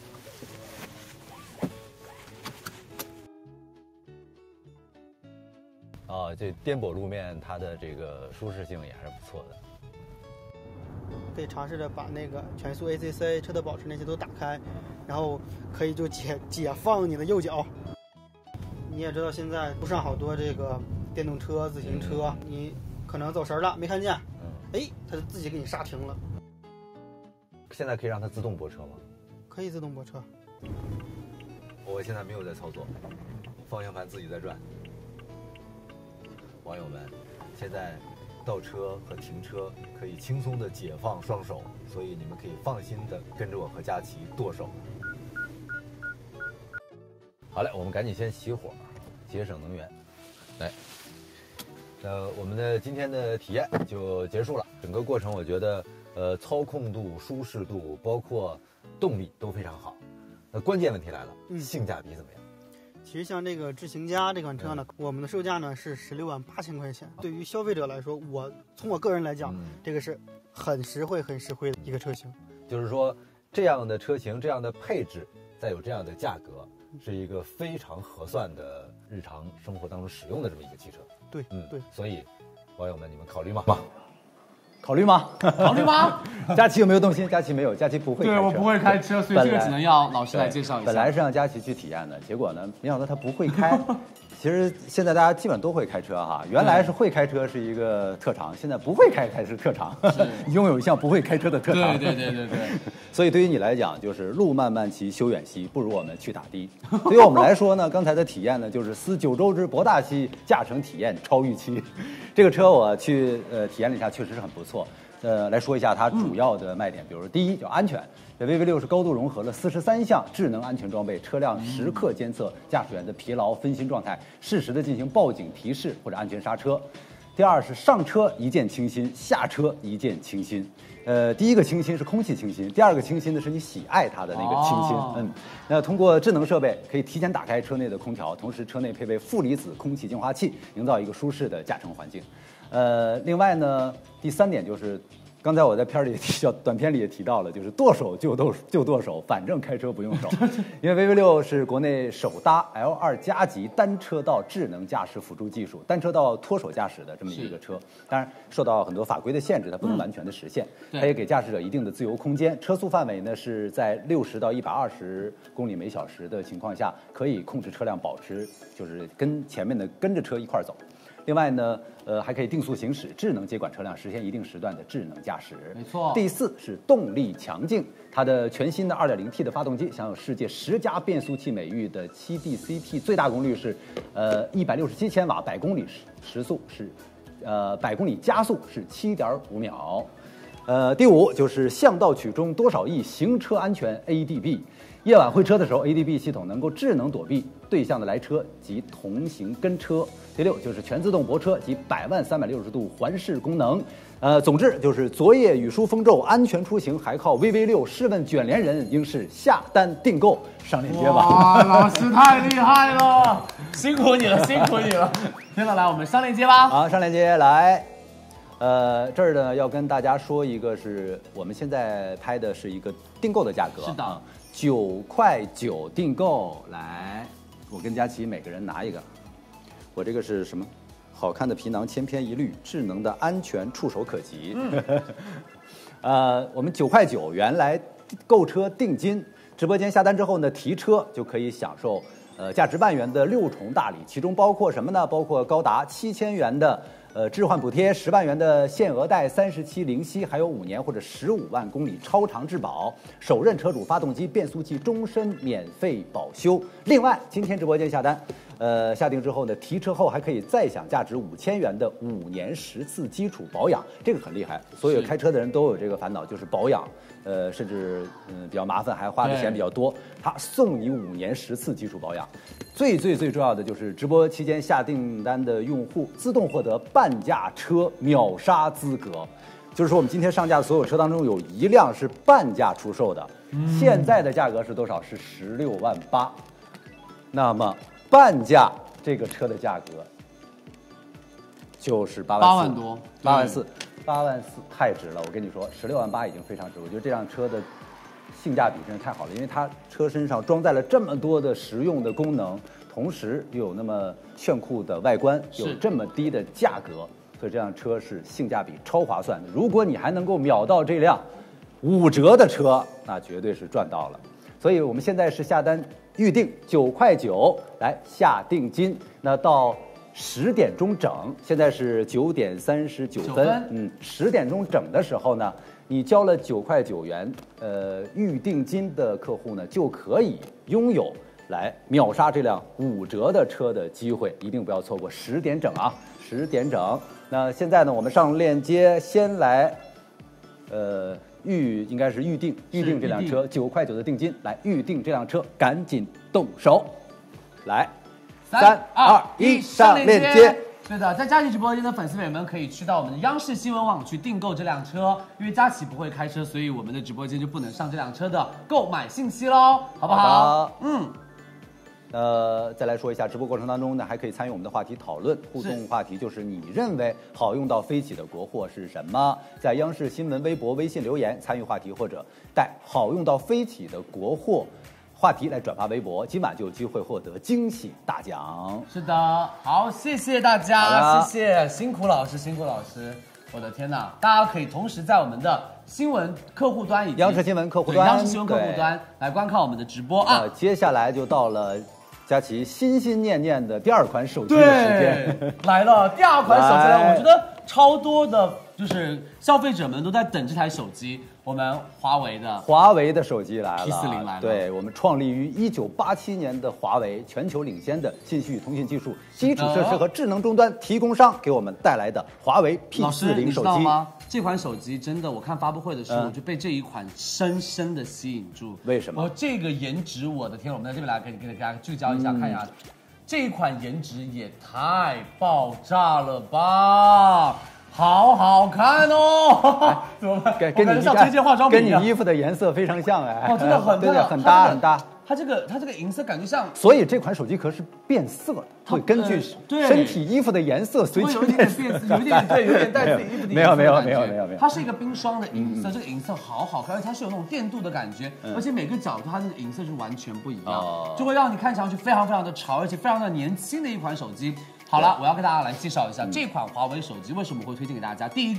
啊，这颠簸路面它的这个舒适性也还是不错的。 可以尝试着把那个全速 A C C 车道保持那些都打开，然后可以就解解放你的右脚。你也知道现在路上好多这个电动车、自行车，嗯、你可能走神了没看见，嗯，哎，它就自己给你刹停了。 现在可以让它自动泊车吗？ 可以自动泊车。 我现在没有在操作，方向盘自己在转。网友们，现在倒车和停车可以轻松的解放双手，所以你们可以放心的跟着我和佳琪剁手。好嘞，我们赶紧先熄火，节省能源。来，呃，我们的今天的体验就结束了。整个过程我觉得，呃，操控度、舒适度，包括动力都非常好。那关键问题来了，嗯、性价比怎么样？ 其实像这个智行家这款车呢，嗯、我们的售价呢是十六万八千块钱。对于消费者来说，我从我个人来讲，嗯、这个是很实惠、很实惠的一个车型。 就是说，这样的车型、这样的配置，再有这样的价格，是一个非常合算的日常生活当中使用的这么一个汽车。 对，嗯，对。 所以，网友们，你们考虑吗？ 考虑吗？考虑吗？ 佳琪有没有动心？佳琪没有，佳琪不会开车。 对，我不会开车，所以这个只能要老师来介绍一下。 本来是让佳琪去体验的，结果呢，没想到他不会开。其实现在大家基本都会开车哈，原来是会开车是一个特长，现在不会开才是特长，拥有一项不会开车的特长。 对对对对对。 所以对于你来讲，就是路漫漫其修远兮，不如我们去打的。对于我们来说呢，刚才的体验呢，就是思九州之博大兮，驾乘体验超预期。这个车我去呃体验了一下，确实是很不错。呃，来说一下它主要的卖点，比如说第一叫安全，这 V V 六是高度融合了四十三项智能安全装备，车辆时刻监测驾驶员的疲劳分心状态，适时的进行报警提示或者安全刹车。第二是上车一键清新，下车一键清新。呃，第一个清新是空气清新，第二个清新的是你喜爱它的那个清新。哦、嗯，那通过智能设备可以提前打开车内的空调，同时车内配备负离子空气净化器，营造一个舒适的驾乘环境。呃，另外呢，第三点就是，刚才我在片里提到，短片里也提到了，就是剁手就剁就剁手，反正开车不用手。因为 V V 六是国内首搭 L 二 加级单车道智能驾驶辅助技术、单车道脱手驾驶的这么一个车。当然，受到很多法规的限制，它不能完全的实现。嗯、它也给驾驶者一定的自由空间。车速范围呢是在六十到一百二十公里每小时的情况下，可以控制车辆保持就是跟前面的跟着车一块走。 另外呢，呃，还可以定速行驶，智能接管车辆，实现一定时段的智能驾驶。 没错。 第四是动力强劲，它的全新的 二点零 T 的发动机享有世界十佳变速器美誉的 七 D C T， 最大功率是呃一百六十七千瓦，百公里时时速是呃百公里加速是七点五秒。呃，第五就是向道曲中多少亿行车安全 A D B。夜晚会车的时候 ，A D B 系统能够智能躲避对向的来车及同行跟车。第六就是全自动泊车及百万三百六十度环视功能。呃，总之就是昨夜雨疏风骤，安全出行还靠 V V 六。试问卷帘人，应是下单订购。上链接吧。 哇，老师太厉害了，辛苦你了，辛苦你了。现在来，我们上链接吧。 好，上链接来。呃，这儿呢要跟大家说一个是我们现在拍的是一个订购的价格， 是的， 啊、九块九订购。来，我跟佳琪每个人拿一个。我这个是什么？好看的皮囊，千篇一律，智能的安全，触手可及。嗯、呃，我们九块九元来购车定金，直播间下单之后呢，提车就可以享受呃价值万元的六重大礼，其中包括什么呢？包括高达七千元的。呃，置换补贴十万元的限额贷，三十期零息，还有五年或者十五万公里超长质保，首任车主发动机、变速器终身免费保修。另外，今天直播间下单，呃，下定之后呢，提车后还可以再享价值五千元的五年十次基础保养，这个很厉害。所有开车的人都有这个烦恼，就是保养，呃，甚至嗯比较麻烦，还花的钱比较多。他送你五年十次基础保养。最最最重要的就是直播期间下订单的用户自动获得半价车秒杀资格，就是说我们今天上架的所有车当中有一辆是半价出售的，嗯、现在的价格是多少？是十六万八。那么半价这个车的价格就是八万八万多， 八万四，八万四太值了。我跟你说，十六万八已经非常值。我觉得这辆车的性价比真是太好了，因为它车身上装载了这么多的实用的功能，同时又有那么炫酷的外观，有这么低的价格，所以这辆车是性价比超划算的。如果你还能够秒到这辆五折的车，那绝对是赚到了。所以我们现在是下单预定九块九来下定金，那到十点钟整，现在是九点三十九分，嗯，十点钟整的时候呢。你交了九块九元，呃，预定金的客户呢，就可以拥有来秒杀这辆五折的车的机会，一定不要错过。十点整啊，十点整。那现在呢，我们上链接，先来，呃，预应该是预定，预定这辆车，九块九的定金，来预定这辆车，赶紧动手，来，三二一，上链接。 对的，在佳琦直播间的粉丝们们可以去到我们的央视新闻网去订购这辆车，因为佳琦不会开车，所以我们的直播间就不能上这辆车的购买信息喽，好不好？好嗯。 呃，再来说一下，直播过程当中呢，还可以参与我们的话题讨论，互动话题就是你认为好用到飞起的国货是什么？在央视新闻微博、微信留言参与话题，或者带好用到飞起的国货话题来转发微博，今晚就有机会获得惊喜大奖。 是的，好，谢谢大家，谢谢，辛苦老师，辛苦老师。我的天哪！大家可以同时在我们的新闻客户端以及央视新闻客户端、 央视新闻客户端来观看我们的直播啊。 呃、接下来就到了佳琦心心念念的第二款手机的时间， 来了，第二款手机了，我觉得超多的，就是消费者们都在等这台手机。我们华为的华为的手机来了 ，P 四零来了。 对，我们创立于一九八七年的华为，全球领先的信息与通信技术、基础设施和智能终端提供商，给我们带来的华为 P 四零手机。 老师，你知道吗？这款手机真的，我看发布会的时候，我就被这一款深深的吸引住。 为什么？ 我这个颜值，我的天！我们在这边来给给给大家聚焦一下，嗯、看一下，这一款颜值也太爆炸了吧！好好看哦！怎么办？ 跟跟你像推荐化妆品跟你衣服的颜色非常像哎！ 哦，真的很对对，很搭很搭。 它这个它这个银色感觉像， 所以这款手机壳是变色的，会根据身体衣服的颜色随机变色，有点对，有点带自己衣服的颜色。 没有没有没有没有没有， 它是一个冰霜的银色，这个银色好好看，而且它是有那种电镀的感觉，而且每个角度它那个银色是完全不一样，就会让你看上去非常非常的潮，而且非常的年轻的一款手机。好了，我要跟大家来介绍一下这款华为手机为什么会推荐给大家。第一个，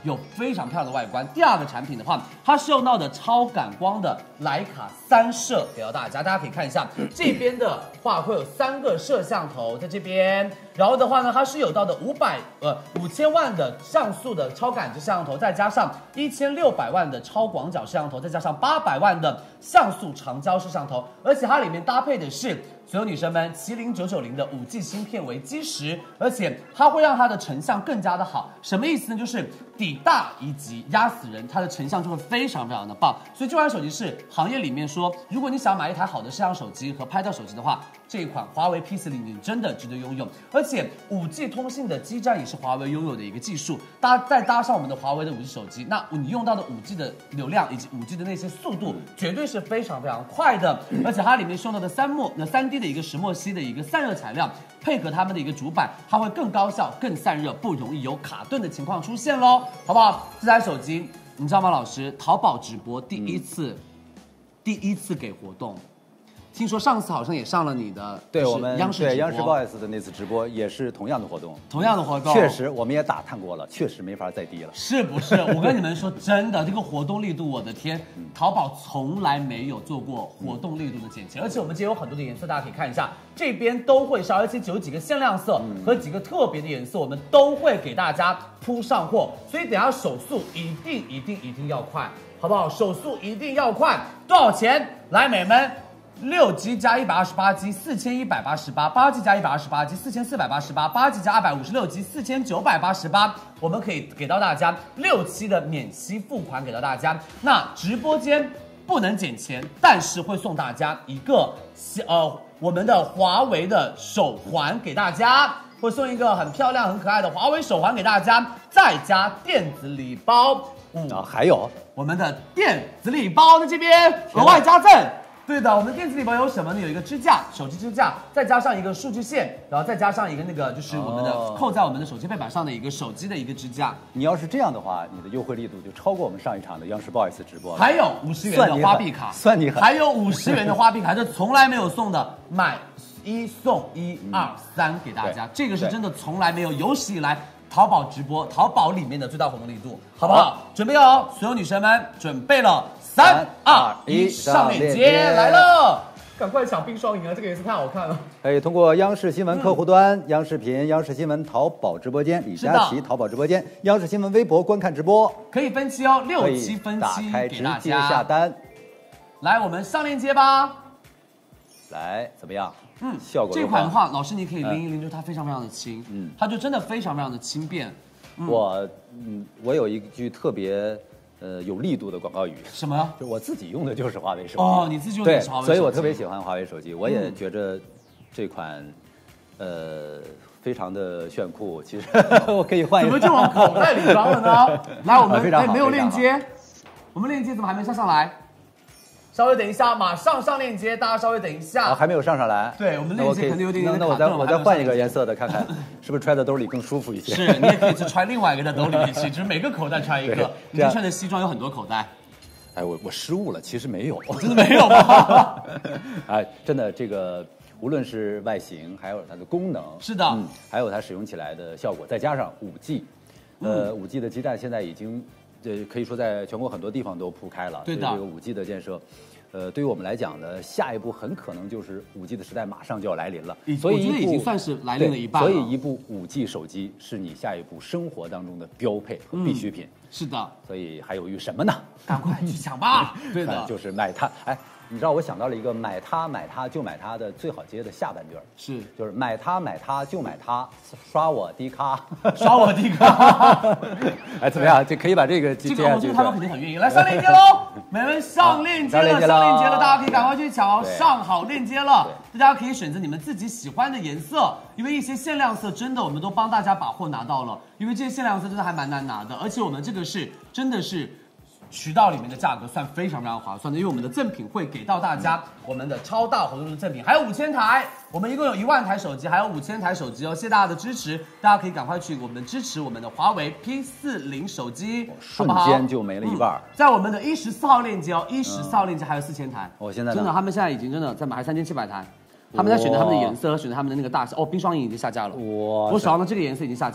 有非常漂亮的外观。第二个产品的话，它是用到的超感光的徕卡三摄给到大家，大家可以看一下这边的话会有三个摄像头在这边，然后的话呢，它是有到的五百呃五千万的像素的超感知摄像头，再加上一千六百万的超广角摄像头，再加上八百万的像素长焦摄像头，而且它里面搭配的是所有女生们麒麟九九零的五 G 芯片为基石，而且它会让它的成像更加的好。什么意思呢？就是底大以及压死人，它的成像就会非常非常的棒。所以这款手机是行业里面说，如果你想买一台好的摄像手机和拍照手机的话，这一款华为 P 四零零真的值得拥有。而且五 G 通信的基站也是华为拥有的一个技术，搭再搭上我们的华为的五 G 手机，那你用到的五 G 的流量以及五 G 的那些速度，绝对是非常非常快的。而且它里面是用到的三墨那三 D 的一个石墨烯的一个散热材料，配合它们的一个主板，它会更高效、更散热，不容易有卡顿的情况出现喽，好不好？这台手机你知道吗？老师，淘宝直播第一次，嗯、第一次给活动。听说上次好像也上了你的， 对我们央视对央视 Boys 的那次直播也是同样的活动， 同样的活动， 确实我们也打探过了，确实没法再低了， 是不是？我跟你们说，真的，这个活动力度，我的天，嗯、淘宝从来没有做过活动力度的减轻，而且我们今天有很多的颜色，大家可以看一下，这边都会上，而且有几个限量色和几个特别的颜色，我们都会给大家铺上货，所以等下手速一定一定一定要快，好不好？手速一定要快，多少钱？来，美们。六 G 加一百二十八 G 四千一百八十八，八 G 加一百二十八 G 四千四百八十八，八 G 加二百五十六 G 四千九百八十八，我们可以给到大家六期的免息付款给到大家。那直播间不能减钱，但是会送大家一个呃我们的华为的手环给大家，会送一个很漂亮很可爱的华为手环给大家，再加电子礼包。 嗯，啊，还有我们的电子礼包在这边额外加赠。对的，我们电子礼包有什么呢？有一个支架，手机支架，再加上一个数据线，然后再加上一个那个就是我们的、哦、扣在我们的手机背板上的一个手机的一个支架。 你要是这样的话，你的优惠力度就超过我们上一场的央视 Boys 直播了。 还有五十元的花币卡， 算你狠， 还有五十元的花币卡，这从来没有送的，买一送一、嗯、二三给大家，这个是真的从来没有，有史以来。淘宝直播，淘宝里面的最大活动力度，好不好？好准备哦，所有女生们准备了，三二一，上链接来了，赶快抢冰霜银啊！这个颜色太好看了。 可以通过央视新闻客户端、嗯、央视频、央视新闻淘宝直播间、李佳琦淘宝直播间、央视新闻微博观看直播， 可以分期哦，六期分期给大家。 直接下单。 来，我们上链接吧。 来，怎么样？ 嗯， 效果这款的话，老师你可以拎一拎，就它非常非常的轻，嗯，它就真的非常非常的轻便。 嗯、我，嗯，我有一句特别，呃，有力度的广告语。 什么？ 就我自己用的就是华为手机。 哦，你自己用的是华为手机。 所以我特别喜欢华为手机。我也觉着这款，呃，非常的炫酷。其实我可以换一个。 怎么就往口袋里装了呢？来，我们哎，没有链接，我们链接怎么还没下上来？稍微等一下，马上上链接，大家稍微等一下。 啊，还没有上上来。 对，我们链接肯定有点点那我再我再换一个颜色的，看看是不是揣在兜里更舒服一些。 是，你也可以去揣另外一个在兜里面去，只是每个口袋揣一个。你穿的西装有很多口袋。 哎，我我失误了，其实没有， 真的没有吗？ 哎，真的这个无论是外形，还有它的功能， 是的， 嗯，还有它使用起来的效果，再加上五 G， 呃，五 G 的基站现在已经。这可以说在全国很多地方都铺开了， 对的。 这个五 G 的建设，呃，对于我们来讲呢，下一步很可能就是五 G 的时代马上就要来临了。所以我觉得已经算是来临了一半了。 所以一部五 G 手机是你下一步生活当中的标配和必需品。 嗯、是的。 所以还犹豫什么呢？ 赶快去抢吧！对的， 就是买它。哎，你知道我想到了一个买它买它就买它的最好接的下半句， 是就是买它买它就买它，刷我低咖， 刷我低咖。 哎，怎么样？就可以把这个接下去。 这个他们肯定很愿意。来上链接喽，美们上链接了，上链接了，大家可以赶快去抢哦！上好链接了，大家可以选择你们自己喜欢的颜色，因为一些限量色真的我们都帮大家把货拿到了，因为这些限量色真的还蛮难拿的，而且我们这个是真的是。渠道里面的价格算非常非常划算的，因为我们的赠品会给到大家我们的超大活动的赠品，还有五千台，我们一共有一万台手机，还有五千台手机哦，谢谢大家的支持，大家可以赶快去我们支持我们的华为 P 四零手机， 瞬间就没了一半、嗯。 在我们的一十四号链接哦，一十四号链接还有四千台， 我、嗯哦、现在真的，他们现在已经真的在买三千七百台。他们在选择他们的颜色和选择他们的那个大小哦，冰霜银已经下架了。 哇！ 我手上的这个颜色已经下架了。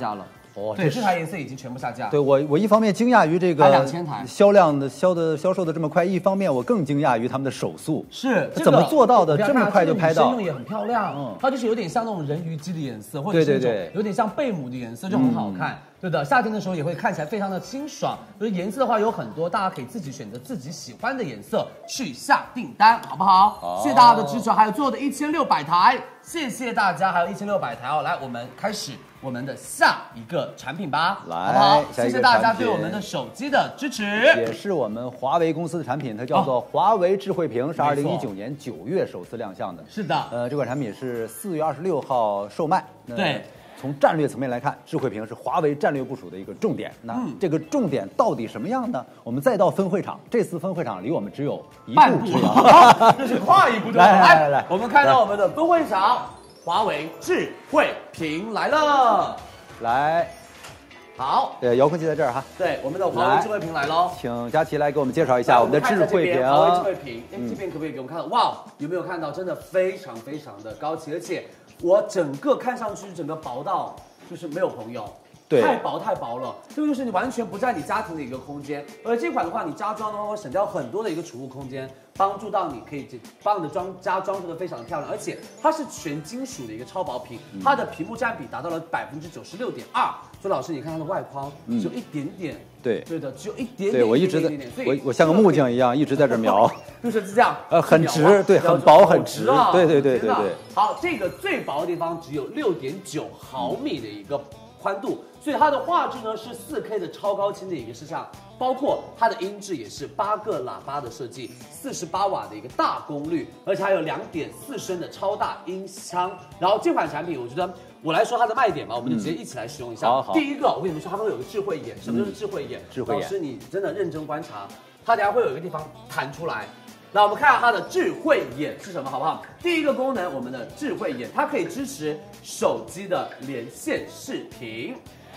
哦， 对，这台颜色已经全部下架。 对我，我一方面惊讶于这个还两千台销量的销的销售的这么快，一方面我更惊讶于他们的手速， 是、这个、 怎么做到的这么快就拍到？ 这个女生用也很漂亮，嗯，它就是有点像那种人鱼姬的颜色，或者是那种有点像贝母的颜色，就很好看。嗯对的，夏天的时候也会看起来非常的清爽。就是颜色的话有很多，大家可以自己选择自己喜欢的颜色去下订单，好不好？好，谢谢大家的支持，还有最后的一千六百台，谢谢大家，还有一千六百台哦。来，我们开始我们的下一个产品吧， 来， 好不好？谢谢大家对我们的手机的支持， 也是我们华为公司的产品，它叫做华为智慧屏，是二零一九年九月首次亮相的。 是的， 呃，这款产品是四月二十六号售卖。 对。 从战略层面来看，智慧屏是华为战略部署的一个重点。那这个重点到底什么样呢？我们再到分会场，这次分会场离我们只有一步之遥， 这是跨一步。 来来来来， 我们看到我们的分会场，华为智慧屏来了， 来。 好， 对，遥控器在这儿哈。 对，我们的华为智慧屏来喽， 请佳琪来给我们介绍一下我们的智慧屏。 华为智慧屏，哎，这边可不可以给我们看到？哇，有没有看到？真的非常非常的高级，而且我整个看上去整个薄到就是没有朋友。 对， 太薄太薄了，这个就是你完全不在你家庭的一个空间。而这款的话，你加装的话会省掉很多的一个储物空间，帮助到你可以帮你的装家装饰的非常的漂亮，而且它是全金属的一个超薄屏，嗯、它的屏幕占比达到了百分之九十六点二。所以老师，你看它的外框只有一点点，嗯、 对对的，只有一点点。 对我一直在，我我像个木匠一样一直在这瞄， 就是这样， 呃，很直，对，很薄很直，啊、对对对对对。 好，这个最薄的地方只有六点九毫米的一个宽度。所以它的画质呢是 四 K 的超高清的一个摄像，包括它的音质也是八个喇叭的设计，四十八瓦的一个大功率，而且还有 两点四 升的超大音箱。然后这款产品，我觉得我来说它的卖点吧，我们就直接一起来使用一下。 嗯、 第一个，我跟你们说，它会有个智慧眼，什么就是智慧眼？ 智慧眼。 老师，你真的认真观察，它等下会有一个地方弹出来。那我们看下它的智慧眼是什么，好不好？第一个功能，我们的智慧眼，它可以支持手机的连线视频。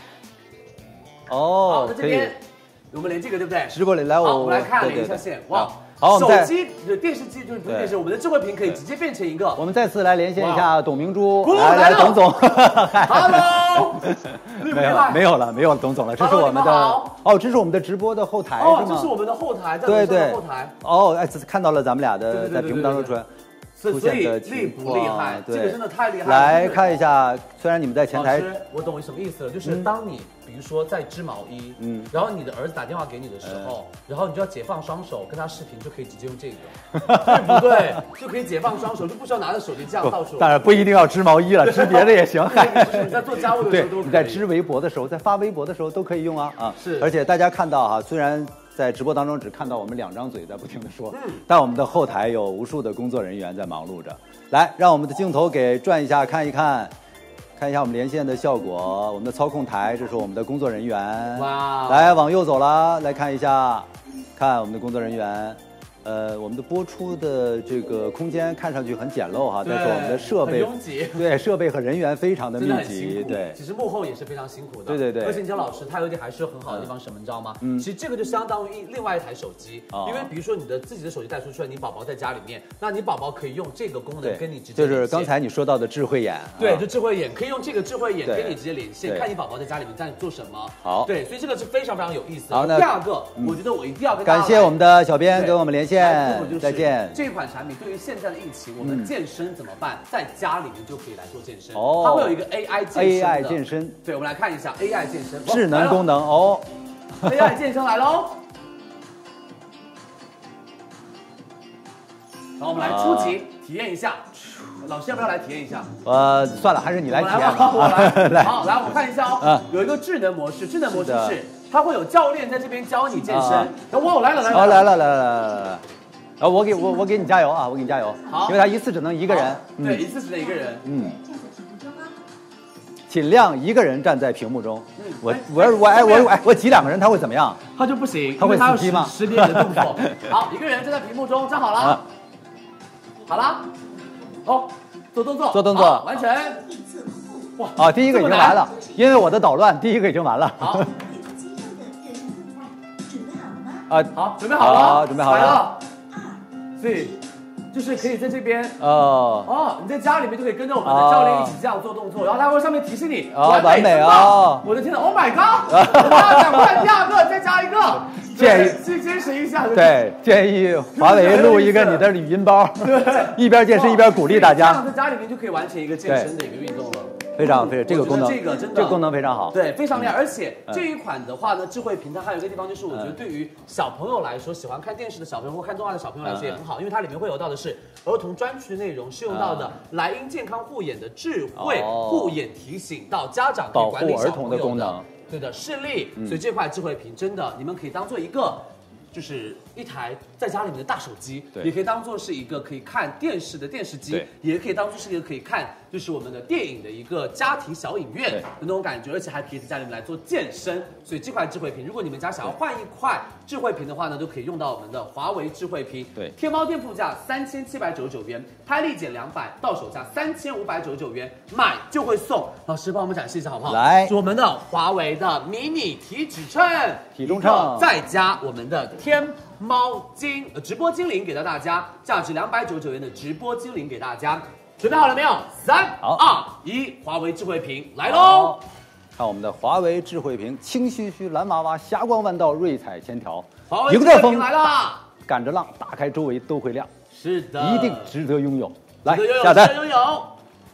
哦， 好，在这边我们连这个对不对？ 直播里来我， 好，我们来看连一下线。哇， 好， 手机的电视机就是不是电视，我们的智慧屏可以直接变成一个。 我们再次来连线一下董明珠，来来，董总 ，Hello， 没有没有了，没有了，董总了，这是我们的哦，这是我们的直播的后台是吗？ 这是我们的后台， 对对， 后台。 哦，哎，看到了咱们俩的在屏幕当中出来。 出现的厉不厉害？这个真的太厉害了！ 来看一下，虽然你们在前台， 老师，我懂你什么意思了，就是当你比如说在织毛衣，嗯，然后你的儿子打电话给你的时候，然后你就要解放双手跟他视频，就可以直接用这个，对不对？就可以解放双手，就不需要拿着手机这样到处。 当然不一定要织毛衣了，织别的也行。 你在做家务的时候都可以， 你在织围脖的时候，在发微博的时候都可以用啊啊！ 是， 而且大家看到哈，虽然在直播当中只看到我们两张嘴在不停的说，嗯，但我们的后台有无数的工作人员在忙碌着。来，让我们的镜头给转一下，看一看，看一下我们连线的效果。我们的操控台，这是我们的工作人员。 哇！ 来，往右走了，来看一下，看我们的工作人员。呃，我们的播出的这个空间看上去很简陋哈，但是我们的设备很拥挤， 对设备和人员非常的密集，对， 其实幕后也是非常辛苦的， 对对对。 而且你讲老师，他有一点还是很好的地方，什么你知道吗？嗯，其实这个就相当于另外一台手机，哦、因为比如说你的自己的手机带出去了，你宝宝在家里面，那你宝宝可以用这个功能跟你直接就是刚才你说到的智慧眼， 对，就智慧眼可以用这个智慧眼跟你直接连线，看你宝宝在家里面在做什么。 好， 对，所以这个是非常非常有意思的。 好，那第二个，我觉得我一定要跟大家感谢我们的小编跟我们连线，再见。 这款产品对于现在的疫情，我们健身怎么办？在家里面就可以来做健身。 哦， 它会有一个 A I 健身 A I 健身， 对，我们来看一下 A I 健身智能功能哦。 A I 健身来喽。然后我们来初级体验一下，老师要不要来体验一下？ 呃，算了，还是你来体验吧。我来，来，好，来，我们看一下哦。有一个智能模式，智能模式是它会有教练在这边教你健身。哇，我来了，来了， 好，来了，来了，来了。啊，我给我我给你加油啊！我给你加油， 好， 因为他一次只能一个人， 对，一次只能一个人， 嗯，尽量一个人站在屏幕中。嗯，我我我哎我哎我挤两个人他会怎么样？ 他就不行， 他会死机吗？ 识别你的动作。好，一个人站在屏幕中站好了，好了，哦，做动作， 做动作， 完成。 哇，啊，第一个已经完了，因为我的捣乱，第一个已经完了。 好， 啊， 好，准备好了， 准备好了。 three, 就是可以在这边哦哦，你在家里面就可以跟着我们的教练一起这样做动作，然后他会上面提示你哦完美啊！ 我的天哪 ，Oh my god！ 哇，赶快第二个再加一个， 建议去坚持一下。 对，建议华为录一个你的语音包， 对， 一边健身一边鼓励大家。 这样在家里面就可以完成一个健身的一个运动了。 非常非常，这个功能， 这个真的， 这个功能非常好， 对，非常厉害。 嗯、 而且这一款的话呢，智慧屏它还有一个地方就是，我觉得对于小朋友来说，喜欢看电视的小朋友或看动画的小朋友来说也很好，因为它里面会有到的是儿童专区内容，是用到的莱茵健康护眼的智慧护眼提醒到家长可以管理小朋友的功能，对的视力。嗯、所以这块智慧屏真的，你们可以当做一个。就是一台在家里面的大手机，也可以当做是一个可以看电视的电视机，也可以当做是一个可以看就是我们的电影的一个家庭小影院的那种感觉，而且还可以在家里面来做健身。所以这块智慧屏，如果你们家想要换一块智慧屏的话呢，都可以用到我们的华为智慧屏。对，天猫店铺价三千七百九十九元，拍立减两百，到手价三千五百九十九元，买就会送。老师帮我们展示一下好不好？来，我们的华为的迷你体脂秤、 体重秤， 再加我们的天猫精呃直播精灵给到大家，价值两百九十九元的直播精灵给大家，准备好了没有？三、二、一，华为智慧屏来喽！ 看我们的华为智慧屏，清虚虚蓝娃娃，霞光万道，瑞彩千条， 华为智慧屏来啦！ 赶着浪，打开周围都会亮， 是的， 一定值得拥有。来下单，值得拥有。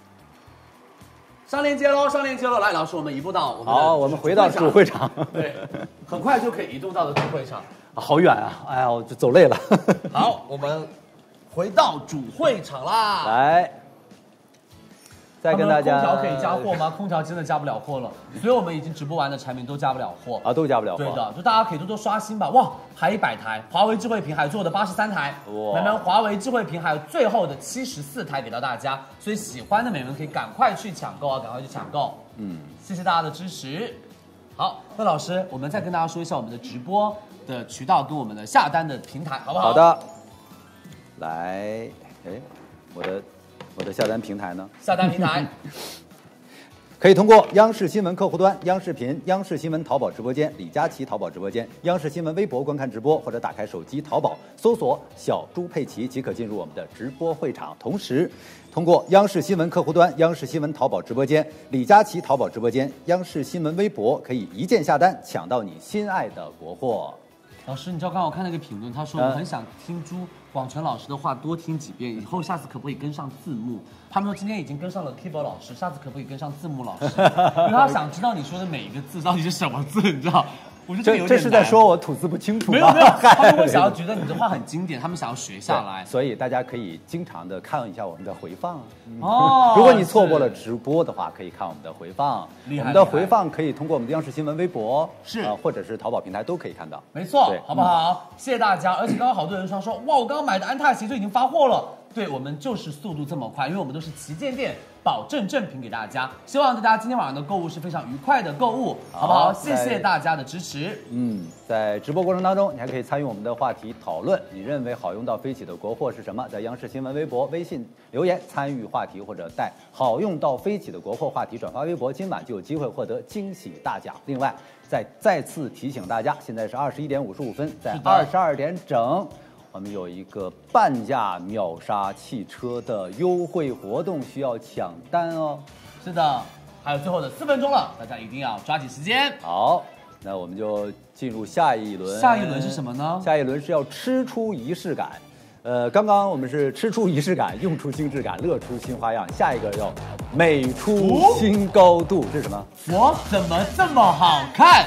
上链接喽，上链接喽！来，老师，我们移步到我们好，我们回到主会场， 对，很快就可以移动到的主会场。 好远啊！哎呀，我就走累了。 好，我们回到主会场啦。 来，再跟大家。 空调可以加货吗？空调真的加不了货了，所以我们已经直播完的产品都加不了货啊，都加不了货。 对的，就大家可以多多刷新吧。哇，还一百台，华为智慧屏还做的八十三台，美们，华为智慧屏还有最后的七十四台给到大家，所以喜欢的美们可以赶快去抢购啊，赶快去抢购。嗯，谢谢大家的支持。好，那老师，我们再跟大家说一下我们的直播的渠道跟我们的下单的平台，好不好？ 好的。来，哎，我的我的下单平台呢？ 下单平台可以通过央视新闻客户端、央视频、央视新闻淘宝直播间、李佳琦淘宝直播间、央视新闻微博观看直播，或者打开手机淘宝搜索“小猪佩奇”即可进入我们的直播会场。同时，通过央视新闻客户端、央视新闻淘宝直播间、李佳琦淘宝直播间、央视新闻微博，可以一键下单，抢到你心爱的国货。 老师，你知道刚刚我看那个评论，他说我很想听朱广权老师的话多听几遍，以后下次可不可以跟上字幕？他们说今天已经跟上了 keyboard 老师，下次可不可以跟上字幕老师？因为他想知道你说的每一个字到底是什么字，你知道？我觉得这有点难。 这是在说我吐字不清楚吗？ 没有没有，他们会想要觉得你的话很经典，他们想要学下来。 所以大家可以经常的看一下我们的回放。 哦， 如果你错过了直播的话，可以看我们的回放。 厉害！ 我们的回放可以通过我们的央视新闻微博是、 呃、或者是淘宝平台都可以看到。 没错，好不好？嗯、谢谢大家。而且刚刚好多人说说，哇，我刚刚买的安踏鞋就已经发货了。对，我们就是速度这么快，因为我们都是旗舰店，保证正品给大家。希望大家今天晚上的购物是非常愉快的购物，好不好？谢谢大家的支持。 嗯，在直播过程当中，你还可以参与我们的话题讨论，你认为好用到飞起的国货是什么？在央视新闻微博、微信留言参与话题，或者带好用到飞起的国货话题转发微博，今晚就有机会获得惊喜大奖。另外，再再次提醒大家，现在是二十一点五十五分，在二十二点整。我们有一个半价秒杀汽车的优惠活动，需要抢单哦。 是的，还有最后的四分钟了，大家一定要抓紧时间。 好，那我们就进入下一轮。 下一轮是什么呢？ 下一轮是要吃出仪式感。呃，刚刚我们是吃出仪式感，用出精致感，乐出新花样。下一个要美出新高度，这是什么？ 我怎么这么好看？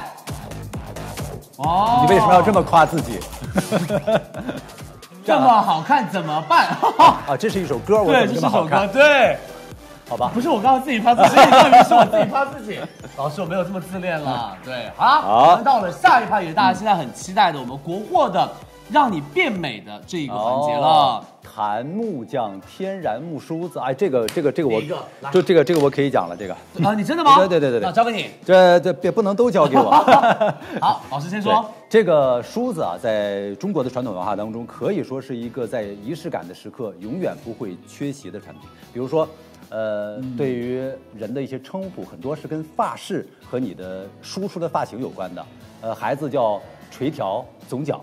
哦，你为什么要这么夸自己？ 这么好看怎么办？ 啊，这是一首歌，我对，这是首歌，对， 好吧， 不是我刚刚自己夸自己，特别是我自己夸自己。老师，我没有这么自恋了。对，好，好，我们到了下一趴，也是大家现在很期待的，我们国货的让你变美的这一个环节了。 哦檀木匠天然木梳子，哎，这个这个这个我，就这个这个我可以讲了，这个啊，你真的吗？ 对对对对对， 那交给你。 这这别不能都交给我。 好，老师先说。 这个梳子啊，在中国的传统文化当中，可以说是一个在仪式感的时刻永远不会缺席的产品。比如说，呃，嗯、对于人的一些称呼，很多是跟发饰和你的梳出的发型有关的。呃，孩子叫垂髫总角。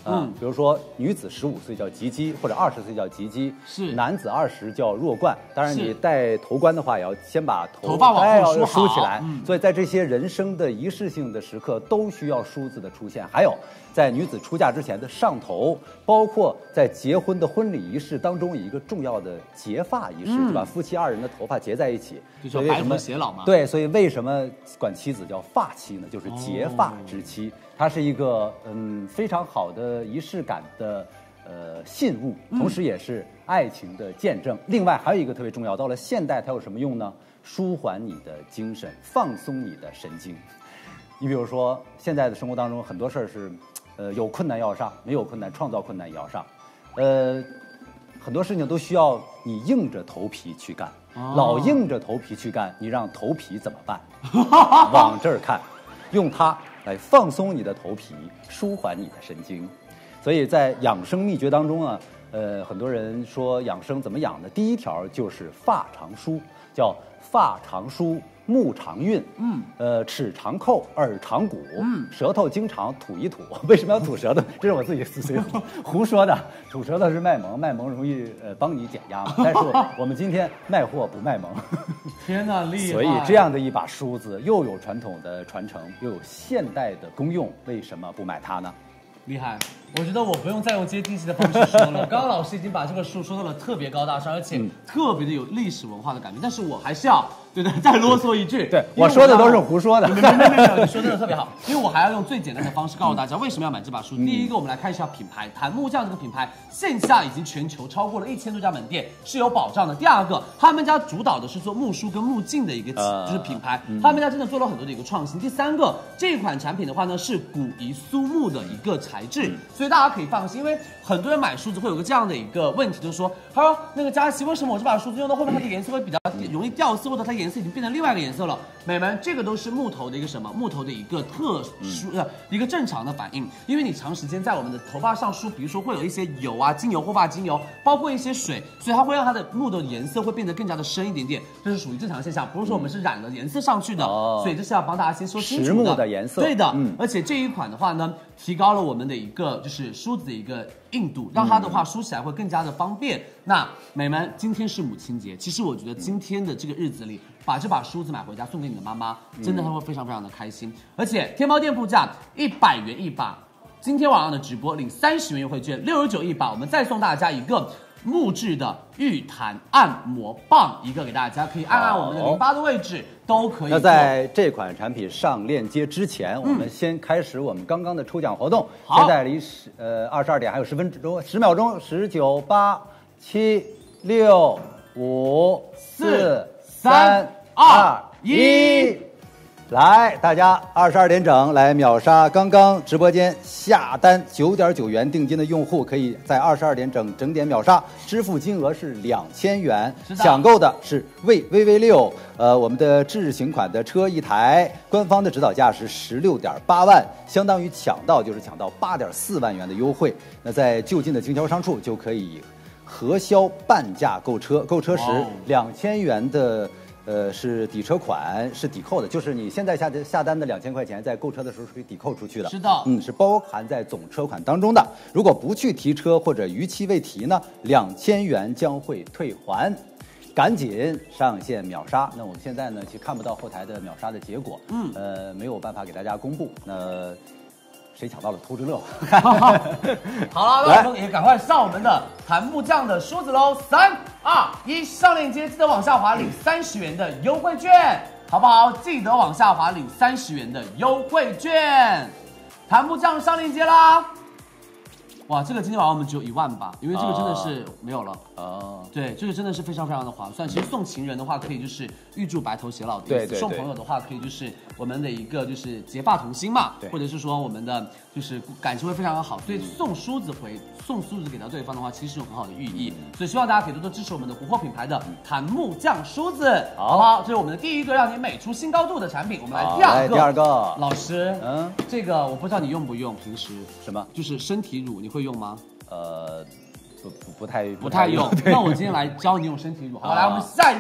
嗯，比如说女子十五岁叫及笄，或者二十岁叫及笄， 是男子二十叫弱冠。当然，你是戴头冠的话，也要先把头头发往后哎梳好梳起来。 嗯所以在这些人生的仪式性的时刻，都需要梳子的出现。还有，在女子出嫁之前的上头，包括在结婚的婚礼仪式当中，有一个重要的结发仪式， 嗯就把夫妻二人的头发结在一起， 就叫白所以为什么头偕老嘛。 对，所以为什么管妻子叫发妻呢？就是结发之妻，它是一个嗯非常好的仪式感的呃信物，同时也是爱情的见证。另外还有一个特别重要，到了现代它有什么用呢？舒缓你的精神，放松你的神经。你比如说，现在的生活当中很多事儿是，呃，有困难要上，没有困难创造困难也要上，呃，很多事情都需要你硬着头皮去干。 哦老硬着头皮去干，你让头皮怎么办？往这儿看，用它来放松你的头皮，舒缓你的神经。所以在养生秘诀当中啊，呃，很多人说养生怎么养呢？第一条就是发常梳，叫发常梳。目常运， 嗯， 呃，齿常扣，耳常鼓，嗯，舌头经常吐一吐。为什么要吐舌头？这是我自己随胡胡说的。吐舌头是卖萌，卖萌容易呃帮你减压嘛。但是我我们今天卖货不卖萌。 天哪，厉害！ 所以这样的一把梳子，又有传统的传承，又有现代的功用，为什么不买它呢？ 厉害！我觉得我不用再用接地气的方式说了。刚刚老师已经把这个书说到了特别高大上，而且特别的有历史文化的感觉。但是我还是要对对再啰嗦一句， 对我说的都是胡说的。 没没没没没，你说真的特别好。因为我还要用最简单的方式告诉大家为什么要买这把书。第一个，我们来看一下品牌，檀木匠这个品牌线下以及全球超过了一千多家门店是有保障的。第二个，他们家主导的是做木梳跟木镜的一个就是品牌，他们家真的做了很多的一个创新。第三个，这款产品的话呢是古宜苏木的一个材质，所以大家可以放心。因为很多人买梳子会有个这样的一个问题，就是说，他说那个佳琪，为什么我这把梳子用到后面它的颜色会比较容易掉色，或者它颜色已经变成另外一个颜色了？美们，这个都是木头的一个什么？木头的一个特殊呃、嗯、一个正常的反应，因为你长时间在我们的头发上梳，比如说会有一些油啊、精油、护发精油，包括一些水，所以它会让它的木头的颜色会变得更加的深一点点，这是属于正常现象，不是说我们是染了颜色上去的， 哦、 所以这是要帮大家先说清楚的。 实木的颜色， 对的， 嗯， 而且这一款的话呢，提高了我们的一个就是梳子的一个硬度，让它的话梳起来会更加的方便。那美们，今天是母亲节，其实我觉得今天的这个日子里，把这把梳子买回家送给你的妈妈，真的她会非常非常的开心。而且天猫店铺价一百元一把，今天晚上的直播领三十元优惠券，六十九一把，我们再送大家一个木质的玉檀按摩棒，一个给大家，可以按按我们的淋巴的位置。都可以。 那在这款产品上链接之前，我们先开始我们刚刚的抽奖活动。 好， 现在离十呃二十二点还有十分钟，十秒钟，十九八七六五四三二一。来，大家二十二点整来秒杀刚刚直播间下单九点九元定金的用户，可以在二十二点整整点秒杀，支付金额是两千元，抢购的是魏 V V 六，呃，我们的智行款的车一台，官方的指导价是十六点八万，相当于抢到就是抢到八点四万元的优惠。那在就近的经销商处就可以核销半价购车，购车时两千元的。呃，是抵车款，是抵扣的，就是你现在下下单的两千块钱，在购车的时候是可以抵扣出去的。 是的， 嗯，是包含在总车款当中的。如果不去提车或者逾期未提呢，两千元将会退还。赶紧上线秒杀！那我们现在呢，其实看不到后台的秒杀的结果，嗯，呃，没有办法给大家公布。那谁抢到了偷着乐？ 好了，那我们也赶快上我们的檀木匠的梳子喽！三二一，上链接，记得往下滑领三十元的优惠券，好不好？记得往下滑领三十元的优惠券。檀木匠上链接啦！哇，这个今天晚上我们只有一万吧，因为这个真的是没有了。哦，对，这个真的是非常非常的划算。其实送情人的话，可以就是预祝白头偕老的意思； 对对对， 送朋友的话，可以就是我们的一个就是结发同心嘛，或者是说我们的就是感情会非常的好。所以送梳子回送梳子给到对方的话，其实有很好的寓意。所以希望大家可以多多支持我们的国货品牌的檀木匠梳子，好不好？这是我们的第一个让你美出新高度的产品。我们来第二个， 第二个， 老师，嗯，这个我不知道你用不用，平时什么？ 就是身体乳，你会用吗？ 呃，不不不太不太用。那我今天来教你用身体乳，好吧？来，我们下一个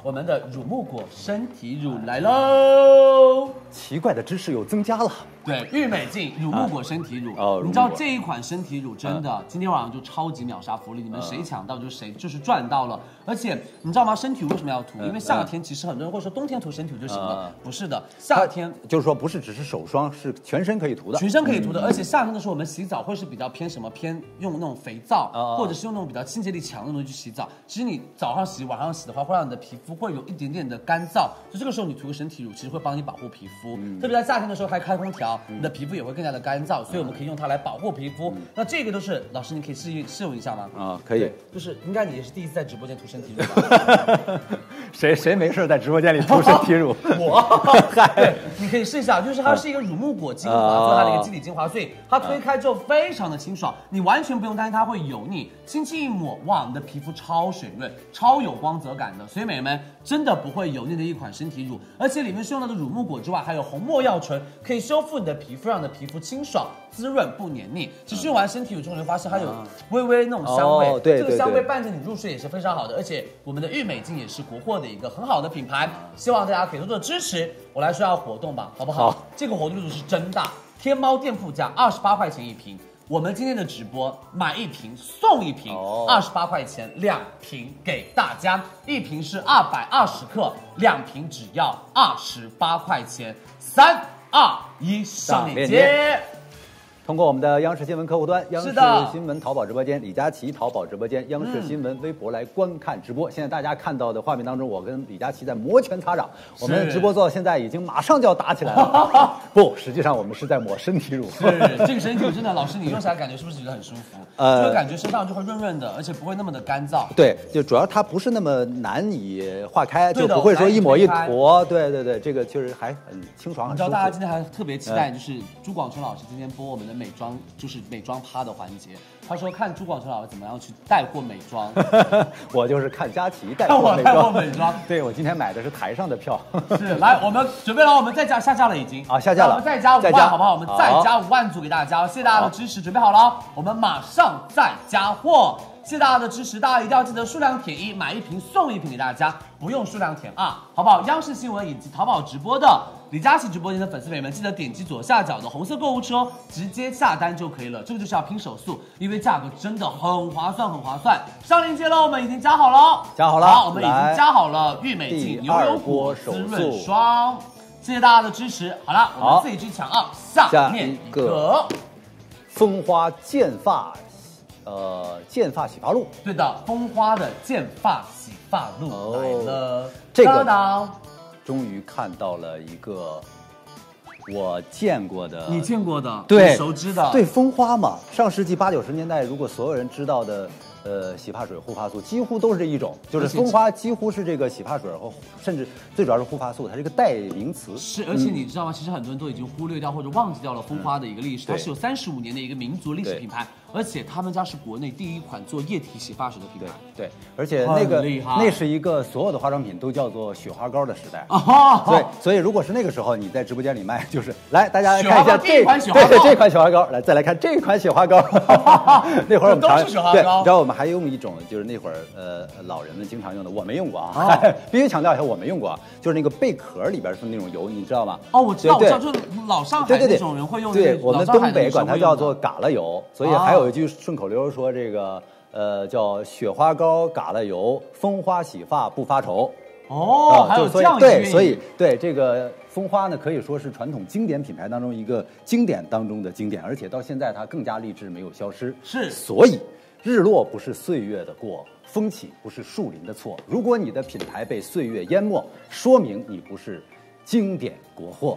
我们的乳木果身体乳来喽。 奇怪的知识又增加了。 对，郁美净乳木果身体乳， 啊哦、 你知道这一款身体乳真的、嗯、今天晚上就超级秒杀福利，你们谁抢到就谁就是赚到了。而且你知道吗？身体乳为什么要涂？嗯、因为夏天其实很多人会说冬天涂身体乳就行了，嗯、不是的，夏天就是说不是只是手霜，是全身可以涂的， 全身可以涂的。嗯、而且夏天的时候我们洗澡会是比较偏什么？偏用那种肥皂， 嗯、 或者是用那种比较清洁力强的东西去洗澡。其实你早上洗、晚上洗的话，会让你的皮肤会有一点点的干燥，所以这个时候你涂个身体乳，其实会帮你保护皮肤。嗯、特别在夏天的时候还开空调，嗯、你的皮肤也会更加的干燥，所以我们可以用它来保护皮肤。嗯、那这个都是老师，你可以试一试用一下吗？ 啊，可以。 就是应该你也是第一次在直播间涂身体乳吧？ 谁谁没事在直播间里涂身体乳？ 我，对，你可以试一下，就是它是一个乳木果精华做它的一个基底精华，所以它推开之后非常的清爽，你完全不用担心它会油腻，轻轻一抹，哇，你的皮肤超水润、超有光泽感的，所以美们真的不会油腻的一款身体乳，而且里面是用到的乳木果之外，还有红没药醇，可以修复你的皮肤，让你的皮肤清爽、滋润不黏腻。其实用完身体乳之后，你会发现它有微微那种香味， 哦、对对对， 这个香味伴着你入睡也是非常好的，而且我们的郁美净也是国货的一个很好的品牌，希望大家可以多多支持。我来说下活动吧，好不好？好，这个活动力度是真大，天猫店铺价二十八块钱一瓶。我们今天的直播买一瓶送一瓶，二十八块钱两瓶给大家，一瓶是二百二十克，两瓶只要二十八块钱。三二一，上链接。 通过我们的央视新闻客户端、央视新闻淘宝直播间、李佳琦淘宝直播间、央视新闻微博来观看直播。嗯、现在大家看到的画面当中，我跟李佳琦在摩拳擦掌，我们直播做到现在已经马上就要打起来了。不，实际上我们是在抹身体乳。 是这个身体乳真的，老师你用起来感觉是不是觉得很舒服？呃，就感觉身上就会润润的，而且不会那么的干燥。 对，就主要它不是那么难以化开，就不会说一抹一坨。对对对，这个确实还很清爽，很舒服。 你知道大家今天还特别期待，就是朱广成老师今天播我们的美妆，就是美妆趴的环节。他说看朱广成老师怎么样去带货美妆， 我就是看佳琦带货美妆。 带货美妆， 对我今天买的是台上的票。 是，来我们准备了，我们再加下架了已经啊，下架了， 我们再加五万，好不好？我们再加五万组给大家，谢谢大家的支持，准备好了，我们马上再加货。谢谢大家的支持，大家一定要记得数量填一，买一瓶送一瓶给大家，不用数量填二，好不好？央视新闻以及淘宝直播的李佳琦直播间的粉丝们，记得点击左下角的红色购物车，直接下单就可以了。这个就是要拼手速，因为价格真的很划算，很划算。上链接了，我们已经加好了， 加好了， 好，我们已经加好了郁美净牛油果滋润霜，谢谢大家的支持。好了，我们自己去抢啊，下面一个蜂花健发。呃，健发洗发露， 对的，蜂花的健发洗发露、哦、来了， 这个终于看到了一个我见过的， 你见过的， 对， 熟知的， 对，蜂花嘛，上世纪八九十年代，如果所有人知道的。呃，洗发水、护发素几乎都是这一种，就是蜂花几乎是这个洗发水和甚至最主要是护发素，它是一个代名词。 是，而且你知道吗？嗯、其实很多人都已经忽略掉或者忘记掉了蜂花的一个历史，嗯、它是有三十五年的一个民族历史品牌，而且他们家是国内第一款做液体洗发水的品牌。 对，对而且那个那是一个所有的化妆品都叫做雪花膏的时代。 哦， 所以所以如果是那个时候你在直播间里卖，就是来大家来看一下这款雪花膏， 对这款雪花膏，来再来看这款雪花膏。那会儿我们都是雪花膏， 对，你知道我们还用一种。就是那会儿，呃，老人们经常用的，我没用过啊，哦、必须强调一下，我没用过啊。就是那个贝壳里边是那种油，你知道吗？ 哦，我知道，我知道，就是老上海那种人会用。 对，我们东北管它叫做嘎啦油，所以还有一句顺口溜说这个，呃，叫雪花膏、嘎啦油，蜂花洗发不发愁。 哦，还有这样一句。 对，所以对这个蜂花呢，可以说是传统经典品牌当中一个经典当中的经典，而且到现在它更加励志，没有消失。 是， 所以。日落不是岁月的过，风起不是树林的错。如果你的品牌被岁月淹没，说明你不是经典国货。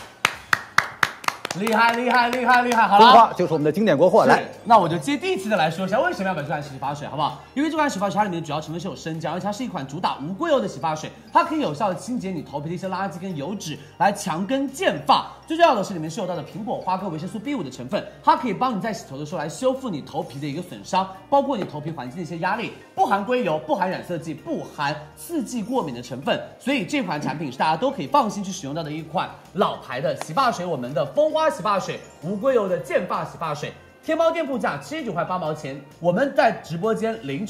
厉害厉害厉害厉害！好了， 蜂花就是我们的经典国货。来， 那我就接地气的来说一下，为什么要买这款洗发水，好不好？因为这款洗发水它里面的主要成分是有生姜，而且它是一款主打无硅油的洗发水，它可以有效的清洁你头皮的一些垃圾跟油脂，来强根健发。最重要的是里面是有到的苹果花跟维生素 B 五 的成分，它可以帮你在洗头的时候来修复你头皮的一个损伤，包括你头皮环境的一些压力，不含硅油，不含染色剂，不含刺激过敏的成分，所以这款产品是大家都可以放心去使用到的一款老牌的洗发水，我们的蜂花洗发水。无硅油的健发洗发水，天猫店铺价七十九块八毛钱，我们在直播间领取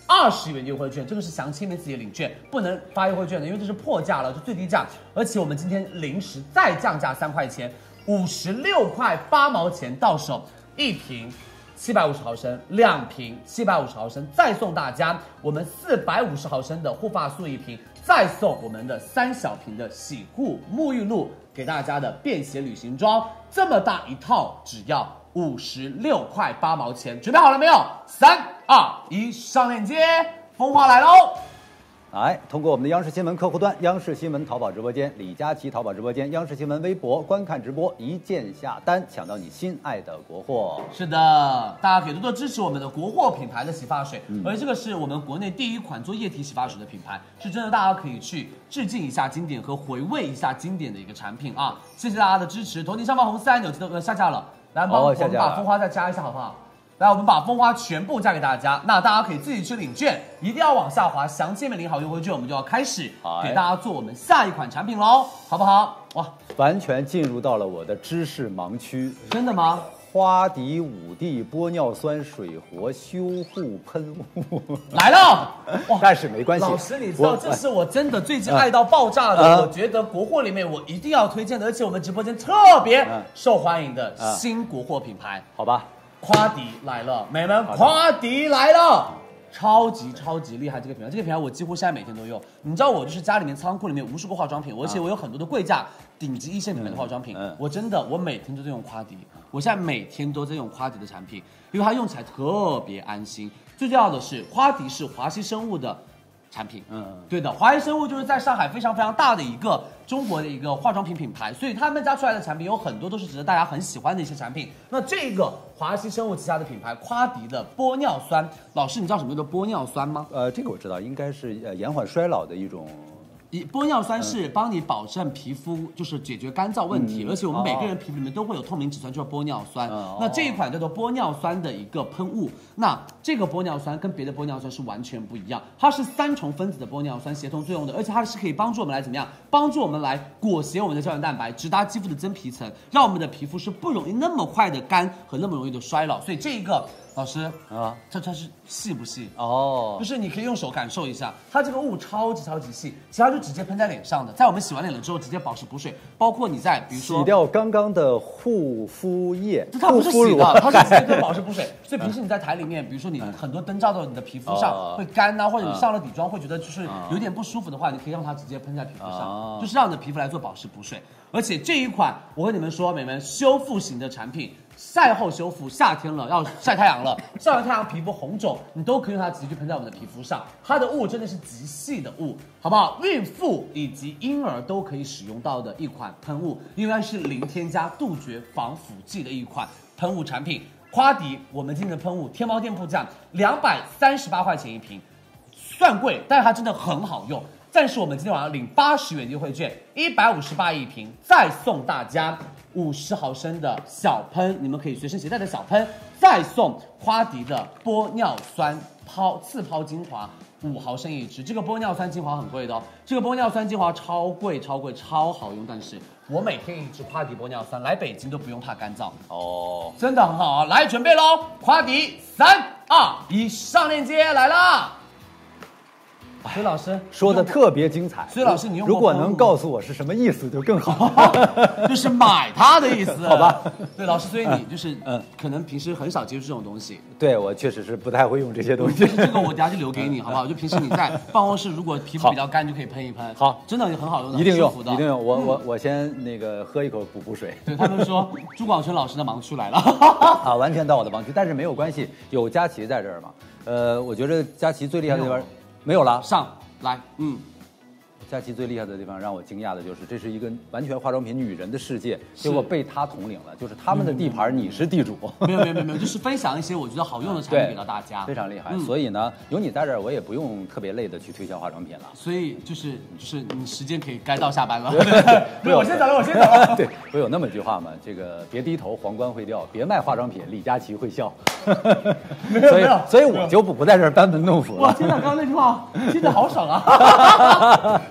二十元优惠券，这个是详情里面自己领券，不能发优惠券的，因为这是破价了，就最低价。而且我们今天临时再降价三块钱，五十六块八毛钱到手一瓶。七百五十毫升，两瓶七百五十毫升，再送大家我们四百五十毫升的护发素一瓶，再送我们的三小瓶的洗护沐浴露给大家的便携旅行装，这么大一套只要五十六块八毛钱，准备好了没有？三二一，上链接，风花来喽！ 来，通过我们的央视新闻客户端、央视新闻淘宝直播间、李佳琦淘宝直播间、央视新闻微博观看直播，一键下单，抢到你心爱的国货。 是的，大家可以多多支持我们的国货品牌的洗发水，嗯、而这个是我们国内第一款做液体洗发水的品牌，是真的，大家可以去致敬一下经典和回味一下经典的一个产品啊！谢谢大家的支持，头顶上方红色按钮记得呃下架了，来帮我们把蜂花再加一下好不好？来，我们把蜂花全部价给大家，那大家可以自己去领券，一定要往下滑，详情面领好优惠券，我们就要开始给大家做我们下一款产品喽，好不好？哇， 完全进入到了我的知识盲区。 真的吗？ 花迪五 D 玻尿酸水活修护喷雾来了， 哇！但是没关系， 老师，你知道这是我真的最近爱到爆炸的，呃、我觉得国货里面我一定要推荐的，而且我们直播间特别受欢迎的新国货品牌， 好吧？ 夸迪来了，美们，夸迪来了，超级超级厉害！这个品牌，这个品牌我几乎现在每天都用。你知道我就是家里面仓库里面无数个化妆品，而且我有很多的贵价、顶级一线品牌的化妆品。嗯，我真的我每天都在用夸迪，我现在每天都在用夸迪的产品，因为它用起来特别安心。最重要的是，夸迪是华西生物的产品，嗯，对的，华西生物就是在上海非常非常大的一个中国的一个化妆品品牌，所以他们家出来的产品有很多都是值得大家很喜欢的一些产品。那这个华西生物旗下的品牌夸迪的玻尿酸，老师你知道什么叫做玻尿酸吗？ 呃，这个我知道，应该是呃延缓衰老的一种。 玻尿酸是帮你保证皮肤，就是解决干燥问题，嗯、而且我们每个人皮肤里面都会有透明质酸，就是玻尿酸。哦、那这一款叫做玻尿酸的一个喷雾，那这个玻尿酸跟别的玻尿酸是完全不一样，它是三重分子的玻尿酸协同作用的，而且它是可以帮助我们来怎么样？帮助我们来裹挟我们的胶原蛋白，直达肌肤的真皮层，让我们的皮肤是不容易那么快的干和那么容易的衰老。所以这一个。老师啊，它它是细不细？哦，就是你可以用手感受一下，它这个雾超级超级细，其实它就直接喷在脸上的，在我们洗完脸了之后直接保湿补水，包括你在比如说洗掉刚刚的护肤液， 它不是洗的，它是直接跟保湿补水。所以平时你在台里面，比如说你很多灯照到你的皮肤上会干呐、啊，或者你上了底妆会觉得就是有点不舒服的话，你可以让它直接喷在皮肤上，就是让你的皮肤来做保湿补水。而且这一款，我跟你们说，美们修复型的产品。晒后修复，夏天了要晒太阳了，晒完太阳皮肤红肿，你都可以用它直接去喷在我们的皮肤上。它的雾真的是极细的雾，好不好？孕妇以及婴儿都可以使用到的一款喷雾，应该是零添加、杜绝防腐剂的一款喷雾产品。夸迪，我们今天的喷雾天猫店铺价两百三十八块钱一瓶，算贵，但是它真的很好用。但是我们今天晚上领八十元优惠券，一百五十八一瓶，再送大家五十毫升的小喷，你们可以随身携带的小喷，再送夸迪的玻尿酸泡次泡精华五毫升一支。这个玻尿酸精华很贵的哦，这个玻尿酸精华超贵超贵超好用，但是我每天一支夸迪玻尿酸，来北京都不用怕干燥哦，真的很好啊！来准备喽，夸迪三二一，上链接来啦！所以老师说的特别精彩， 所以老师你用如果能告诉我是什么意思就更好， 就是买它的意思， 好吧？ 对，老师，所以你就是嗯，可能平时很少接触这种东西。 对，我确实是不太会用这些东西。 这个我等下就留给你，好不好？就平时你在办公室，如果皮肤比较干，就可以喷一喷。 好， 真的很好用的， 一定用，一定用。我我我先那个喝一口补补水。 对他们说，朱广权老师的盲区来了， 啊，完全到我的盲区，但是没有关系，有佳琦在这儿嘛。呃，我觉得佳琦最厉害的地方没有了， 上。来，嗯， 佳琦最厉害的地方让我惊讶的就是，这是一个完全化妆品女人的世界，结果被她统领了，就是他们的地盘，你是地主。 没有没有没有没有，就是分享一些我觉得好用的产品给到大家， 非常厉害。嗯、所以呢，有你在这儿，我也不用特别累的去推销化妆品了。 所以就是就是你时间可以该到下班了。 对， 我先走了，我先走了。 对，不有那么句话吗？这个别低头，皇冠会掉；别卖化妆品，李佳琦会笑。 没有没有， 所以我就不不在这儿班门弄斧了。 哇，天哪，刚刚那句话听着好爽啊！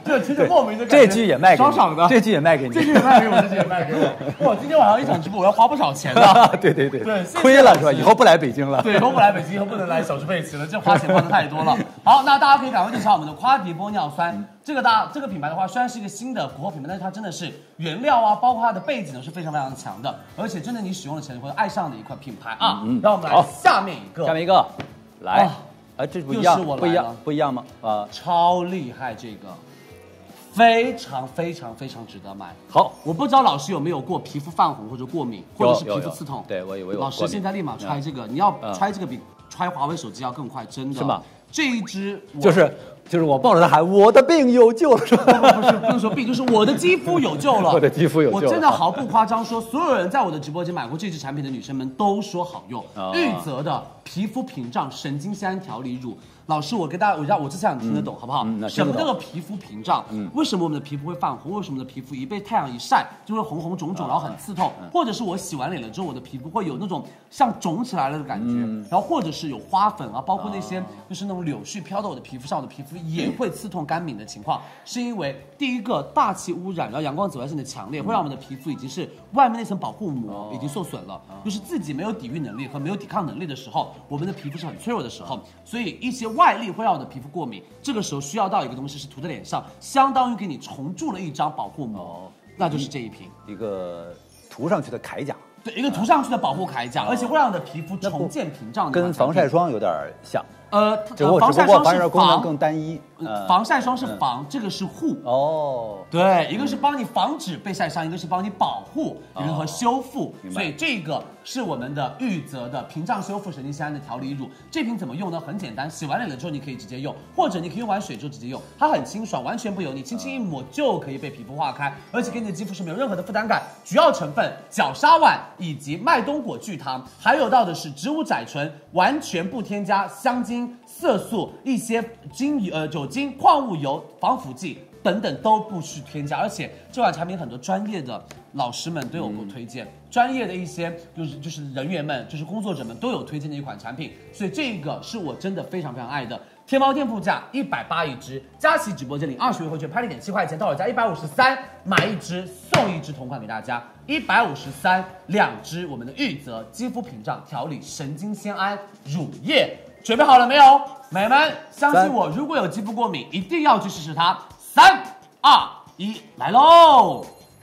就听着莫名的感觉。 这句也卖给爽爽的， 这句也卖给你， 这句也卖给我，这句也卖给我。哇，今天晚上一场直播我要花不少钱的。 对对对对， 亏了是吧？以后不来北京了。 对，以后不来北京，以后不能来小猪佩奇了，这花钱花的太多了。好，那大家可以赶快去查我们的夸迪玻尿酸。这个大这个品牌的话，虽然是一个新的国货品牌，但是它真的是原料啊，包括它的背景呢是非常非常强的，而且真的你使用了前你会爱上的一款品牌啊。嗯，让我们来下面一个， 下面一个，来，啊，这不一样， 不一样，不一样吗？啊， 超厉害，这个非常非常非常值得买。 好， 我不知道老师有没有过皮肤泛红或者过敏，或者是皮肤刺痛？ 对我有，我有。 老师现在立马揣这个，你要揣这个比揣华为手机要更快，真的。 是吗？ 这一支就是。就是我抱着它喊我的病有救了，是吧？ 不是不能说病，就是我的肌肤有救了。 我的肌肤有救了。 我真的毫不夸张说，所有人在我的直播间买过这支产品的女生们都说好用。哦、玉泽的皮肤屏障神经酰胺调理乳，老师，我跟大家，我让我这下你听得懂、嗯、好不好？嗯、什么叫做皮肤屏障？嗯，为什么我们的皮肤会泛红？为什么我们的皮肤一被太阳一晒就会红红肿肿，然后很刺痛？嗯、或者是我洗完脸了之后，我的皮肤会有那种像肿起来了的感觉，嗯、然后或者是有花粉啊，包括那些就是那种柳絮飘到我的皮肤上，我的皮肤也会刺痛。干敏的情况，是因为第一个大气污染，然后阳光紫外线的强烈，会让我们的皮肤已经是外面那层保护膜已经受损了，就是自己没有抵御能力和没有抵抗能力的时候，我们的皮肤是很脆弱的时候，所以一些外力会让我的皮肤过敏，这个时候需要到一个东西是涂在脸上，相当于给你重铸了一张保护膜，那就是这一瓶一个涂上去的铠甲。 对，一个涂上去的保护铠甲，而且会让你的皮肤重建屏障， 跟防晒霜有点像。 呃， 防晒霜是功能更单一， 呃、防晒霜是防，嗯、这个是护。 哦， 对，一个是帮你防止被晒伤，一个是帮你保护人和修复。哦、所以这个是我们的玉泽的屏障修复神经酰胺的调理乳。这瓶怎么用呢？很简单，洗完脸了之后你可以直接用，或者你可以用完水之后直接用，它很清爽，完全不油腻，轻轻一抹就可以被皮肤化开，而且给你的肌肤是没有任何的负担感。主要成分角鲨烷以及麦冬果聚糖，还有到的是植物甾醇，完全不添加香精、色素、一些精油、呃酒精、矿物油、防腐剂等等都不需添加，而且这款产品很多专业的老师们都有过推荐，嗯、专业的一些就是就是人员们，就是工作者们都有推荐的一款产品，所以这个是我真的非常非常爱的。天猫店铺价一百八一支，佳琦直播间领二十优惠券，拍零点七块钱，到手价一百五十三，买一支送一支同款给大家，一百五十三两支我们的玉泽肌肤屏障调理神经酰胺乳液。准备好了没有，美们？相信我，如果有肌肤过敏，一定要去试试它。三、二、一，来喽！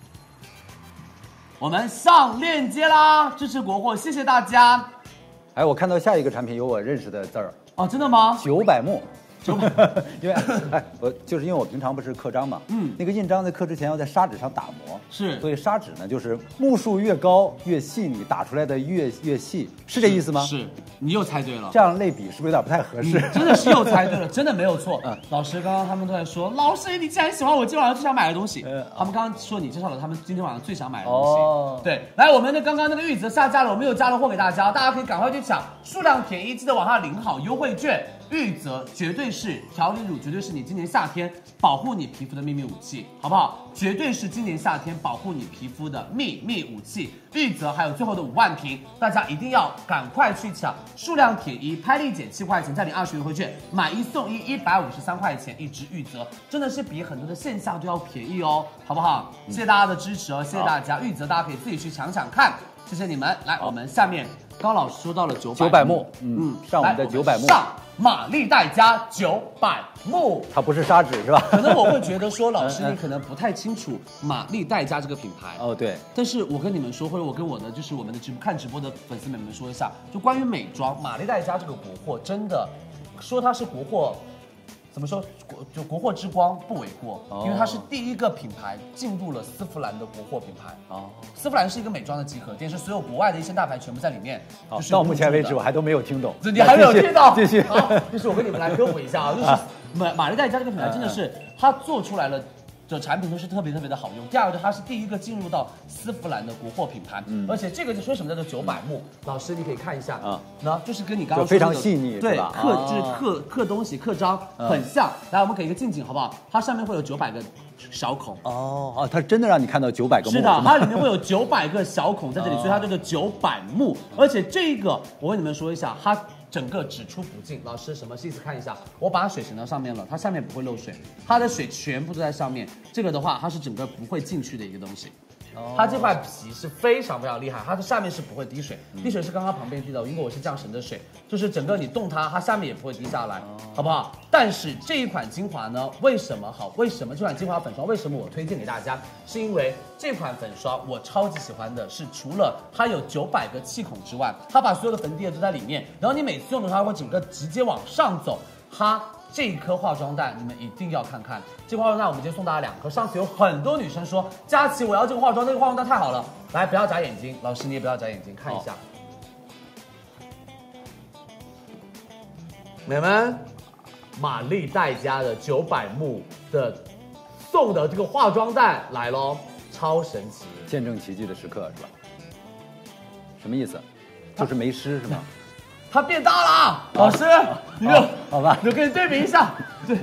我们上链接啦，支持国货，谢谢大家。 哎，我看到下一个产品有我认识的字儿哦，真的吗？ 九百目。因为哎，我就是因为我平常不是刻章嘛，嗯，那个印章在刻之前要在砂纸上打磨， 是， 所以砂纸呢就是目数越高越细腻，打出来的越越细，是这意思吗？ 是，你又猜对了。 这样类比是不是有点不太合适？ 真的是又猜对了，真的没有错。嗯，老师刚刚他们都在说，老师你既然喜欢我今天晚上最想买的东西，嗯，他们刚刚说你介绍了他们今天晚上最想买的东西。哦，对，来我们的刚刚那个玉泽下架了，我们又加了货给大家，大家可以赶快去抢，数量便宜，记得往上领好优惠券。玉泽绝对是调理乳，绝对是你今年夏天保护你皮肤的秘密武器，好不好？绝对是今年夏天保护你皮肤的秘密武器。玉泽还有最后的五万瓶，大家一定要赶快去抢，数量便宜，拍立减七块钱，再领二十优惠券，买一送一，一百五十三块钱一支玉泽，真的是比很多的线下都要便宜哦，好不好？谢谢大家的支持哦，谢谢大家。玉泽大家可以自己去抢抢看，谢谢你们。来，我们下面高老师说到了九百九百目，嗯，上我们的九百目上。玛丽黛佳九百目， 它不是砂纸是吧？ 可能我会觉得说，老师你可能不太清楚玛丽黛佳这个品牌哦，对。 但是我跟你们说，或者我跟我的就是我们的直播看直播的粉丝们们说一下，就关于美妆，玛丽黛佳这个国货真的说它是国货。怎么说？国就国货之光不为过，哦、因为它是第一个品牌进入了丝芙兰的国货品牌。哦，丝芙兰是一个美妆的集合店，是所有国外的一线大牌全部在里面。 哦、就是到目前为止我还都没有听懂。 你还没有听到？ 继续。 好，就是我跟你们来科普一下啊，就是玛玛丽黛佳这个品牌真的是它做出来了。的产品都是特别特别的好用。第二个，它是第一个进入到丝芙兰的国货品牌，嗯、而且这个就说什么叫做九百目？老师，你可以看一下啊，那就是跟你刚刚说的非常细腻， 对， 吧？ 刻就是刻刻东西刻章很像。来，我们给一个近景好不好？它上面会有九百个小孔。 哦哦，它真的让你看到九百个目。 是的，它里面会有九百个小孔在这里，所以它叫做九百目。而且这个，我跟你们说一下，它。 整个只出不进。老师什么意思？看一下，我把水盛到上面了，它下面不会漏水，它的水全部都在上面。这个的话，它是整个不会进去的一个东西。它这块皮是非常非常厉害，它的下面是不会滴水，滴水是刚刚旁边滴的，因为我是降神的水，就是整个你动它，它下面也不会滴下来，好不好？但是这一款精华呢，为什么好？为什么这款精华粉霜为什么我推荐给大家？是因为这款粉霜我超级喜欢的是，除了它有九百个气孔之外，它把所有的粉底液都在里面，然后你每次用的时候，它会整个直接往上走，它。这一颗化妆蛋你们一定要看看，这个化妆蛋我们今天送大家两颗。上次有很多女生说，佳琪我要这个化妆，这个化妆蛋太好了。来，不要眨眼睛，老师你也不要眨眼睛，看一下。美们，玛丽黛家的九百目的送的这个化妆蛋来咯，超神奇， 见证奇迹的时刻是吧？什么意思？就是没湿是吗？ 它变大了，老师，你就好吧， 就跟你对比一下，对，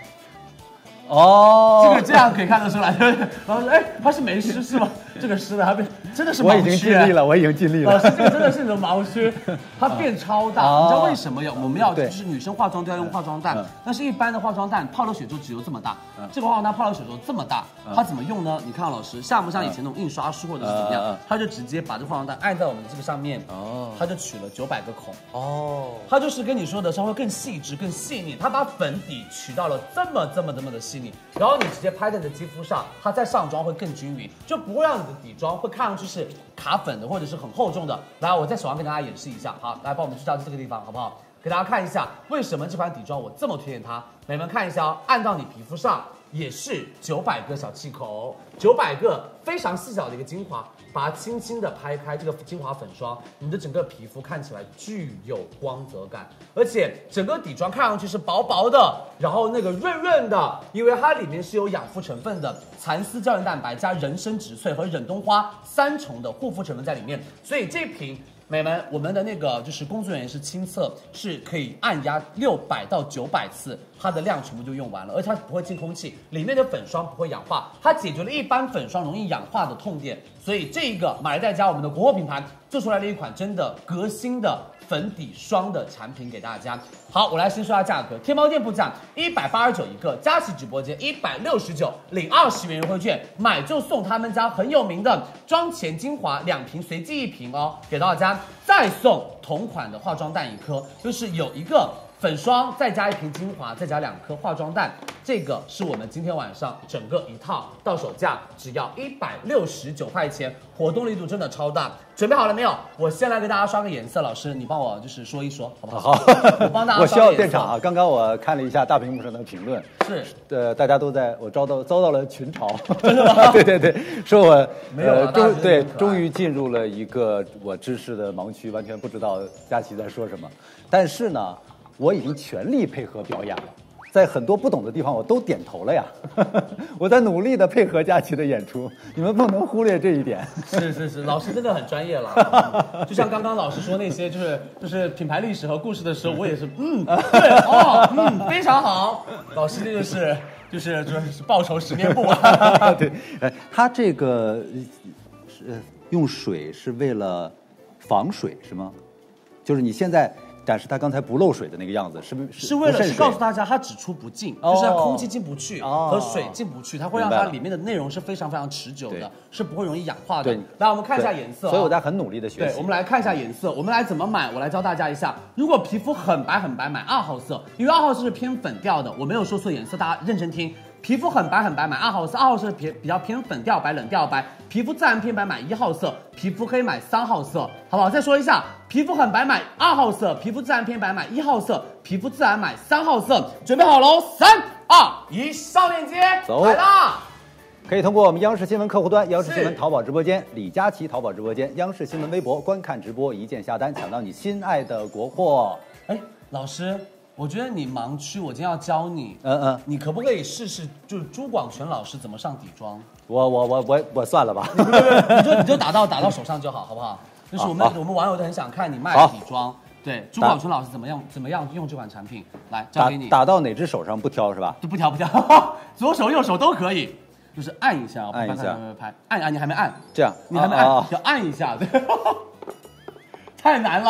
哦， 这个这样可以看得出来，对不对？老师，哎，它是没湿是吗？这个湿的，它变真的是我已经尽力了，我已经尽力了。 老师，这个真的是你的盲区，它变超大，你知道为什么要我们要就是女生化妆都要用化妆蛋，但是一般的化妆蛋泡了水之后只有这么大，这个化妆蛋泡了水之后这么大，它怎么用呢？你看老师，像不像以前那种印刷书或者是怎么样？它就直接把这个化妆蛋按在我们的这个上面，哦，它就取了九百个孔，哦，它就是跟你说的稍微更细致、更细腻，它把粉底取到了这么这么这么的细腻，然后你直接拍在你的肌肤上，它再上妆会更均匀，就不会让你的底妆会看上去是卡粉的或者是很厚重的。来，我在手上跟大家演示一下，好，来帮我们聚焦这个地方，好不好？给大家看一下为什么这款底妆我这么推荐它。美们看一下哦，按到你皮肤上也是九百个小气孔，九百个非常细小的一个精华，把它轻轻的拍开，这个精华粉霜，你的整个皮肤看起来具有光泽感，而且整个底妆看上去是薄薄的，然后那个润润的，因为它里面是有养肤成分的，蚕丝胶原蛋白加人参植萃和忍冬花三重的护肤成分在里面，所以这瓶。美们，我们的那个就是工作人员是亲测，是可以按压六百到九百次，它的量全部就用完了，而且它不会进空气，里面的粉霜不会氧化，它解决了一般粉霜容易氧化的痛点，所以这个玛丽黛家我们的国货品牌做出来了一款真的革新的粉底霜的产品给大家。好，我来先说下价格，天猫店铺价一百八十九一个，佳琦直播间一百六十九，领二十元优惠券，买就送他们家很有名的妆前精华两瓶，随机一瓶哦，给大家，再送同款的化妆蛋一颗，就是有一个粉霜，再加一瓶精华，再加两颗化妆蛋，这个是我们今天晚上整个一套到手价只要一百六十九块钱，活动力度真的超大。准备好了没有？我先来给大家刷个颜色，老师你帮我就是说一说，好不好？好，我帮大家刷个颜色。 我需要电场啊！刚刚我看了一下大屏幕上的评论， 是呃，大家都在我遭到遭到了群嘲，真的吗？对对对，说我没有呃终对终于进入了一个我知识的盲区，完全不知道佳琦在说什么。但是呢，我已经全力配合表演了。在很多不懂的地方，我都点头了呀。我在努力的配合佳琦的演出，你们不能忽略这一点。 是是是，老师真的很专业了。就像刚刚老师说那些，就是就是品牌历史和故事的时候，我也是嗯对哦嗯非常好。老师这就是就是就是报仇十面不完。 对，呃，他这个是用水是为了防水是吗？就是你现在。展示它刚才不漏水的那个样子，是不是？ 是为了是告诉大家它只出不进，哦、就是空气进不去、哦、和水进不去，它会让它里面的内容是非常非常持久的，是不会容易氧化的。 对， 来我们看一下颜色、哦， 所以我在很努力的学习。 对，我们来看一下颜色，我们来怎么买？我来教大家一下。如果皮肤很白很白，买二号色，因为二号色是偏粉调的，我没有说错颜色，大家认真听。皮肤很白很白，买二号色，二号色比比较偏粉调白、冷调白。皮肤自然偏白买一号色，皮肤黑买三号色，好不好？再说一下，皮肤很白买二号色，皮肤自然偏白买一号色，皮肤自然买三号色。准备好喽，三二一，上链接， 走来啦！ 可以通过我们央视新闻客户端、央视新闻淘宝直播间、李佳琦淘宝直播间、央视新闻微博观看直播，一键下单，抢到你心爱的国货。 哎，老师。我觉得你盲区，我今天要教你， 嗯嗯， 你可不可以试试，就是朱广权老师怎么上底妆？ 我我我我我算了吧， 你就你就打到打到手上就好，好不好？就是我们我们网友都很想看你卖底妆，对，朱广权老师怎么样怎么样用这款产品，来交给你。 打到哪只手上不挑是吧？ 不挑不挑，左手右手都可以，就是按一下， 按一下， 拍按按，你还没按， 这样， 你还没按，要按一下，对，太难了。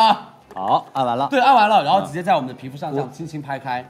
好，按完了。 对，按完了，然后直接在我们的皮肤上这样轻轻拍开。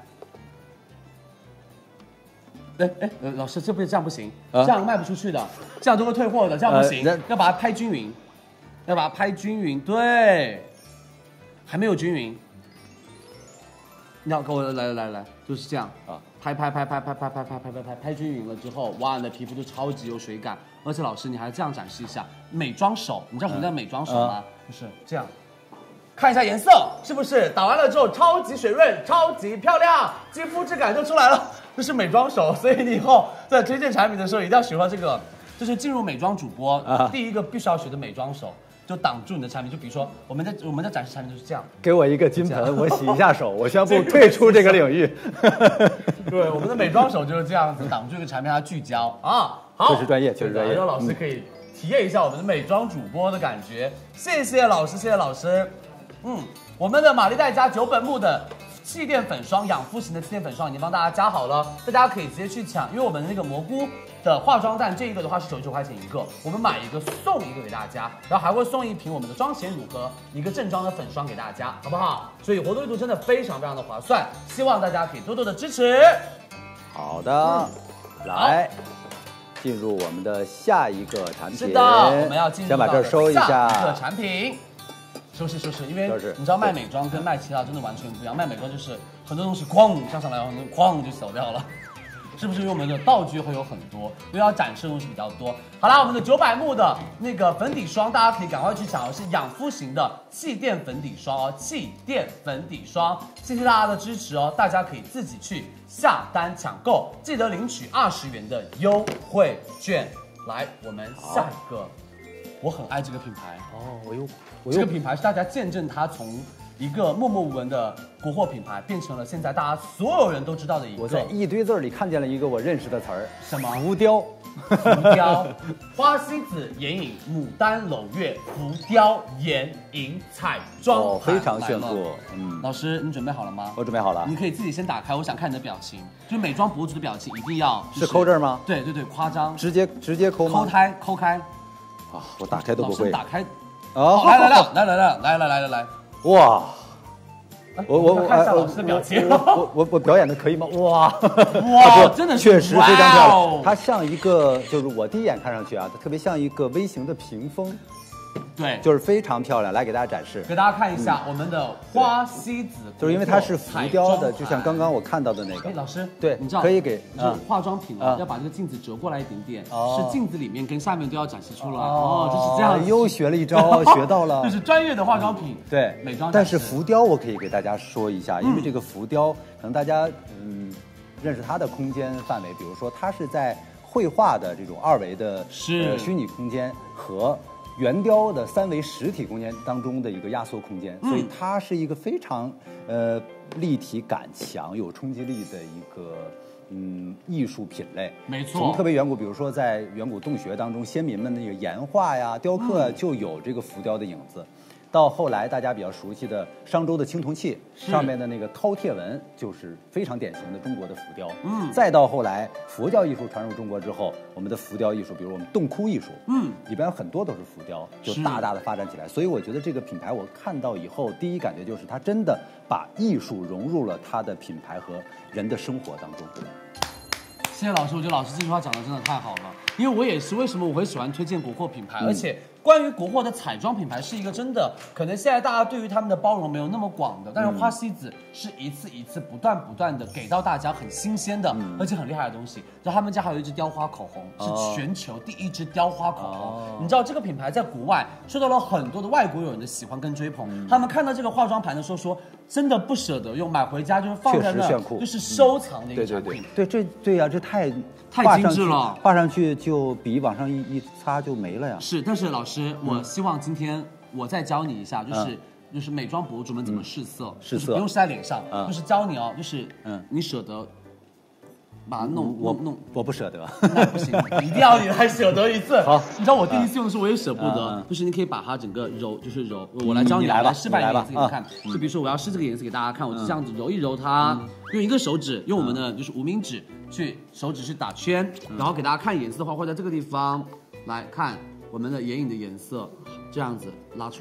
哎哎，呃，老师，这不是这样不行， 啊、 这样卖不出去的，这样都会退货的，这样不行，呃、要把它拍均匀，要把它拍均匀。对，还没有均匀，你要跟我来来来来，就是这样啊，拍拍拍拍拍拍拍拍拍拍拍拍均匀了之后，哇，你的皮肤就超级有水感。而且老师，你还这样展示一下美妆手，你知道什么叫美妆手吗？嗯、就是这样。看一下颜色是不是打完了之后超级水润、超级漂亮，肌肤质感就出来了。这是美妆手，所以你以后在推荐产品的时候一定要学到这个，就是进入美妆主播、啊、第一个必须要学的美妆手，就挡住你的产品。就比如说我们在我们在展示产品就是这样， 给我一个金盆，我洗一下手，我宣布退出这个领域。 对，我们的美妆手就是这样子挡住一个产品，它聚焦啊。好， 确实专业，确实专业。 让老师可以体验一下我们的美妆主播的感觉。谢谢老师，谢谢老师。嗯，我们的玛丽黛佳九本木的气垫粉霜，养肤型的气垫粉霜已经帮大家加好了，大家可以直接去抢，因为我们的那个蘑菇的化妆蛋这一个的话是九十九块钱一个，我们买一个送一个给大家，然后还会送一瓶我们的妆前乳和一个正装的粉霜给大家，好不好？所以活动力度真的非常非常的划算，希望大家可以多多的支持。 好的，嗯、来。进入我们的下一个产品。 是的，我们要进入先把这收一下。 下一个产品，收拾收拾，因为你知道卖美妆跟卖其他真的完全不一样。卖美妆就是很多东西哐上上来，然后哐就小掉了，是不是？因为我们的道具会有很多，因为要展示的东西比较多。好啦，我们的九百目的那个粉底霜，大家可以赶快去抢哦，是养肤型的气垫粉底霜哦，气垫粉底霜，谢谢大家的支持哦，大家可以自己去下单抢购，记得领取二十元的优惠券。来，我们下一个，我很爱这个品牌哦，我又，我又这个品牌是大家见证它从一个默默无闻的国货品牌，变成了现在大家所有人都知道的一个。 我在一堆字里看见了一个我认识的词儿， 什么？ 浮雕。 浮雕，花西子眼影、牡丹蒌月、浮雕眼影彩妆、 哦，非常炫酷。 嗯，老师，你准备好了吗？ 我准备好了。 你可以自己先打开，我想看你的表情，就是美妆博主的表情，一定要、就是、 是抠这儿吗？ 对对对，夸张， 直接直接抠吗？ 抠开，抠开。 啊，我打开都不会。 打开。 哦， 来来来来来来来来来来来， 哇！我我我看一下老师的表情， 我我我表演的可以吗？哇哇，真的确实非常漂亮。它像一个，就是我第一眼看上去啊，它特别像一个微型的屏风。 对， 就是非常漂亮。来给大家展示， 给大家看一下、嗯、我们的花西子， 就是因为它是浮雕的，就像刚刚我看到的那个。 哎，老师， 对， 你知道可以给， 就是化妆品啊，要把这个镜子折过来一点点，哦、是镜子里面跟下面都要展示出来。哦，就是这样。 又学了一招，学到了。 就是专业的化妆品， 对美妆。 但是浮雕我可以给大家说一下，因为这个浮雕可能大家嗯认识它的空间范围，比如说它是在绘画的这种二维的是、 呃、虚拟空间和。圆雕的三维实体空间当中的一个压缩空间，所以它是一个非常呃立体感强、有冲击力的一个嗯艺术品类。 没错， 从特别远古，比如说在远古洞穴当中，先民们的那个岩画呀、雕刻就有这个浮雕的影子。到后来大家比较熟悉的商周的青铜器上面的那个饕餮纹，就是非常典型的中国的浮雕。 嗯， 再到后来佛教艺术传入中国之后，我们的浮雕艺术，比如我们洞窟艺术， 嗯， 里边有很多都是浮雕，就大大的发展起来。所以我觉得这个品牌我看到以后，第一感觉就是它真的把艺术融入了它的品牌和人的生活当中。 谢谢老师，我觉得老师这句话讲的真的太好了，因为我也是为什么我会喜欢推荐国货品牌，嗯、而且关于国货的彩妆品牌是一个真的，可能现在大家对于他们的包容没有那么广的，但是花西子是一次一次不断不断的给到大家很新鲜的，嗯、而且很厉害的东西。然后他们家还有一支雕花口红，哦、是全球第一支雕花口红。哦、你知道这个品牌在国外受到了很多的外国友人的喜欢跟追捧，嗯、他们看到这个化妆盘的时候说，真的不舍得用，买回家就是放在那，就是收藏的一个产品。 嗯、对对对，对这对呀、啊，这太。 太精致了， 画上去就比往上一一擦就没了呀。 是，但是老师，嗯、我希望今天我再教你一下，就是、嗯、就是美妆博主们怎么试色， 试、嗯、色不用试在脸上， 嗯、 就是教你哦，就是嗯，你舍得把它弄我弄弄， 我不舍得， 那不行，一定要你来舍得一次。 好， 你知道我第一次用的时候我也舍不得，嗯、就是你可以把它整个揉，就是揉，我来教你， 你来吧， 来示范一个颜色给你看。 嗯、 就比如说我要试这个颜色给大家看，我就这样子揉一揉它，嗯、用一个手指，用我们的就是无名指。去手指去打圈，然后给大家看颜色的话，会在这个地方来看我们的眼影的颜色，这样子拉出来，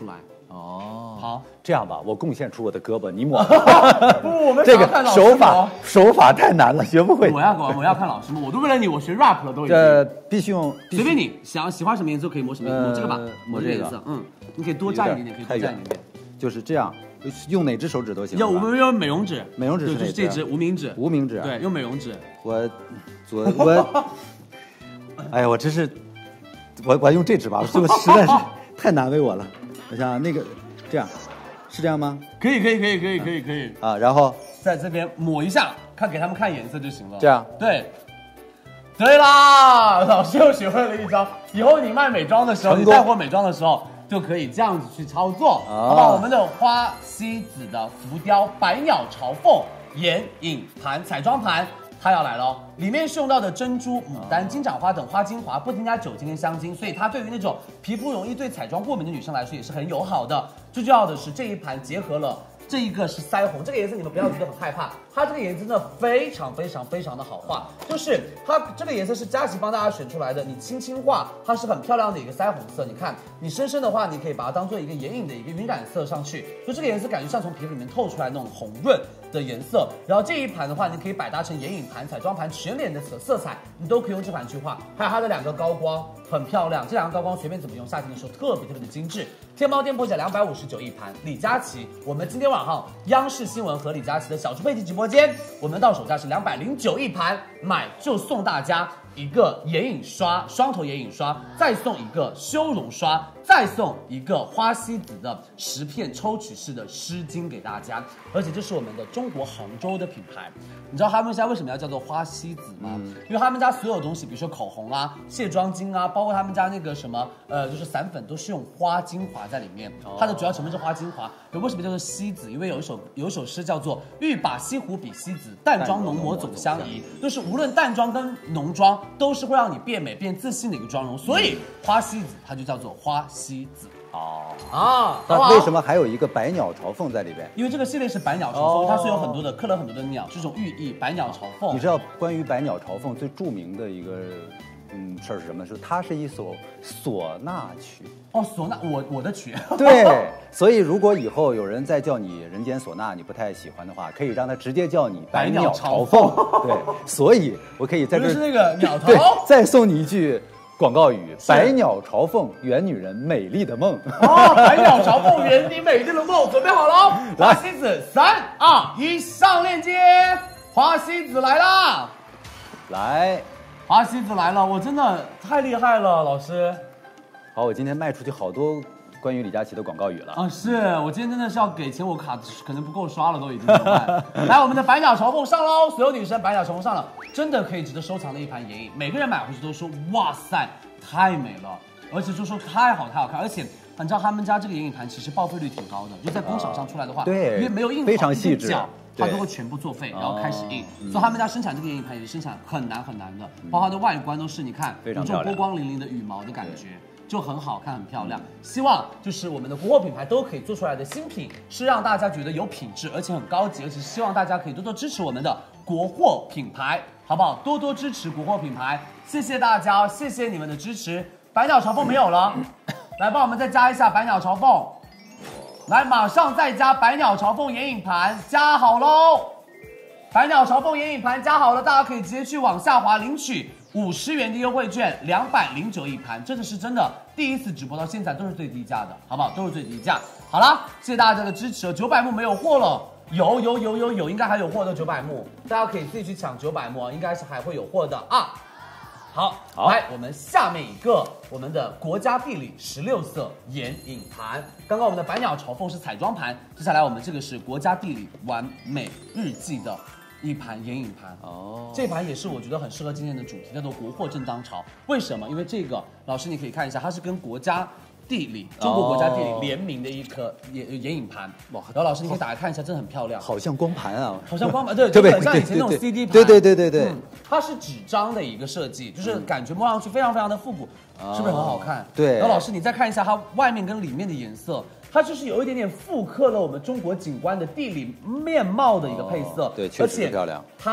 哦， 好， 这样吧，我贡献出我的胳膊，你抹。 不，我们这想要看个老师手法磨手法太难了，学不会。 我要我我要看老师们，我都为了你，我学 rap 了都已经。 这必须用，必须随便你想喜欢什么颜色可以抹什么颜色， 呃抹这个吧， 抹这个这个颜色，嗯，你可以多蘸一点点，可以多蘸一点点。 就是这样，用哪只手指都行。 要我们用美容纸， 美容纸是哪只就是这支无名指， 无名指。 对，用美容纸。 我左我，哎呀，我真是，我我用这支吧，这个实在是太难为我了。我想那个这样，是这样吗？ 可以可以可以可以可以可以啊，然后在这边抹一下，看给他们看颜色就行了。 这样对。对啦，老师又学会了一招。以后你卖美妆的时候，你带货美妆的时候，就可以这样子去操作， 哦、 好不好？我们的花西子的浮雕百鸟朝凤眼影盘彩妆盘，它要来了哦。里面是用到的珍珠、牡丹、金盏花等花精华，不添加酒精跟香精，所以它对于那种皮肤容易对彩妆过敏的女生来说也是很友好的。最重要的是这一盘结合了。这一个是腮红，这个颜色你们不要觉得很害怕，它这个颜色真的非常非常非常的好画，就是它这个颜色是佳琦帮大家选出来的，你轻轻画，它是很漂亮的一个腮红色。你看，你深深的话，你可以把它当做一个眼影的一个晕染色上去，就这个颜色感觉像从皮肤里面透出来那种红润的颜色。然后这一盘的话，你可以百搭成眼影盘、彩妆盘，全脸的色色彩你都可以用这盘去画。还有它的两个高光很漂亮，这两个高光随便怎么用，夏天的时候特别特别的精致。天猫店铺价两百五十九一盘，李佳琦，我们今天晚上央视新闻和李佳琦的小猪佩奇直播间，我们到手价是两百零九一盘，买就送大家一个眼影刷，双头眼影刷，再送一个修容刷，再送一个花西子的十片抽取式的湿巾给大家，而且这是我们的中国杭州的品牌。你知道他们家为什么要叫做花西子吗？嗯、因为他们家所有东西，比如说口红啊、卸妆巾啊，包括他们家那个什么呃，就是散粉，都是用花精华在里面。哦、它的主要成分是花精华。为什么叫做西子？因为有一首有一首诗叫做“欲把西湖比西子，淡妆浓抹总相宜”，就是无论淡妆跟浓妆都是会让你变美变自信的一个妆容，所以花西子它就叫做花西子。哦啊，那为什么还有一个百鸟朝凤在里边？ 因为这个系列是百鸟朝凤，哦、它是有很多的刻了很多的鸟，这种寓意百鸟朝凤。 你知道关于百鸟朝凤最著名的一个嗯事儿是什么？是它是一首唢呐曲。 哦，唢呐，我我的曲。 对，所以如果以后有人再叫你人间唢呐，你不太喜欢的话，可以让他直接叫你百鸟朝凤。对，所以我可以在这就是那个鸟巢， 对，再送你一句。广告语：百鸟朝凤，圆女人美丽的梦。 哦，百鸟朝凤，圆你美丽的梦，准备好了，花西子，三二一，上链接，花西子来啦！ 来， 花西子来了，我真的太厉害了，老师。 好，我今天卖出去好多关于李佳琦的广告语了啊！是我今天真的是要给钱，我卡可能不够刷了，都已经怎么办？来，我们的百鸟朝凤上喽！所有女生百鸟朝凤上了，真的可以值得收藏的一盘眼影，每个人买回去都说哇塞，太美了，而且就说太好太好看，而且你知道他们家这个眼影盘其实报废率挺高的，就在工厂上出来的话， 对， 因为没有印好非常细致， 它都会全部作废，然后开始印，所以他们家生产这个眼影盘也是生产很难很难的，包括它的外观都是你看有这种波光粼粼的羽毛的感觉。就很好看，很漂亮。希望就是我们的国货品牌都可以做出来的新品，是让大家觉得有品质，而且很高级，而且希望大家可以多多支持我们的国货品牌，好不好？多多支持国货品牌，谢谢大家，谢谢你们的支持。百鸟朝凤没有了，来帮我们再加一下百鸟朝凤，来马上再加百鸟朝凤眼影盘，加好喽！百鸟朝凤眼影盘加好了，大家可以直接去往下滑领取。五十元的优惠券，两百零九一盘，这个是真的，第一次直播到现在都是最低价的，好不好？都是最低价。好啦，谢谢大家的支持。九百目没有货了，有有有有有，应该还有货的九百目，大家可以自己去抢九百目，应该是还会有货的啊。好，好来，我们下面一个我们的国家地理十六色眼影盘。刚刚我们的百鸟朝凤是彩妆盘，接下来我们这个是国家地理完美日记的。一盘眼影盘哦，这盘也是我觉得很适合今天的主题，叫做国货正当潮。为什么？因为这个老师你可以看一下，它是跟国家地理、中国国家地理联名的一颗眼眼影盘。哇！然后老师你可以打开看一下，真的很漂亮， 好像光盘啊， 好像光盘，对，就很像以前那种 C D 盘。 对对对对对， 嗯，它是纸张的一个设计，就是感觉摸上去非常非常的复古，是不是很好看？ 对。 然后老师你再看一下它外面跟里面的颜色。它就是有一点点复刻了我们中国景观的地理面貌的一个配色， 哦、对，确实漂亮。 它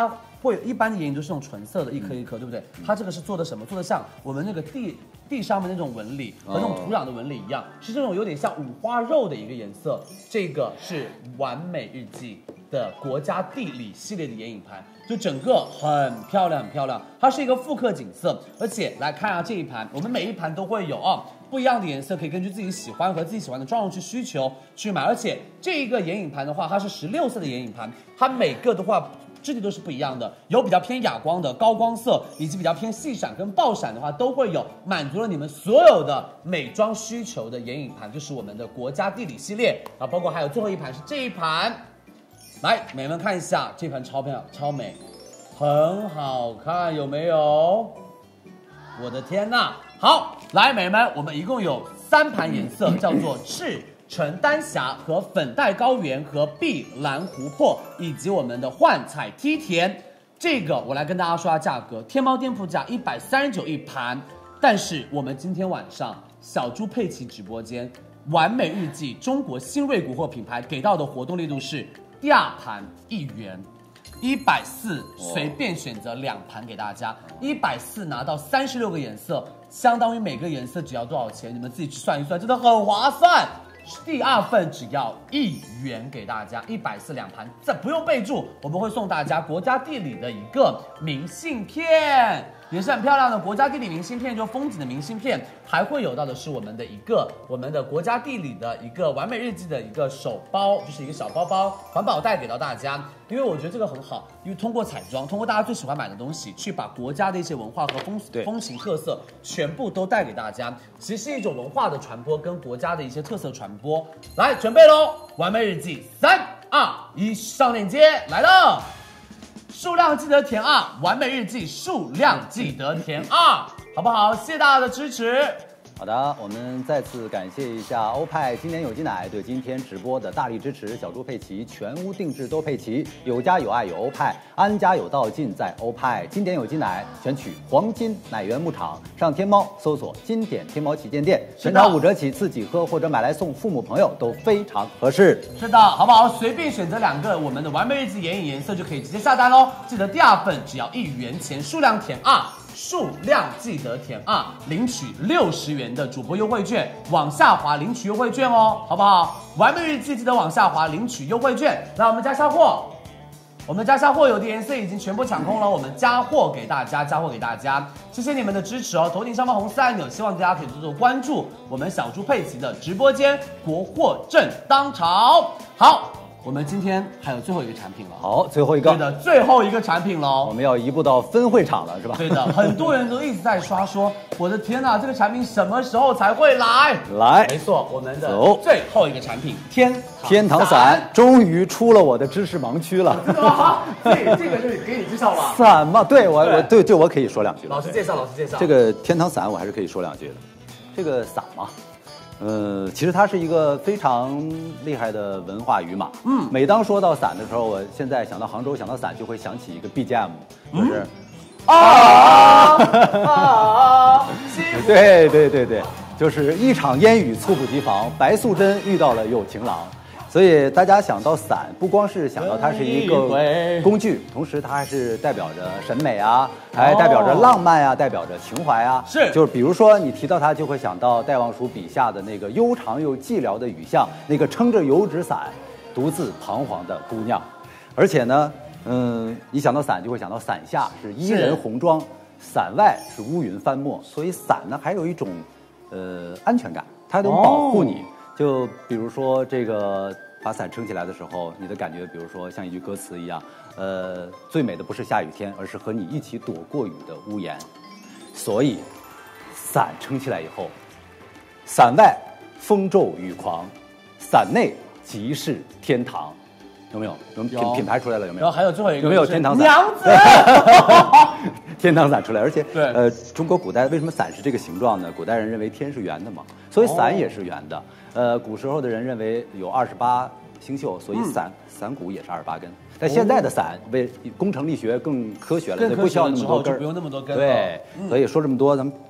会一般的眼影都是那种纯色的，一颗一颗，对不对？它这个是做的什么？做的像我们那个地地上面那种纹理和那种土壤的纹理一样，是这种有点像五花肉的一个颜色。这个是完美日记的国家地理系列的眼影盘，就整个很漂亮很漂亮，它是一个复刻景色，而且来看啊这一盘，我们每一盘都会有啊不一样的颜色，可以根据自己喜欢和自己喜欢的妆容去需求去买，而且这一个眼影盘的话，它是十六色的眼影盘，它每个的话质地都是不一样的，有比较偏哑光的高光色，以及比较偏细闪跟爆闪的话都会有，满足了你们所有的美妆需求的眼影盘，就是我们的国家地理系列啊，包括还有最后一盘是这一盘。来，美们看一下这盘超漂亮、超美，很好看，有没有？我的天呐！好，来，美们，我们一共有三盘颜色，叫做赤橙丹霞和粉黛高原和碧蓝琥珀，以及我们的幻彩梯田。这个我来跟大家说下价格，天猫店铺价一百三十九一盘，但是我们今天晚上小猪佩奇直播间完美日记中国新锐国货品牌给到的活动力度是。第二盘一元，一百四随便选择两盘给大家，一百四拿到三十六个颜色，相当于每个颜色只要多少钱？你们自己去算一算，真的很划算。第二份只要一元给大家，一百四两盘，这不用备注，我们会送大家国家地理的一个明信片。也是很漂亮的国家地理明信片，就风景的明信片，还会有到的是我们的一个我们的国家地理的一个完美日记的一个手包，就是一个小包包环保袋给到大家。因为我觉得这个很好，因为通过彩妆，通过大家最喜欢买的东西，去把国家的一些文化和风风情特色全部都带给大家，其实是一种文化的传播跟国家的一些特色传播。来，准备喽！完美日记，三二一，上链接来了。数量记得填二，完美日记数量记得填二，好不好？谢谢大家的支持。 好的，我们再次感谢一下欧派经典有机奶对今天直播的大力支持。小猪佩奇全屋定制都佩奇，有家有爱有欧派，安家有道尽在欧派。经典有机奶选取黄金奶源牧场，上天猫搜索经典天猫旗舰店，全场五折起，自己喝或者买来送父母朋友都非常合适。 是的，好不好？随便选择两个我们的完美日记眼影颜色就可以直接下单喽。记得第二份只要一元钱，数量填二。数量记得填二，领取六十元的主播优惠券，往下滑领取优惠券哦，好不好？完美日记记得往下滑领取优惠券。来，我们家下货，我们家下货有的颜色已经全部抢空了，我们加货给大家，加货给大家，谢谢你们的支持哦！头顶上方红色按钮，希望大家可以多多关注我们小猪佩奇的直播间，国货正当潮。好。我们今天还有最后一个产品了， 好，最后一个， 对的，最后一个产品喽， 我们要移步到分会场了，是吧？ 对的，很多人都一直在刷说，我的天哪，这个产品什么时候才会来？ 来， 没错，我们的最后一个产品天天堂伞终于出了我的知识盲区了。 真的吗？这这个就是给你介绍了。 伞嘛，对我我对对我可以说两句了。 老师介绍，老师介绍。 这个天堂伞我还是可以说两句的。这个伞嘛。呃，其实它是一个非常厉害的文化语码。嗯，每当说到伞的时候，我现在想到杭州，想到伞，就会想起一个 B G M， 就是、嗯、啊啊！对对对对，就是一场烟雨猝不及防，白素贞遇到了有情郎。所以大家想到伞，不光是想到它是一个工具，同时它还是代表着审美啊，还代表着浪漫啊，代表着情怀啊。 是， 就是比如说你提到它，就会想到戴望舒笔下的那个悠长又寂寥的雨巷，那个撑着油纸伞，独自彷徨的姑娘。而且呢，嗯，你想到伞，就会想到伞下是伊人红妆，伞外是乌云翻墨，所以伞呢还有一种呃安全感，它能保护你。哦、就比如说这个。把伞撑起来的时候，你的感觉，比如说像一句歌词一样，呃，最美的不是下雨天，而是和你一起躲过雨的屋檐。所以，伞撑起来以后，伞外风骤雨狂，伞内即是天堂。有没有？有品品牌出来了？有没有？ 然后还有最后一个有没有天堂伞？ 娘子， 天堂伞出来，而且对， 呃，中国古代为什么伞是这个形状呢？古代人认为天是圆的嘛，所以伞也是圆的。哦、呃，古时候的人认为有二十八星宿，所以伞、嗯、伞骨也是二十八根。但现在的伞为工程力学更科学了， 更科学不需要那么多根， 不用那么多根。 对、嗯，所以说这么多，咱们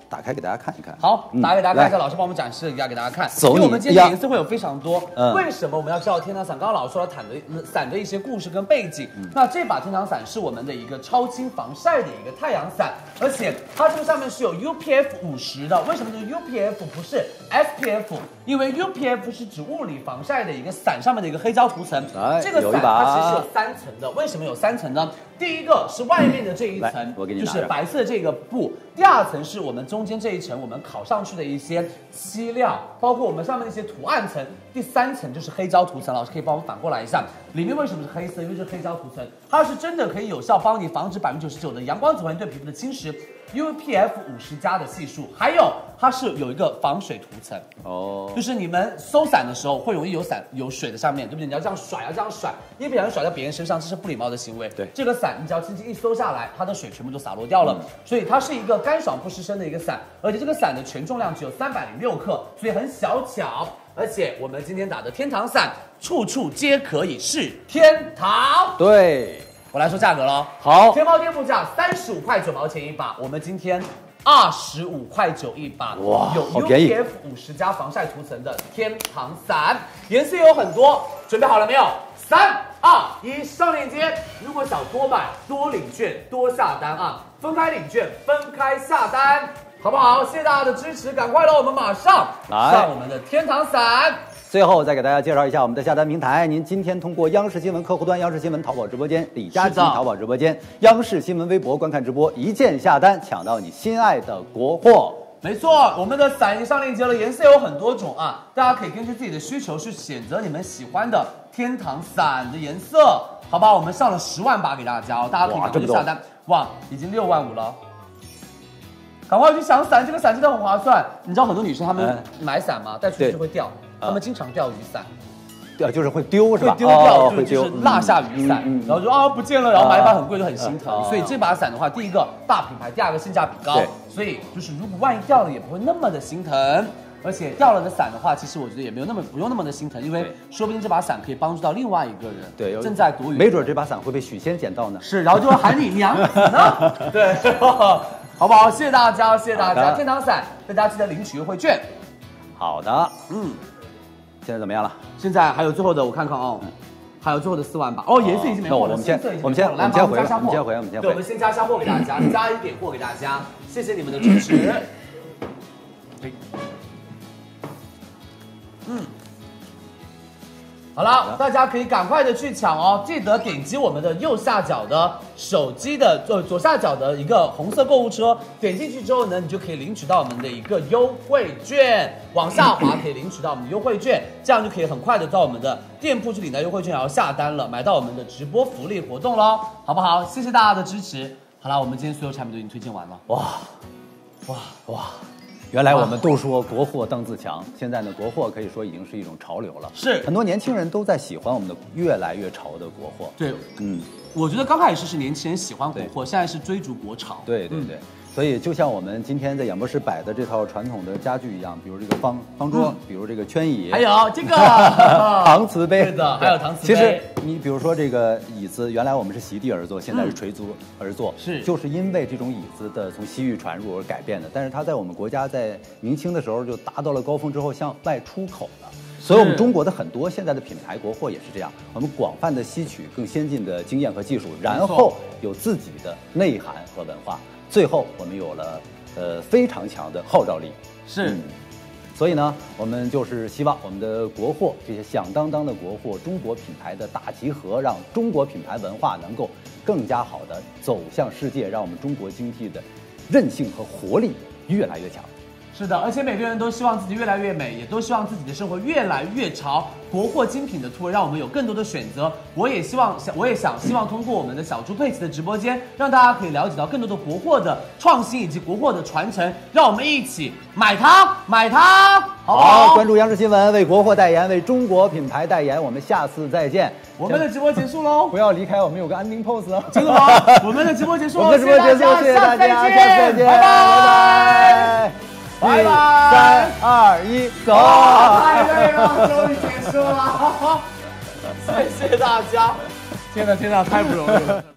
打开给大家看一看。 好， 嗯打开给大家看一下， 来老师帮我们展示一下给大家看。 走你因为我们今天哎呀颜色会有非常多。 嗯为什么我们要知道天堂伞？刚刚老师说了伞的伞的一些故事跟背景。那这把天堂伞是我们的一个超轻防晒的一个太阳伞，而且它这个上面是有 U P F 五十的。为什么这个 U P F 不是 S P F？ 因为 U P F 是指物理防晒的一个伞上面的一个黑胶涂层。 来这个伞有一把它其实是有三层的。为什么有三层呢？第一个是外面的这一层， 来我给你就拿着是白色这个布。第二层是我们中间这一层我们烤上去的一些漆料，包括我们上面的一些图案层。第三层就是黑胶涂层，老师可以帮我们反过来一下，里面为什么是黑色？因为这是黑胶涂层，它是真的可以有效帮你防止百分之九十九的阳光紫外线对皮肤的侵蚀。U P F 五十加的系数，还有它是有一个防水涂层哦， 就是你们收伞的时候会容易有伞有水的上面，对不对？你要这样甩，要这样甩，一不小心甩到别人身上，这是不礼貌的行为。 对， 这个伞你只要轻轻一收下来，它的水全部都洒落掉了，嗯、所以它是一个干爽不湿身的一个伞，而且这个伞的全重量只有三百零六克，所以很小巧。而且我们今天打的天堂伞，处处皆可以是天堂。 对。 我来说价格了， 好， 天猫店铺价三十五块九毛钱一把，我们今天二十五块九一把， 哇， 有好便宜 U P F 五十加防晒涂层的天堂伞，颜色也有很多，准备好了没有？三二一，上链接！如果想多买多领券多下单啊，分开领券分开下单，好不好？谢谢大家的支持，赶快了，我们马上来上我们的天堂伞。 最后再给大家介绍一下我们的下单平台。您今天通过央视新闻客户端、央视新闻淘宝直播间、李佳琦淘宝直播间、央视新闻微博观看直播，一键下单，抢到你心爱的国货。 没错，我们的伞已经上链接了，颜色有很多种啊，大家可以根据自己的需求去选择你们喜欢的天堂伞的颜色，好吧？我们上了十万把给大家哦，大家可以赶快去下单。哇，已经六万五了。赶快去抢伞，这个伞真的很划算。你知道很多女生她们买伞吗？带出去就会掉，她们经常掉雨伞， 掉就是会丢是吧？ 会丢掉， 哦、 就就是落下雨伞， 嗯嗯、 然后就啊不见了，然后买一把很贵就很心疼。 嗯、 所以这把伞的话，第一个大品牌，第二个性价比高，所以就是如果万一掉了也不会那么的心疼。而且掉了的伞的话，其实我觉得也没有那么不用那么的心疼，因为说不定这把伞可以帮助到另外一个人，对，正在躲雨， 没准这把伞会被许仙捡到呢。 是，然后就会喊你娘子呢。对，好不好？谢谢大家，谢谢大家。天堂伞，大家记得领取优惠券。 好的，嗯，现在怎么样了？ 现在还有最后的，我看看哦。嗯还有最后的四万把哦，颜色已经没货了， 我们先我们先我们先回， 我们先回，我们先回。 对，我们先加箱货给大家，加一点货给大家，谢谢你们的支持。嗯，好了，大家可以赶快的去抢哦，记得点击我们的右下角的手机的呃左下角的一个红色购物车，点进去之后呢，你就可以领取到我们的一个优惠券，往下滑可以领取到我们的优惠券，这样就可以很快的到我们的店铺去领到优惠券，然后下单了，买到我们的直播福利活动喽，好不好？谢谢大家的支持。好了，我们今天所有产品都已经推荐完了。 哇，哇哇！原来我们都说国货当自强，现在呢，国货可以说已经是一种潮流了。 是， 很多年轻人都在喜欢我们的越来越潮的国货。 对， 嗯， 我觉得刚开始是年轻人喜欢国货，现在是追逐国潮。 对对对。嗯，所以就像我们今天在演播室摆的这套传统的家具一样，比如这个方方桌，嗯、比如这个圈椅， 还有这个搪瓷杯， 对的，还有搪瓷杯。 其实你比如说这个椅子，原来我们是席地而坐，现在是垂足而坐， 嗯、是就是因为这种椅子的从西域传入而改变的。但是它在我们国家在明清的时候就达到了高峰之后向外出口了。所以，我们中国的很多现在的品牌国货也是这样，我们广泛的吸取更先进的经验和技术，然后有自己的内涵和文化，最后我们有了呃非常强的号召力。 是， 嗯，所以呢，我们就是希望我们的国货这些响当当的国货，中国品牌的大集合，让中国品牌文化能够更加好的走向世界，让我们中国经济的韧性和活力越来越强。 是的，而且每个人都希望自己越来越美，也都希望自己的生活越来越潮。国货精品的 tour 让我们有更多的选择。我也希望，我也想希望通过我们的小猪佩奇的直播间，让大家可以了解到更多的国货的创新以及国货的传承。让我们一起买它，买它，好不好？ 好，关注央视新闻，为国货代言，为中国品牌代言。我们下次再见。 我们的直播结束喽， 不要离开，我们有个安定 pose 哦。 真的吗？我们的直播结束喽， 我们的直播结束，谢谢大家，下次再见， 拜拜。拜拜！ 三二一，走！ 太累了，终于结束了，谢谢大家！天哪，天哪，太不容易了。